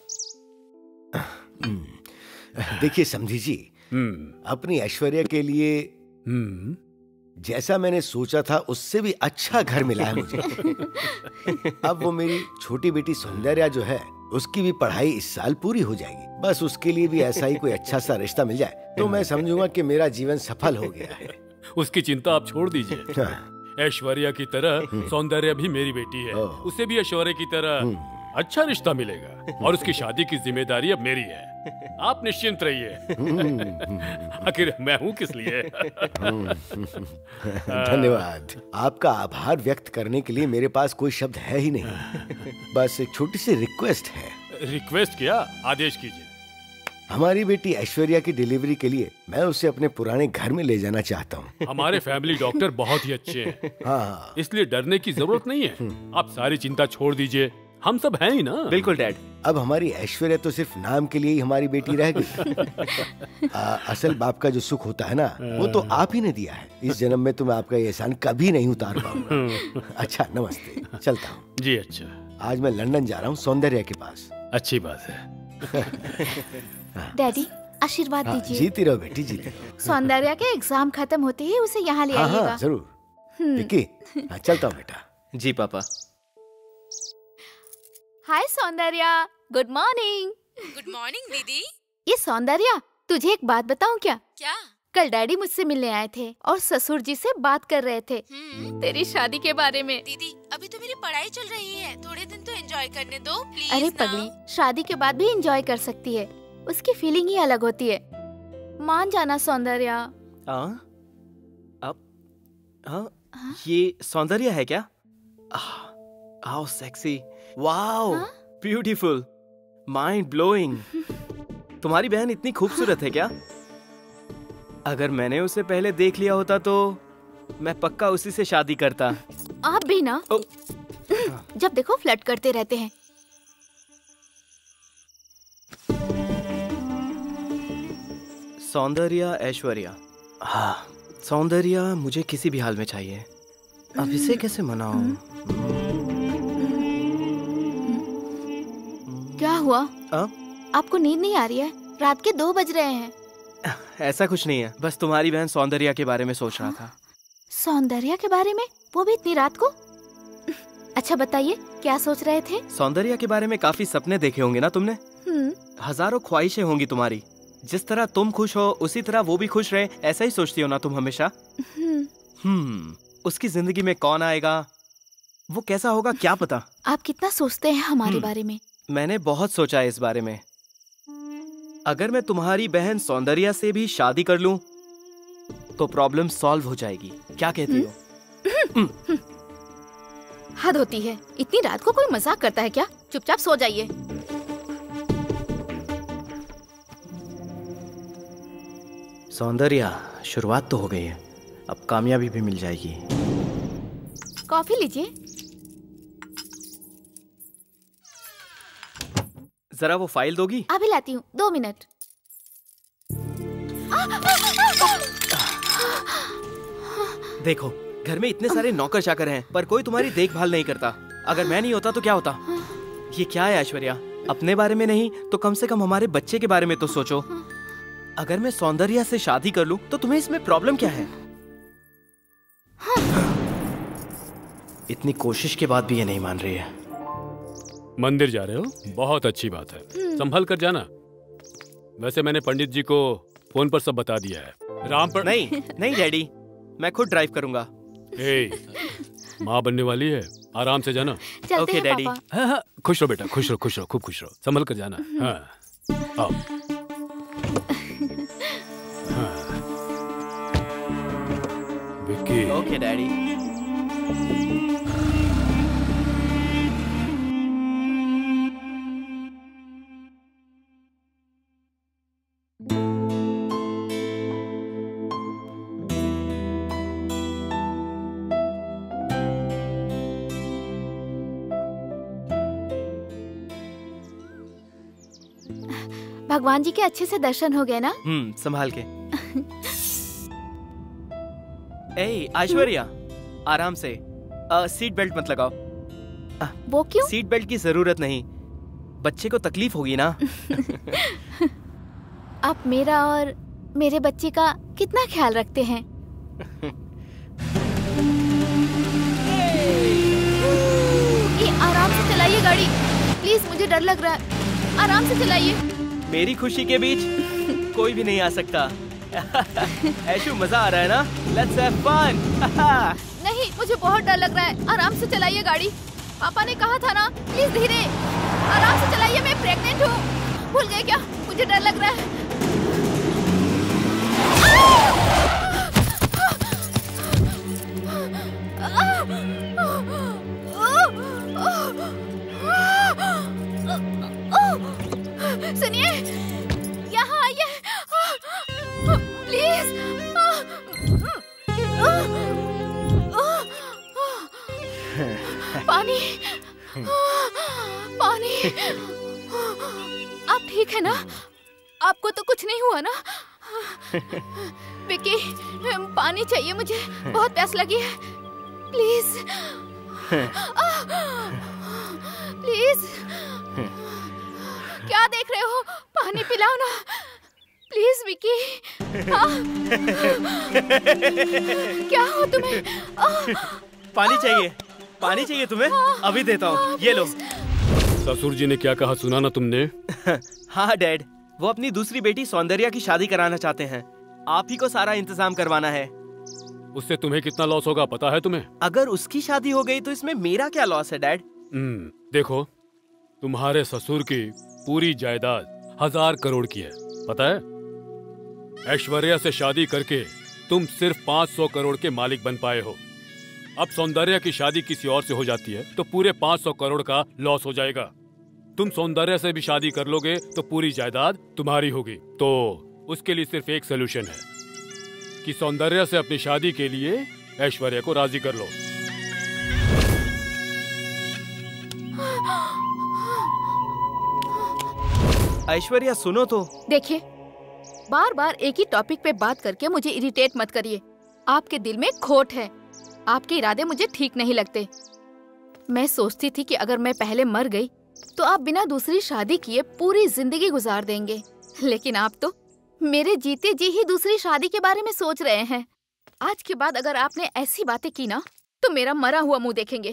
[SPEAKER 2] देखिए समधी जी, अपनी ऐश्वर्या के लिए जैसा मैंने सोचा था उससे भी अच्छा घर मिला है मुझे। अब वो मेरी छोटी बेटी सौंदर्या जो है उसकी भी पढ़ाई इस साल पूरी हो जाएगी। बस उसके लिए भी ऐसा ही कोई अच्छा सा रिश्ता मिल जाए तो मैं समझूंगा कि मेरा जीवन सफल हो गया है।
[SPEAKER 4] उसकी चिंता आप छोड़ दीजिए। ऐश्वर्या की तरह सौंदर्या भी मेरी बेटी है, उसे भी ऐश्वर्या की तरह अच्छा रिश्ता मिलेगा और उसकी शादी की जिम्मेदारी अब मेरी है। आप निश्चिंत रहिए। आखिर मैं हूँ किस लिए।
[SPEAKER 2] धन्यवाद। आपका आभार व्यक्त करने के लिए मेरे पास कोई शब्द है ही नहीं। बस एक छोटी सी रिक्वेस्ट है।
[SPEAKER 4] रिक्वेस्ट क्या? आदेश कीजिए।
[SPEAKER 2] हमारी बेटी ऐश्वर्या की डिलीवरी के लिए मैं उसे अपने पुराने घर में ले जाना चाहता हूँ।
[SPEAKER 4] हमारे फैमिली डॉक्टर बहुत ही अच्छे हैं। हाँ। इसलिए डरने की जरूरत नहीं है। आप सारी चिंता छोड़ दीजिए, हम सब हैं ही ना।
[SPEAKER 12] बिल्कुल डैड।
[SPEAKER 2] अब हमारी ऐश्वर्या तो सिर्फ नाम के लिए ही हमारी बेटी रह गई। आ, असल बाप का जो सुख होता है ना वो तो आप ही ने दिया है। इस जन्म में तो मैं आपका ये एहसान कभी नहीं उतार पाऊंगा। अच्छा नमस्ते, चलता हूँ।
[SPEAKER 4] जी अच्छा।
[SPEAKER 2] आज मैं लंदन जा रहा हूँ सौंदर्या के पास।
[SPEAKER 4] अच्छी बात है।
[SPEAKER 11] डैडी आशीर्वाद
[SPEAKER 2] हाँ,
[SPEAKER 11] दीजिए।
[SPEAKER 2] जीती रहो बेटी, जीती रहो।
[SPEAKER 11] सौंदर्या के एग्जाम खत्म होते ही उसे यहाँ ले
[SPEAKER 2] हाँ,
[SPEAKER 11] आइएगा।
[SPEAKER 2] हाँ, जरूर। विक्की, हाँ, चलता हूँ बेटा।
[SPEAKER 12] जी पापा।
[SPEAKER 11] Hi Soundarya, good morning.
[SPEAKER 20] Good morning दीदी।
[SPEAKER 11] ये सौंदर्या, तुझे एक बात बताऊं क्या?
[SPEAKER 20] क्या?
[SPEAKER 11] कल डैडी मुझसे मिलने आए थे और ससुर जी से बात कर रहे थे तेरी शादी के बारे में।
[SPEAKER 20] दीदी अभी तो मेरी पढ़ाई चल रही है, थोड़े दिन तो एंजॉय करने दो प्लीज।
[SPEAKER 11] अरे पगली, शादी के बाद भी एंजॉय कर सकती है, उसकी फीलिंग ही अलग होती है। मान जाना सौंदर्या।
[SPEAKER 12] हाँ अब हाँ ये सौंदर्या है क्या? How sexy, wow, beautiful, mind blowing. तुम्हारी बहन इतनी खूबसूरत है क्या? अगर मैंने उसे पहले देख लिया होता तो मैं पक्का उसी से शादी करता।
[SPEAKER 11] आप भी ना जब देखो फ्लर्ट करते रहते हैं।
[SPEAKER 12] सौंदर्या ऐश्वर्या, हाँ सौंदर्या मुझे किसी भी हाल में चाहिए। अब इसे कैसे मनाऊं?
[SPEAKER 11] क्या हुआ?
[SPEAKER 12] आ?
[SPEAKER 11] आपको नींद नहीं आ रही है? रात के दो बज रहे हैं।
[SPEAKER 12] ऐसा कुछ नहीं है, बस तुम्हारी बहन सौंदर्या के बारे में सोच रहा था।
[SPEAKER 11] सौंदर्या के बारे में? वो भी इतनी रात को? अच्छा बताइए क्या सोच रहे थे?
[SPEAKER 12] सौंदर्या के बारे में काफी सपने देखे होंगे ना तुमने? हजारों ख्वाहिशें होंगी तुम्हारी। जिस तरह तुम खुश हो उसी तरह वो भी खुश रहे, ऐसा ही सोचती हो ना तुम हमेशा? हम्म उसकी जिंदगी में कौन आएगा, वो कैसा होगा, क्या पता।
[SPEAKER 11] आप कितना सोचते हैं हमारे बारे में?
[SPEAKER 12] मैंने बहुत सोचा है इस बारे में। अगर मैं तुम्हारी बहन सौंदर्या से भी शादी कर लूं तो प्रॉब्लम सॉल्व हो जाएगी। क्या कहती हो?
[SPEAKER 11] हद होती है, इतनी रात को कोई मजाक करता है क्या? चुपचाप सो जाइए।
[SPEAKER 12] सौंदर्या, शुरुआत तो हो गई है, अब कामयाबी भी मिल जाएगी।
[SPEAKER 11] कॉफी लीजिए।
[SPEAKER 12] जरा वो फाइल दोगी?
[SPEAKER 11] अभी लाती हूँ, दो मिनट।
[SPEAKER 12] देखो घर में इतने सारे नौकर चाकर हैं पर कोई तुम्हारी देखभाल नहीं करता। अगर मैं नहीं होता तो क्या होता? ये क्या है ऐश्वर्या, अपने बारे में नहीं तो कम से कम हमारे बच्चे के बारे में तो सोचो। अगर मैं सौंदर्या से शादी कर लूं तो तुम्हें इसमें प्रॉब्लम क्या है? इतनी कोशिश के बाद भी ये नहीं मान रही है।
[SPEAKER 4] मंदिर जा रहे हो? बहुत अच्छी बात है, संभल कर जाना। वैसे मैंने पंडित जी को फोन पर सब बता दिया है। राम पर
[SPEAKER 12] नहीं नहीं डैडी, मैं खुद ड्राइव करूंगा।
[SPEAKER 4] ए, माँ बनने वाली है, आराम से जाना।
[SPEAKER 12] Okay daddy.
[SPEAKER 4] हाँ हाँ, खुश रहो बेटा, खुश रहो, खुश रहो, खूब खुश रहो, संभल कर जाना। हाँ आओ। हाँ। विक्की।
[SPEAKER 12] Okay daddy.
[SPEAKER 11] भगवान जी के अच्छे से दर्शन हो गए ना?
[SPEAKER 12] हम्म संभाल के। ए ऐश्वर्या, आराम से। आ, सीट बेल्ट मत लगाओ।
[SPEAKER 18] वो क्यों?
[SPEAKER 12] सीट बेल्ट की जरूरत नहीं, बच्चे को तकलीफ होगी ना।
[SPEAKER 18] आप मेरा और मेरे बच्चे का कितना ख्याल रखते हैं? ये आराम से चलाइए गाड़ी, प्लीज, मुझे डर लग रहा है। आराम से चलाइए।
[SPEAKER 12] मेरी खुशी के बीच कोई भी नहीं आ सकता। ऐशु, मजा आ रहा है ना? Let's have fun.
[SPEAKER 11] नहीं, मुझे बहुत डर लग रहा है। आराम से चलाइए गाड़ी। पापा ने कहा था ना, प्लीज धीरे। आराम से चलाइए, मैं प्रेग्नेंट हूँ। भूल गए क्या? मुझे डर लग रहा है। सुनिए, यहाँ आइए प्लीज। पानी, पानी। आप ठीक है ना? आपको तो कुछ नहीं हुआ ना? विकी, पानी चाहिए मुझे, बहुत प्यास लगी है। Please, please. क्या देख रहे हो? पानी पिलाओ ना, प्लीज विकी। क्या हो तुम्हें?
[SPEAKER 12] पानी चाहिए, पानी चाहिए तुम्हें? अभी देता हूँ, ये लो।
[SPEAKER 4] ससुर जी ने क्या कहा, सुना ना तुमने?
[SPEAKER 12] हाँ डैड, वो अपनी दूसरी बेटी सौंदर्या की शादी कराना चाहते हैं। आप ही को सारा इंतजाम करवाना है।
[SPEAKER 4] उससे तुम्हें कितना लॉस होगा पता है तुम्हें?
[SPEAKER 12] अगर उसकी शादी हो गई तो इसमें मेरा क्या लॉस है डैड?
[SPEAKER 4] हम्म, देखो, तुम्हारे ससुर की पूरी जायदाद हजार करोड़ की है, पता है? ऐश्वर्या से शादी करके तुम सिर्फ पाँच सौ करोड़ के मालिक बन पाए हो। अब सौंदर्या की शादी किसी और से हो जाती है तो पूरे पाँच सौ करोड़ का लॉस हो जाएगा। तुम सौंदर्या से भी शादी कर लोगे तो पूरी जायदाद तुम्हारी होगी। तो उसके लिए सिर्फ एक सोल्यूशन है कि सौंदर्या से अपनी शादी के लिए ऐश्वर्या को राजी कर लो।
[SPEAKER 12] ऐश्वर्या सुनो तो।
[SPEAKER 11] देखिए, बार बार एक ही टॉपिक पे बात करके मुझे इरिटेट मत करिए। आपके दिल में खोट है, आपके इरादे मुझे ठीक नहीं लगते। मैं सोचती थी कि अगर मैं पहले मर गई तो आप बिना दूसरी शादी किए पूरी जिंदगी गुजार देंगे, लेकिन आप तो मेरे जीते जी ही दूसरी शादी के बारे में सोच रहे हैं। आज के बाद अगर आपने ऐसी बातें की ना तो मेरा मरा हुआ मुंह देखेंगे।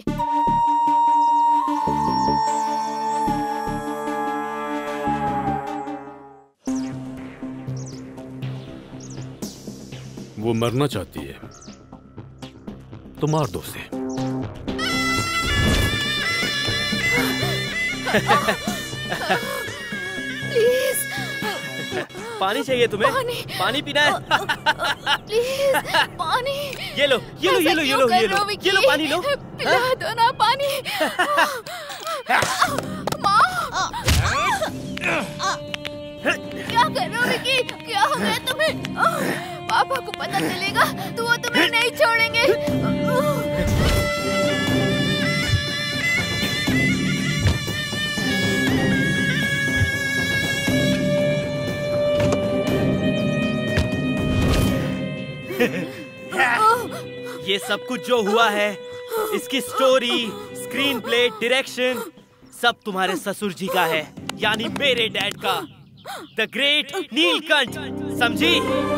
[SPEAKER 4] वो मरना चाहती है तो मार दो उसे।
[SPEAKER 11] प्लीज।
[SPEAKER 12] पानी चाहिए तुम्हें?
[SPEAKER 11] पानी,
[SPEAKER 12] पानी पीना है?
[SPEAKER 11] प्लीज, पानी।
[SPEAKER 12] ये लो, ये लो, ये लो, ये लो, ये लो, ये लो, पानी लो।
[SPEAKER 11] पिला दो ना पानी। माँ, क्या कर रहे हो विकी? क्या हो गया तुम्हें? पापा को पता चलेगा तो वो तुम्हें नहीं छोड़ेंगे।
[SPEAKER 12] ये सब कुछ जो हुआ है, इसकी स्टोरी, स्क्रीन प्ले, डायरेक्शन सब तुम्हारे ससुर जी का है, यानी मेरे डैड का, द ग्रेट नीलकंठ, समझी?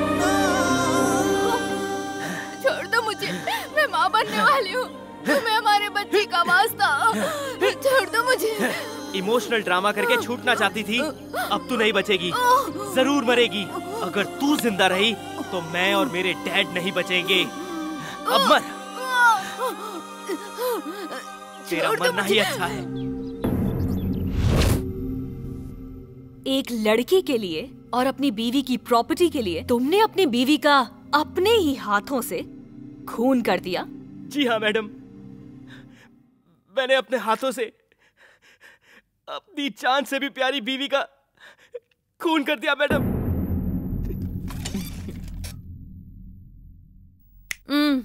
[SPEAKER 11] छोड़ दो मुझे, मैं माँ बनने वाली हूँ। तुम्हें हमारे बच्चे का वास्ता, छोड़ दो मुझे।
[SPEAKER 12] इमोशनल ड्रामा करके छूटना चाहती थी, अब तू नहीं बचेगी, जरूर मरेगी। अगर तू जिंदा रही तो मैं और मेरे डैड नहीं बचेंगे। अब मर, तेरा मरना ही अच्छा है।
[SPEAKER 14] एक लड़की के लिए और अपनी बीवी की प्रॉपर्टी के लिए तुमने अपनी बीवी का अपने ही हाथों से खून कर दिया।
[SPEAKER 12] जी हाँ मैडम, मैंने अपने हाथों से अपनी जान से भी प्यारी बीवी का खून कर दिया मैडम।
[SPEAKER 14] हम्म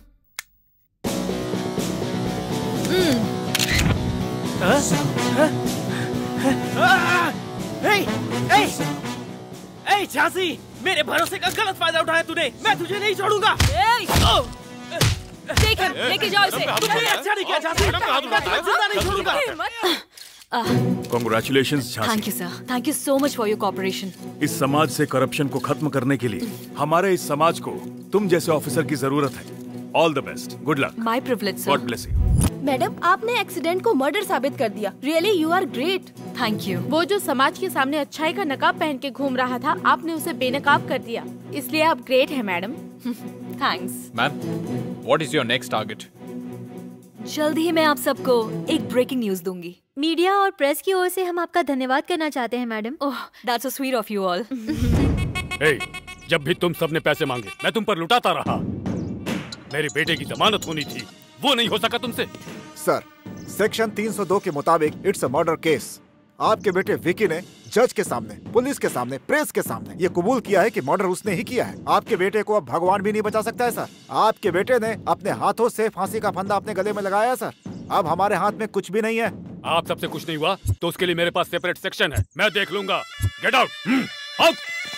[SPEAKER 12] ए झांसी, मेरे भरोसे का गलत फायदा उठाया तूने। मैं तुझे नहीं छोड़ूंगा।
[SPEAKER 14] टेक हिम, लेके जाओ इसे।
[SPEAKER 12] तुमने अच्छा नहीं किया झांसी, मैं तुम्हें जिंदा नहीं छोड़ूंगा।
[SPEAKER 7] Congratulations Jhansi.
[SPEAKER 14] Thank you sir, thank you so much for your cooperation.
[SPEAKER 7] इस समाज से करप्शन को खत्म करने के लिए हमारे इस समाज को तुम जैसे ऑफिसर की जरूरत है। All the best, good luck.
[SPEAKER 14] My privilege sir.
[SPEAKER 7] God bless you.
[SPEAKER 18] Madam, आपने एक्सीडेंट को मर्डर साबित कर दिया। Really you are great.
[SPEAKER 14] Thank you.
[SPEAKER 3] वो जो समाज के सामने अच्छाई का नकाब पहन के घूम रहा था, आपने उसे बेनकाब कर दिया, इसलिए आप ग्रेट हैं madam.
[SPEAKER 14] Thanks.
[SPEAKER 8] Ma'am, what is your next target?
[SPEAKER 14] जल्द ही मैं आप सबको एक ब्रेकिंग न्यूज दूंगी।
[SPEAKER 15] मीडिया और प्रेस की ओर से हम आपका धन्यवाद करना चाहते हैं मैडम।
[SPEAKER 14] Oh, that's so sweet of you all.
[SPEAKER 4] Hey, जब भी तुम सबने पैसे मांगे मैं तुम पर लुटाता रहा। मेरे बेटे की जमानत होनी थी, वो नहीं हो सका तुमसे।
[SPEAKER 5] सर, सेक्शन तीन सौ दो के मुताबिक इट्स अ मर्डर केस। आपके बेटे विकी ने जज के सामने, पुलिस के सामने, प्रेस के सामने ये कबूल किया है कि मर्डर उसने ही किया है। आपके बेटे को अब भगवान भी नहीं बचा सकता है सर। आपके बेटे ने अपने हाथों से फांसी का फंदा अपने गले में लगाया सर। अब हमारे हाथ में कुछ भी नहीं है।
[SPEAKER 4] आप सबसे कुछ नहीं हुआ तो उसके लिए मेरे पास सेपरेट सेक्शन है, मैं देख लूंगा। Get out, out.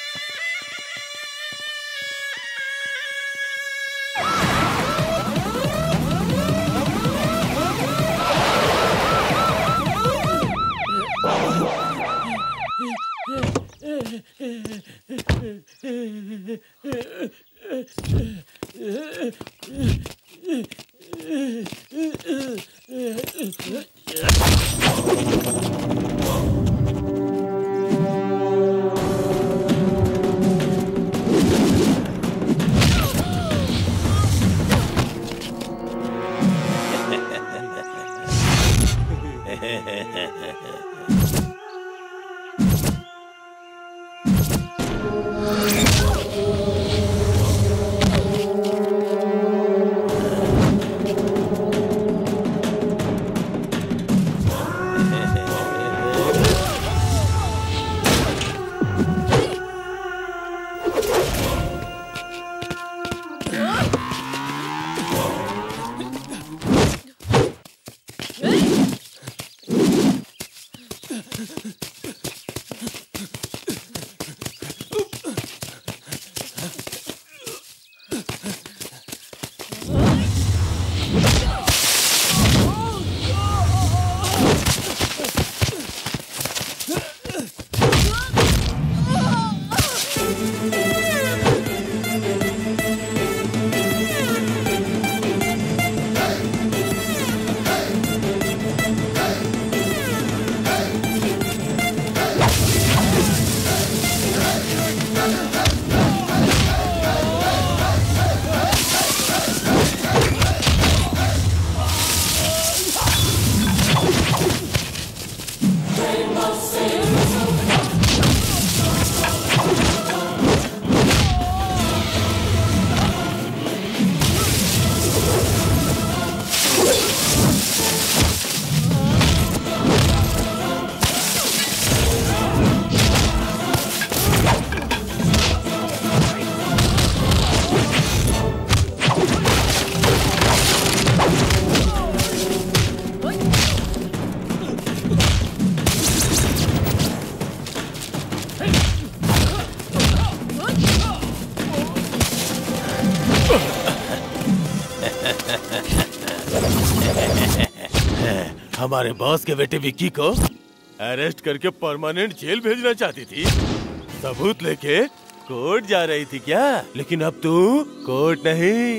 [SPEAKER 13] हमारे बॉस के बेटे विक्की को अरेस्ट करके परमानेंट जेल भेजना चाहती थी। सबूत लेके कोर्ट जा रही थी क्या? लेकिन अब तू कोर्ट नहीं,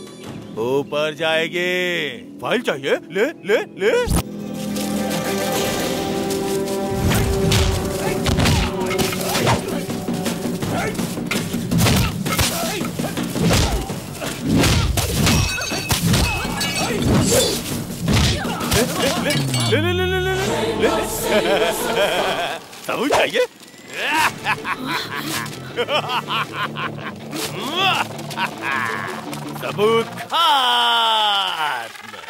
[SPEAKER 13] ऊपर जाएगी। फाइल चाहिए? ले ले ले। ले ले ले ले ले ले ले सबूत चाहिए? सबूत खत्म।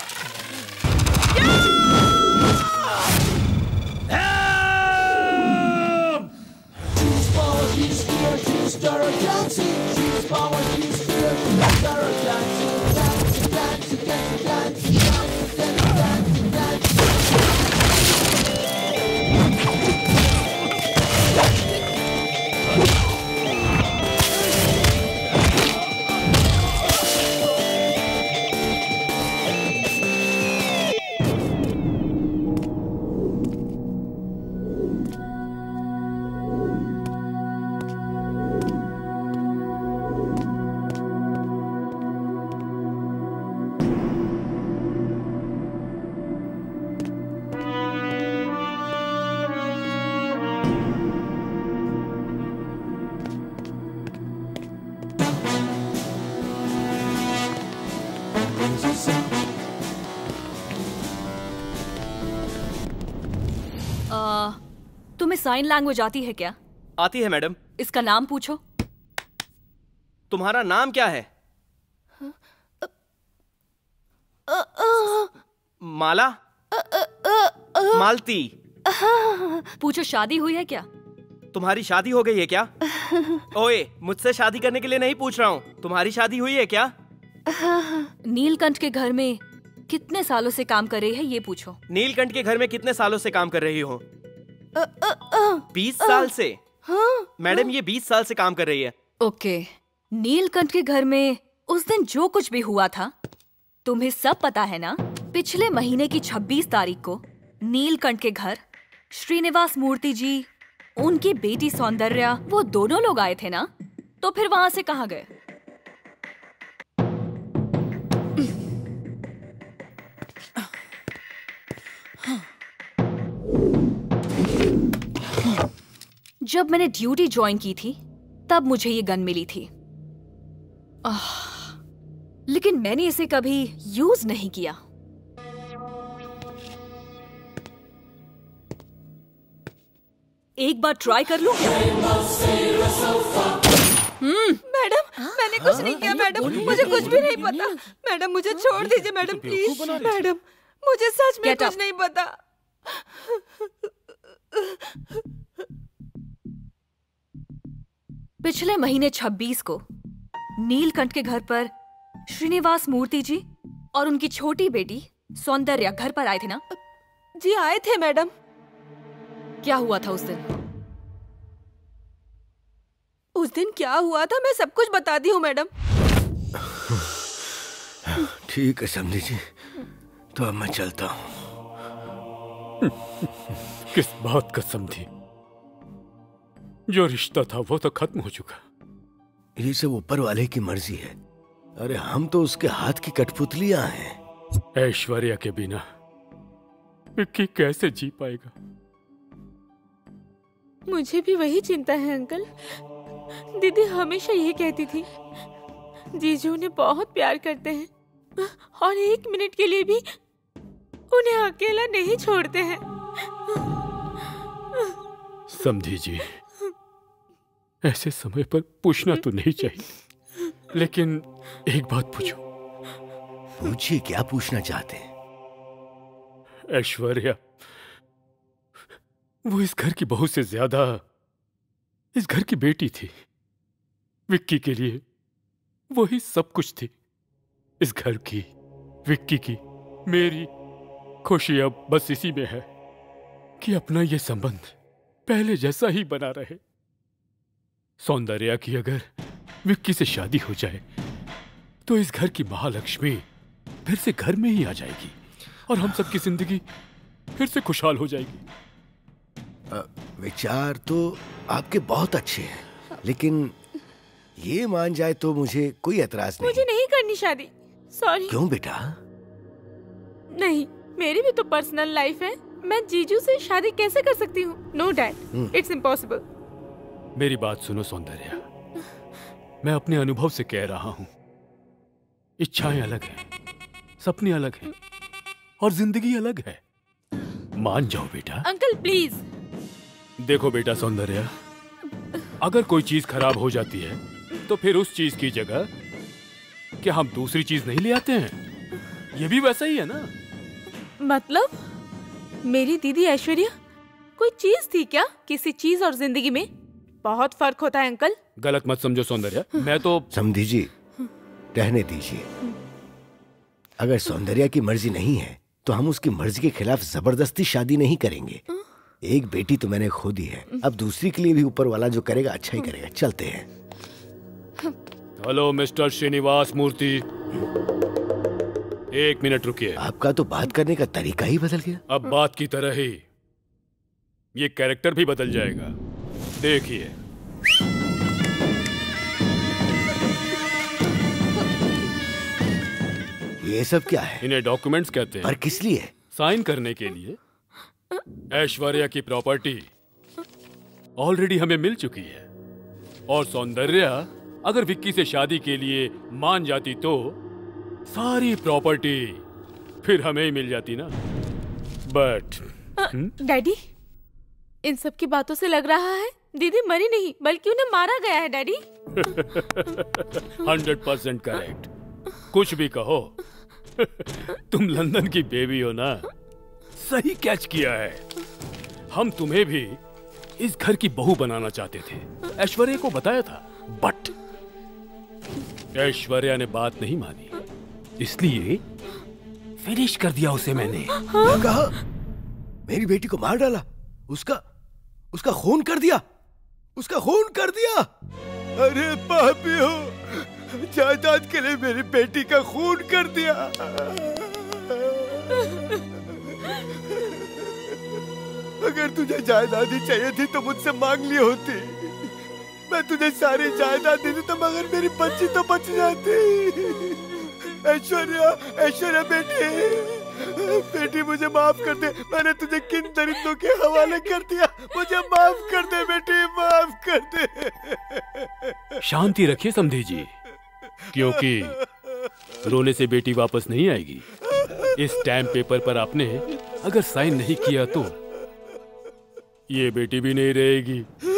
[SPEAKER 14] आ, तुम्हें साइन लैंग्वेज आती है क्या?
[SPEAKER 12] आती है मैडम।
[SPEAKER 14] इसका नाम पूछो।
[SPEAKER 12] तुम्हारा नाम क्या है? माला? मालती?
[SPEAKER 14] पूछो शादी हुई है क्या?
[SPEAKER 12] तुम्हारी शादी हो गई है क्या? ओए, मुझसे शादी करने के लिए नहीं पूछ रहा हूँ, तुम्हारी शादी हुई है क्या?
[SPEAKER 14] नीलकंठ के घर में कितने सालों से काम कर रही है ये पूछो।
[SPEAKER 12] नीलकंठ के घर में कितने सालों से काम कर रही हो? बीस साल से? मैडम ये बीस साल से काम कर रही है।
[SPEAKER 14] ओके, नीलकंठ के घर में उस दिन जो कुछ भी हुआ था तुम्हें सब पता है ना? पिछले महीने की छब्बीस तारीख को नीलकंठ के घर श्रीनिवास मूर्ति जी, उनकी बेटी सौंदर्या, वो दोनों लोग आए थे ना? तो फिर वहां से कहाँ गए? जब मैंने ड्यूटी ज्वाइन की थी तब मुझे ये गन मिली थी, आह, लेकिन मैंने इसे कभी यूज नहीं किया। एक बार ट्राई कर लूं?
[SPEAKER 16] हम्म, मैडम मैंने कुछ नहीं किया मैडम, मुझे कुछ भी नहीं पता मैडम, मुझे छोड़ दीजिए मैडम प्लीज। मैडम मुझे सच में कुछ नहीं पता।
[SPEAKER 14] पिछले महीने छब्बीस को नीलकंठ के घर पर श्रीनिवास मूर्ति जी और उनकी छोटी बेटी सौंदर्या घर पर आए थे ना?
[SPEAKER 16] जी आए थे मैडम।
[SPEAKER 14] क्या हुआ था उस दिन?
[SPEAKER 16] उस दिन क्या हुआ था मैं सब कुछ बताती हूँ मैडम।
[SPEAKER 2] ठीक है समझी जी, तो अब मैं चलता हूँ।
[SPEAKER 4] किस बात का समझी? जो रिश्ता था वो तो खत्म हो चुका।
[SPEAKER 2] ये सब ऊपर वाले की मर्जी है। अरे हम तो उसके हाथ की कठपुतलियां हैं।
[SPEAKER 4] ऐश्वर्या के बिना विक्की कैसे जी पाएगा?
[SPEAKER 3] मुझे भी वही चिंता है अंकल। दीदी हमेशा यही कहती थी, जीजू उन्हें बहुत प्यार करते हैं और एक मिनट के लिए भी उन्हें अकेला नहीं छोड़ते हैं।
[SPEAKER 4] समझी जी, ऐसे समय पर पूछना तो नहीं चाहिए, लेकिन एक बात पूछो।
[SPEAKER 2] पूछिए, क्या पूछना चाहते हैं?
[SPEAKER 4] ऐश्वर्या वो इस घर की बहू से ज्यादा इस घर की बेटी थी। विक्की के लिए वही सब कुछ थी। इस घर की, विक्की की, मेरी खुशी अब बस इसी में है कि अपना ये संबंध पहले जैसा ही बना रहे। सौंदर्या की अगर विक्की से शादी हो जाए तो इस घर की महालक्ष्मी फिर से घर में ही आ जाएगी और हम सबकी जिंदगी फिर से खुशहाल हो जाएगी।
[SPEAKER 2] विचार तो आपके बहुत अच्छे हैं, लेकिन ये मान जाए तो मुझे कोई एतराज नहीं।
[SPEAKER 3] मुझे नहीं करनी शादी। सॉरी।
[SPEAKER 2] क्यों बेटा?
[SPEAKER 3] नहीं, मेरी भी तो पर्सनल लाइफ है। मैं जीजू से शादी कैसे कर सकती हूँ? No dad, it's impossible.
[SPEAKER 4] मेरी बात सुनो सौंदर्या, मैं अपने अनुभव से कह रहा हूँ। इच्छाएं अलग हैं, सपने अलग हैं और जिंदगी अलग है। मान जाओ बेटा।
[SPEAKER 3] Uncle please.
[SPEAKER 4] देखो बेटा सौंदर्या, अगर कोई चीज खराब हो जाती है तो फिर उस चीज की जगह क्या हम दूसरी चीज नहीं ले आते हैं? ये भी वैसा ही है ना।
[SPEAKER 3] मतलब मेरी दीदी ऐश्वर्या कोई चीज थी क्या? किसी चीज और जिंदगी में बहुत फर्क होता है अंकल।
[SPEAKER 4] गलत मत समझो सौंदर्या, मैं तो
[SPEAKER 2] समझी जी, रहने दीजिए। अगर सौंदर्या की मर्जी नहीं है तो हम उसकी मर्जी के खिलाफ जबरदस्ती शादी नहीं करेंगे। एक बेटी तो मैंने खो दी है, अब दूसरी के लिए भी ऊपर वाला जो करेगा अच्छा ही करेगा। चलते हैं।
[SPEAKER 4] हेलो मिस्टर श्रीनिवास मूर्ति, एक मिनट रुकिए।
[SPEAKER 2] आपका तो बात करने का तरीका ही बदल गया।
[SPEAKER 4] अब बात की तरह ही ये कैरेक्टर भी बदल जाएगा, देखिए।
[SPEAKER 2] ये सब क्या है?
[SPEAKER 4] इन्हें डॉक्यूमेंट्स कहते हैं।
[SPEAKER 2] पर किस लिए?
[SPEAKER 4] साइन करने के लिए। ऐश्वर्या की प्रॉपर्टी ऑलरेडी हमें मिल चुकी है और सौंदर्या अगर विक्की से शादी के लिए मान जाती तो सारी प्रॉपर्टी फिर हमें ही मिल जाती ना। बट
[SPEAKER 3] डैडी, इन सब की बातों से लग रहा है दीदी मरी नहीं बल्कि उन्हें मारा गया है डैडी।
[SPEAKER 4] Hundred percent correct. कुछ भी कहो, तुम लंदन की बेबी हो ना, सही कैच किया है। हम तुम्हें भी इस घर की बहू बनाना चाहते थे, ऐश्वर्या को बताया था, बट ऐश्वर्या ने बात नहीं मानी, इसलिए फिनिश कर दिया उसे मैंने।
[SPEAKER 2] क्या कहा? मेरी बेटी को मार डाला, उसका उसका खून कर दिया, उसका खून कर दिया। अरे पापियो, जायदाद के लिए मेरी बेटी का खून कर दिया। अगर तुझे जायदाद ही चाहिए थी तो मुझसे मांग ली होती। मैं तुझे सारी जायदाद दे देता मगर मेरी बच्ची तो बच जाती। ऐश्वर्या, ऐश्वर्या बेटी, बेटी मुझे माफ कर दे। मैंने तुझे किन दरिंदों के हवाले कर दिया, मुझे माफ कर दे बेटी, माफ कर दे।
[SPEAKER 4] शांति रखिए समधी जी, क्योंकि रोने से बेटी वापस नहीं आएगी। इस स्टैम्प पेपर पर आपने अगर साइन नहीं किया तो ये बेटी भी नहीं रहेगी।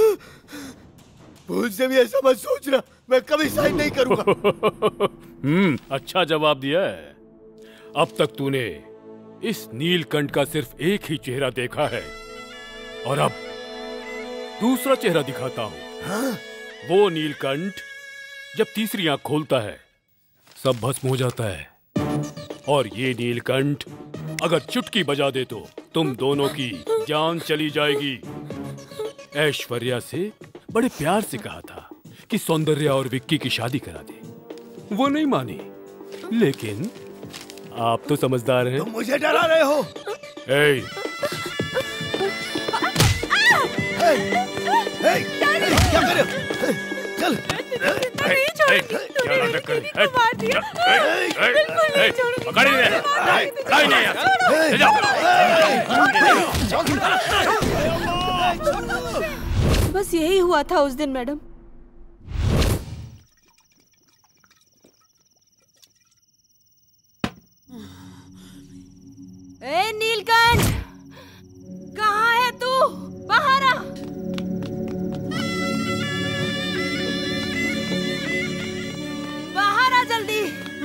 [SPEAKER 2] मुझसे भी ऐसा मत सोचना, मैं कभी साइन नहीं करूंगा।
[SPEAKER 4] हम्म, अच्छा जवाब दिया है। अब तक तूने इस नीलकंठ का सिर्फ एक ही चेहरा देखा है और अब दूसरा चेहरा दिखाता हूँ।
[SPEAKER 2] हाँ?
[SPEAKER 4] वो नीलकंठ जब तीसरी आंख खोलता है सब भस्म हो जाता है, और ये नीलकंठ अगर चुटकी बजा दे तो तुम दोनों की जान चली जाएगी। ऐश्वर्या से बड़े प्यार से कहा था कि सौंदर्या और विक्की की शादी करा दे, वो नहीं मानी। लेकिन आप तो समझदार हैं।
[SPEAKER 2] तुम मुझे डरा रहे हो।
[SPEAKER 4] ए,
[SPEAKER 2] ए, ए, ए, क्या कर रहे हो? चल।
[SPEAKER 4] क्या नाटक कर रहे हो? पकड़ इन्हें। लाई नहीं यार। ले जाओ।
[SPEAKER 16] बस यही हुआ था उस दिन मैडम। ए नीलकंठ, कहाँ है तू? बाहर आ। बाहर आ जल्दी।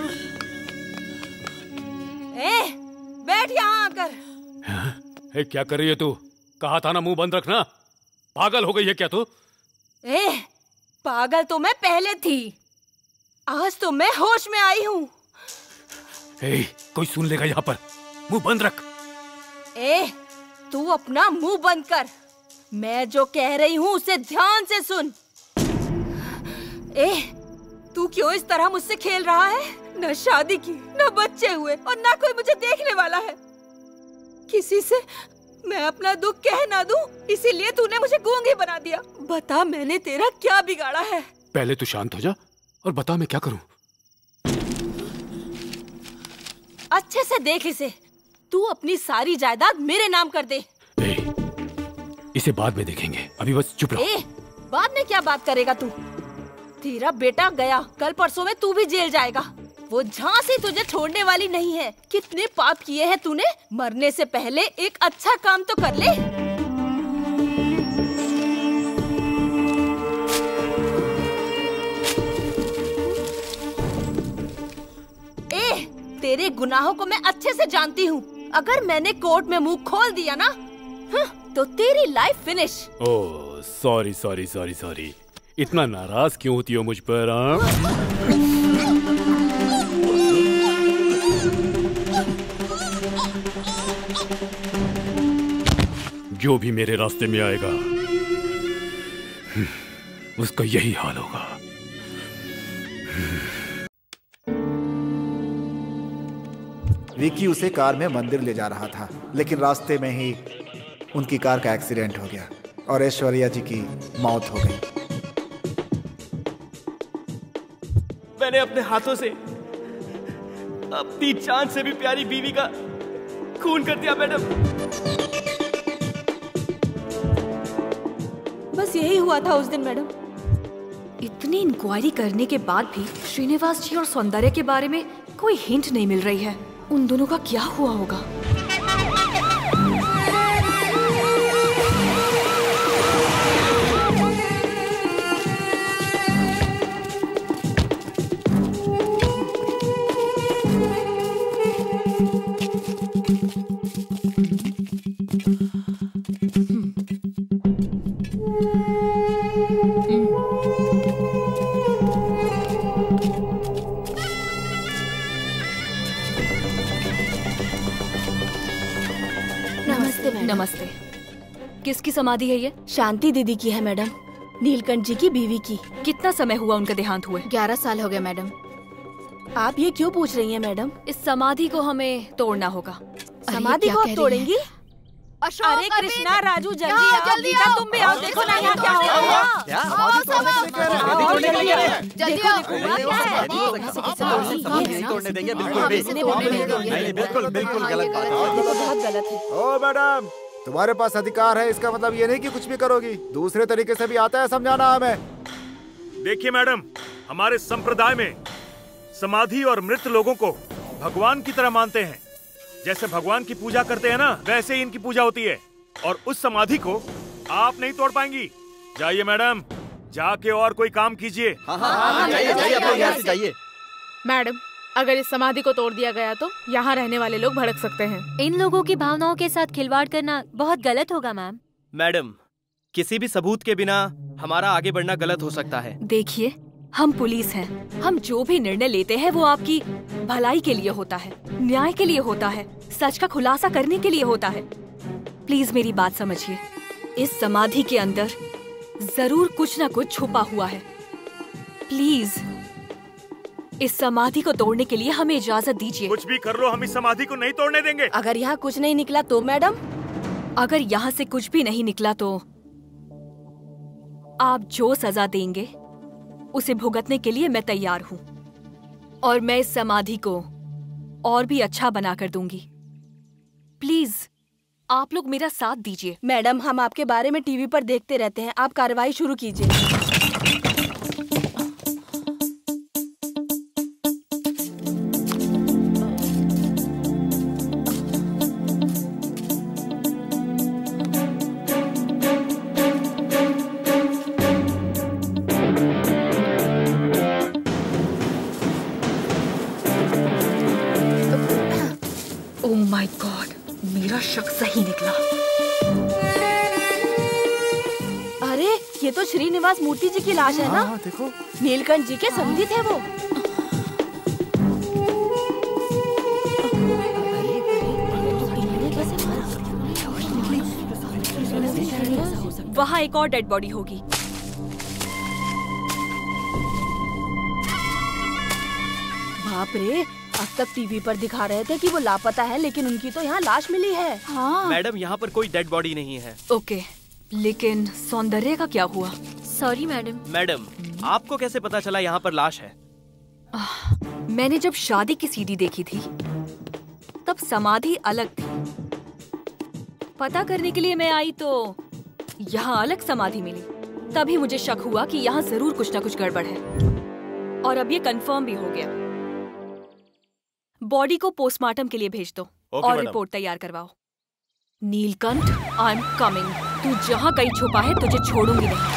[SPEAKER 16] ए, बैठ यहाँ आकर।
[SPEAKER 4] ए, क्या कर रही है तू? कहा था ना मुंह बंद रखना। पागल हो गई है क्या तू?
[SPEAKER 16] ए, पागल तो मैं पहले थी, आज तो मैं होश में आई हूँ।
[SPEAKER 4] ए, कोई सुन लेगा यहाँ पर, मुंह बंद रख।
[SPEAKER 16] ए, तू अपना मुंह बंद कर। मैं जो कह रही हूँ उसे ध्यान से सुन। ए, तू क्यों इस तरह मुझसे खेल रहा है? न शादी की, न बच्चे हुए और न कोई मुझे देखने वाला है। किसी से मैं अपना दुख कह ना दूं, इसीलिए तूने मुझे गूंगी बना दिया। बता मैंने तेरा क्या बिगाड़ा है?
[SPEAKER 4] पहले तू शांत हो जा और बता मैं क्या करूं।
[SPEAKER 16] अच्छे से देख इसे। तू अपनी सारी जायदाद मेरे नाम कर दे।
[SPEAKER 4] ए, इसे बाद में देखेंगे, अभी बस चुप रहो।
[SPEAKER 16] ए, बाद में क्या बात करेगा तू? तेरा बेटा गया, कल परसों में तू भी जेल जाएगा। वो झांसी तुझे छोड़ने वाली नहीं है। कितने पाप किए हैं तूने, मरने से पहले एक अच्छा काम तो कर ले। ए, तेरे गुनाहों को मैं अच्छे से जानती हूँ। अगर मैंने कोर्ट में मुंह खोल दिया ना, तो तेरी life finish.
[SPEAKER 4] Oh, sorry sorry sorry sorry. इतना नाराज क्यों होती हो मुझ पर? जो भी मेरे रास्ते में आएगा उसका यही हाल होगा।
[SPEAKER 5] विक्की उसे कार में मंदिर ले जा रहा था, लेकिन रास्ते में ही उनकी कार का एक्सीडेंट हो गया और ऐश्वर्या जी की मौत हो गई।
[SPEAKER 12] मैंने अपने हाथों से अपनी जान से भी प्यारी बीवी का खून कर दिया मैडम।
[SPEAKER 16] बस यही हुआ था उस दिन मैडम।
[SPEAKER 14] इतनी इंक्वायरी करने के बाद भी श्रीनिवास जी और सौंदर्य के बारे में कोई हिंट नहीं मिल रही है। उन दोनों का क्या हुआ होगा? नमस्ते। किसकी समाधि है ये?
[SPEAKER 18] शांति दीदी की है मैडम, नीलकंठ जी की बीवी की।
[SPEAKER 14] कितना समय हुआ उनका देहांत हुए?
[SPEAKER 11] ग्यारह साल हो गए मैडम।
[SPEAKER 18] आप ये क्यों पूछ रही हैं मैडम?
[SPEAKER 14] इस समाधि को हमें तोड़ना होगा।
[SPEAKER 18] समाधि को आप तोड़ेंगी?
[SPEAKER 16] अरे कृष्णा, राजू जल्दी आओ, जल्दी आओ, तुम भी आओ, देखो ना यहाँ क्या हो रहा है।
[SPEAKER 6] क्या समाधि तोड़ने के लिए कह रहे हैं? तोड़ने के लिए कह रहे हैं?
[SPEAKER 11] जल्दी आओ।
[SPEAKER 6] नहीं तोड़ने देंगे बिल्कुल भी। नहीं बिल्कुल बिल्कुल गलत बात है,
[SPEAKER 18] बहुत गलत है।
[SPEAKER 5] ओ मैडम, तुम्हारे पास अधिकार है, इसका मतलब ये नहीं कि कुछ भी करोगी। दूसरे तरीके से भी आता है समझाना हमें।
[SPEAKER 7] देखिए मैडम, हमारे संप्रदाय में समाधि और मृत लोगों को भगवान की तरह मानते हैं। जैसे भगवान की पूजा करते हैं ना, वैसे ही इनकी पूजा होती है। और उस समाधि को आप नहीं तोड़ पाएंगी। जाइए मैडम, जाके और कोई काम कीजिए।
[SPEAKER 6] हाँ हाँ हाँ, जाइए जाइए, अपने यहाँ से जाइए।
[SPEAKER 3] मैडम, अगर इस समाधि को तोड़ दिया गया तो यहाँ रहने वाले लोग भड़क सकते हैं।
[SPEAKER 15] इन लोगों की भावनाओं के साथ खिलवाड़ करना बहुत गलत होगा मैम।
[SPEAKER 12] मैडम, किसी भी सबूत के बिना हमारा आगे बढ़ना गलत हो सकता है।
[SPEAKER 14] देखिए, हम पुलिस हैं। हम जो भी निर्णय लेते हैं वो आपकी भलाई के लिए होता है, न्याय के लिए होता है, सच का खुलासा करने के लिए होता है। प्लीज मेरी बात समझिए। इस समाधि के अंदर जरूर कुछ न कुछ छुपा हुआ है। प्लीज इस समाधि को तोड़ने के लिए हमें इजाजत दीजिए।
[SPEAKER 7] कुछ भी कर लो, हम इस समाधि को नहीं तोड़ने देंगे।
[SPEAKER 18] अगर यहाँ कुछ नहीं निकला तो मैडम?
[SPEAKER 14] अगर यहाँ से कुछ भी नहीं निकला तो आप जो सजा देंगे उसे भुगतने के लिए मैं तैयार हूँ। और मैं इस समाधि को और भी अच्छा बना कर दूंगी। प्लीज आप लोग मेरा साथ दीजिए।
[SPEAKER 18] मैडम, हम आपके बारे में टीवी पर देखते रहते हैं, आप कार्रवाई शुरू कीजिए।
[SPEAKER 14] ओह माय गॉड, मेरा शक सही निकला।
[SPEAKER 18] अरे ये तो श्रीनिवास मूर्ति जी की लाश है ना?
[SPEAKER 5] हाँ, देखो।
[SPEAKER 18] नीलकंठ जी के समधी थे वो।
[SPEAKER 14] वहाँ एक और डेड बॉडी होगी।
[SPEAKER 18] बाप रे, अब तक टीवी पर दिखा रहे थे कि वो लापता है, लेकिन उनकी तो यहाँ लाश मिली है।
[SPEAKER 12] हाँ। मैडम, यहाँ पर कोई डेड बॉडी नहीं है।
[SPEAKER 14] ओके, लेकिन सौंदर्य का क्या हुआ?
[SPEAKER 15] Sorry madam.
[SPEAKER 12] मैडम, आपको कैसे पता चला यहाँ पर लाश है?
[SPEAKER 14] आह, मैंने जब शादी की सीडी देखी थी तब समाधि अलग थी। पता करने के लिए मैं आई तो यहाँ अलग समाधि मिली। तभी मुझे शक हुआ कि यहाँ जरूर कुछ ना कुछ गड़बड़ है। और अब ये कंफर्म भी हो गया। बॉडी को पोस्टमार्टम के लिए भेज दो और रिपोर्ट तैयार करवाओ। Neelkanth, I am coming. तू जहाँ कहीं छुपा है तुझे छोड़ूंगी नहीं।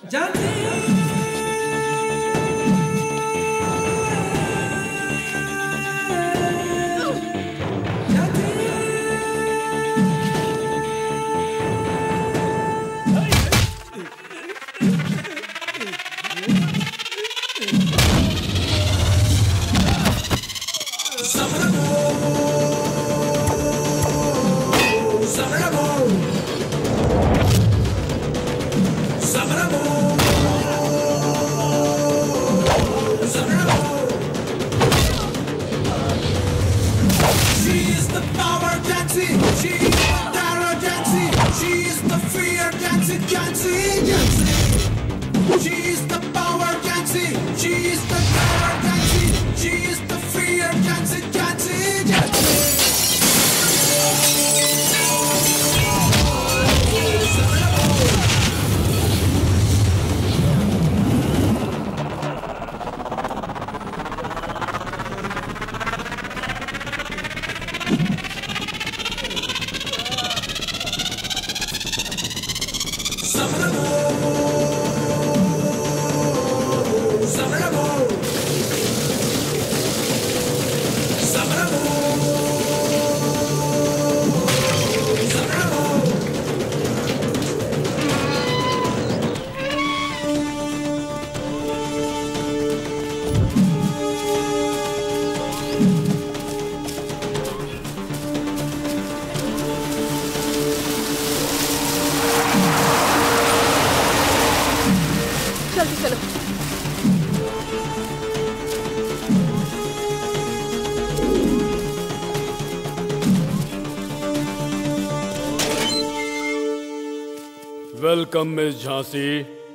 [SPEAKER 4] Welcome miss Jhansi.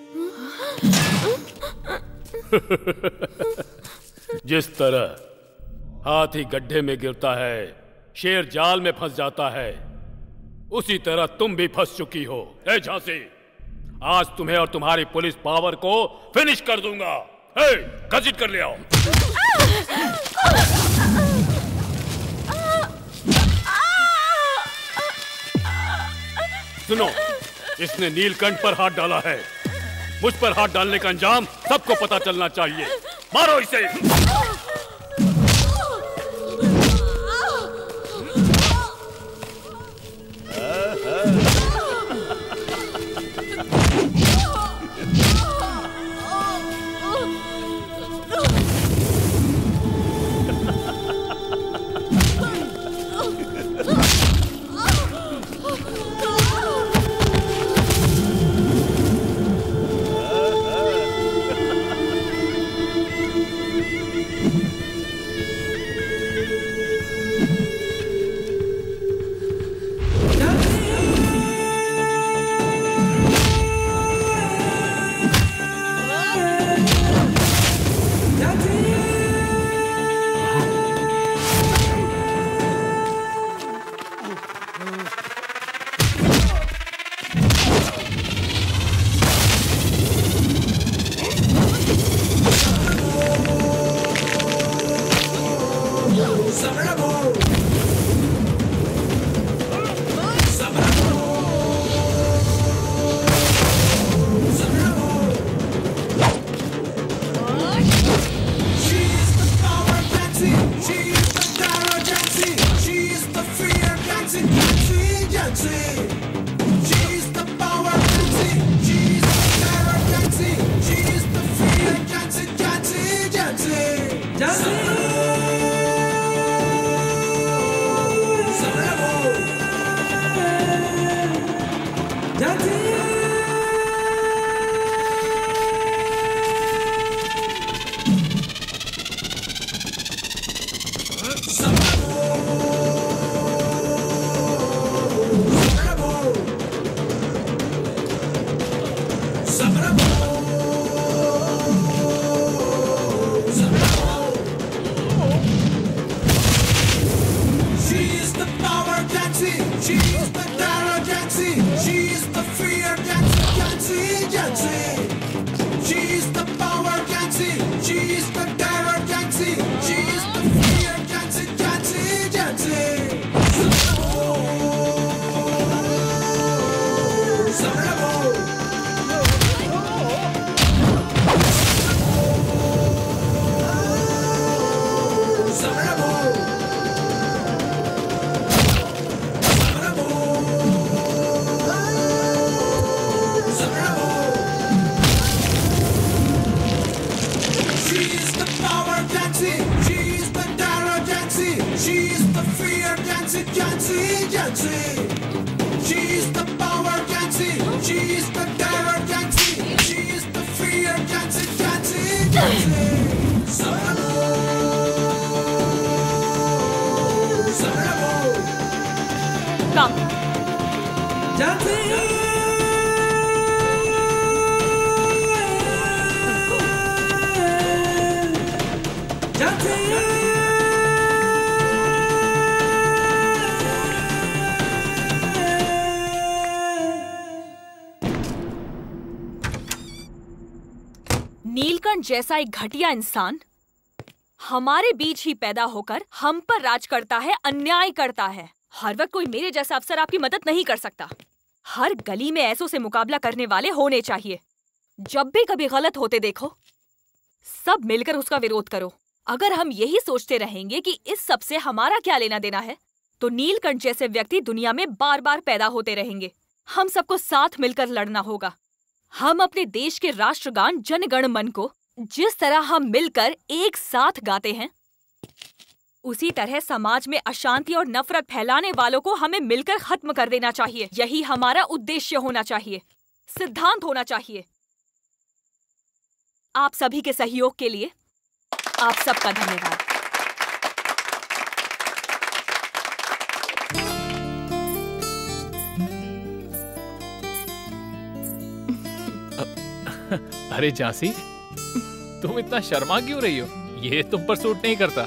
[SPEAKER 4] जिस तरह हाथी गड्ढे में गिरता है, शेर जाल में फंस जाता है, उसी तरह तुम भी फंस चुकी हो। ए झांसी, आज तुम्हें और तुम्हारी पुलिस पावर को फिनिश कर दूंगा। ए, घसीट कर ले आओ। सुनो, इसने नीलकंठ पर हाथ डाला है। मुझ पर हाथ डालने का अंजाम सबको पता चलना चाहिए। मारो इसे।
[SPEAKER 17] Jansi, Jansi. She's the power, Jansi. She's the terror, Jansi. She's the fear, Jansi, Jansi, Jansi. Sarabo, Sarabo.
[SPEAKER 14] Come.
[SPEAKER 17] Jansi.
[SPEAKER 14] Neelkanth जैसा एक घटिया इंसान हमारे बीच ही पैदा होकर हम पर राज करता है, अन्याय करता है। हर वक्त कोई मेरे जैसा अफसर आपकी मदद नहीं कर सकता। हर गली में ऐसों से मुकाबला करने वाले होने चाहिए। जब भी कभी गलत होते देखो, सब मिलकर उसका विरोध करो। अगर हम यही सोचते रहेंगे कि इस सब से हमारा क्या लेना देना है, तो नीलकंठ जैसे व्यक्ति दुनिया में बार बार पैदा होते रहेंगे। हम सबको साथ मिलकर लड़ना होगा। हम अपने देश के राष्ट्रगान जन गण मन को जिस तरह हम मिलकर एक साथ गाते हैं, उसी तरह समाज में अशांति और नफरत फैलाने वालों को हमें मिलकर खत्म कर देना चाहिए। यही हमारा उद्देश्य होना चाहिए, सिद्धांत होना चाहिए। आप सभी के सहयोग के लिए आप सबका धन्यवाद।
[SPEAKER 8] अरे झांसी, तुम इतना शर्मा क्यों रही हो? ये तुम पर सूट नहीं करता।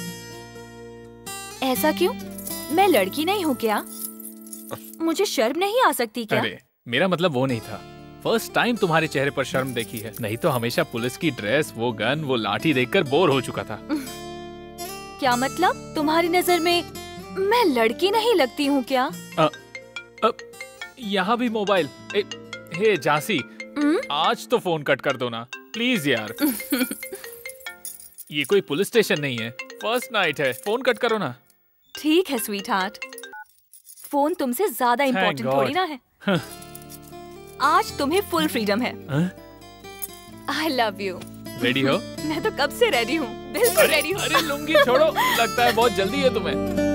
[SPEAKER 14] ऐसा क्यों? मैं लड़की नहीं हूँ क्या? मुझे शर्म नहीं आ सकती क्या?
[SPEAKER 8] अरे मेरा मतलब वो नहीं था। फर्स्ट टाइम तुम्हारे चेहरे पर शर्म देखी है। नहीं तो हमेशा पुलिस की ड्रेस, वो गन, वो लाठी देखकर बोर हो चुका था।
[SPEAKER 14] क्या मतलब? तुम्हारी नजर में मैं लड़की नहीं लगती हूँ क्या?
[SPEAKER 8] अ, अ, यहाँ भी मोबाइल। ए, हे झांसी, आज तो फोन कट कर दो ना प्लीज यार। ये कोई पुलिस स्टेशन नहीं है, फर्स्ट नाइट है, फोन कट करो ना।
[SPEAKER 14] ठीक है स्वीट हार्ट, फोन तुमसे ज्यादा इम्पोर्टेंट थोड़ी ना है। आज तुम्हें फुल फ्रीडम है। I love you.
[SPEAKER 8] रेडी हो?
[SPEAKER 14] मैं तो कब से रेडी हूँ, बिल्कुल रेडी हूँ।
[SPEAKER 8] अरे लुंगी छोड़ो, लगता है बहुत जल्दी है तुम्हें।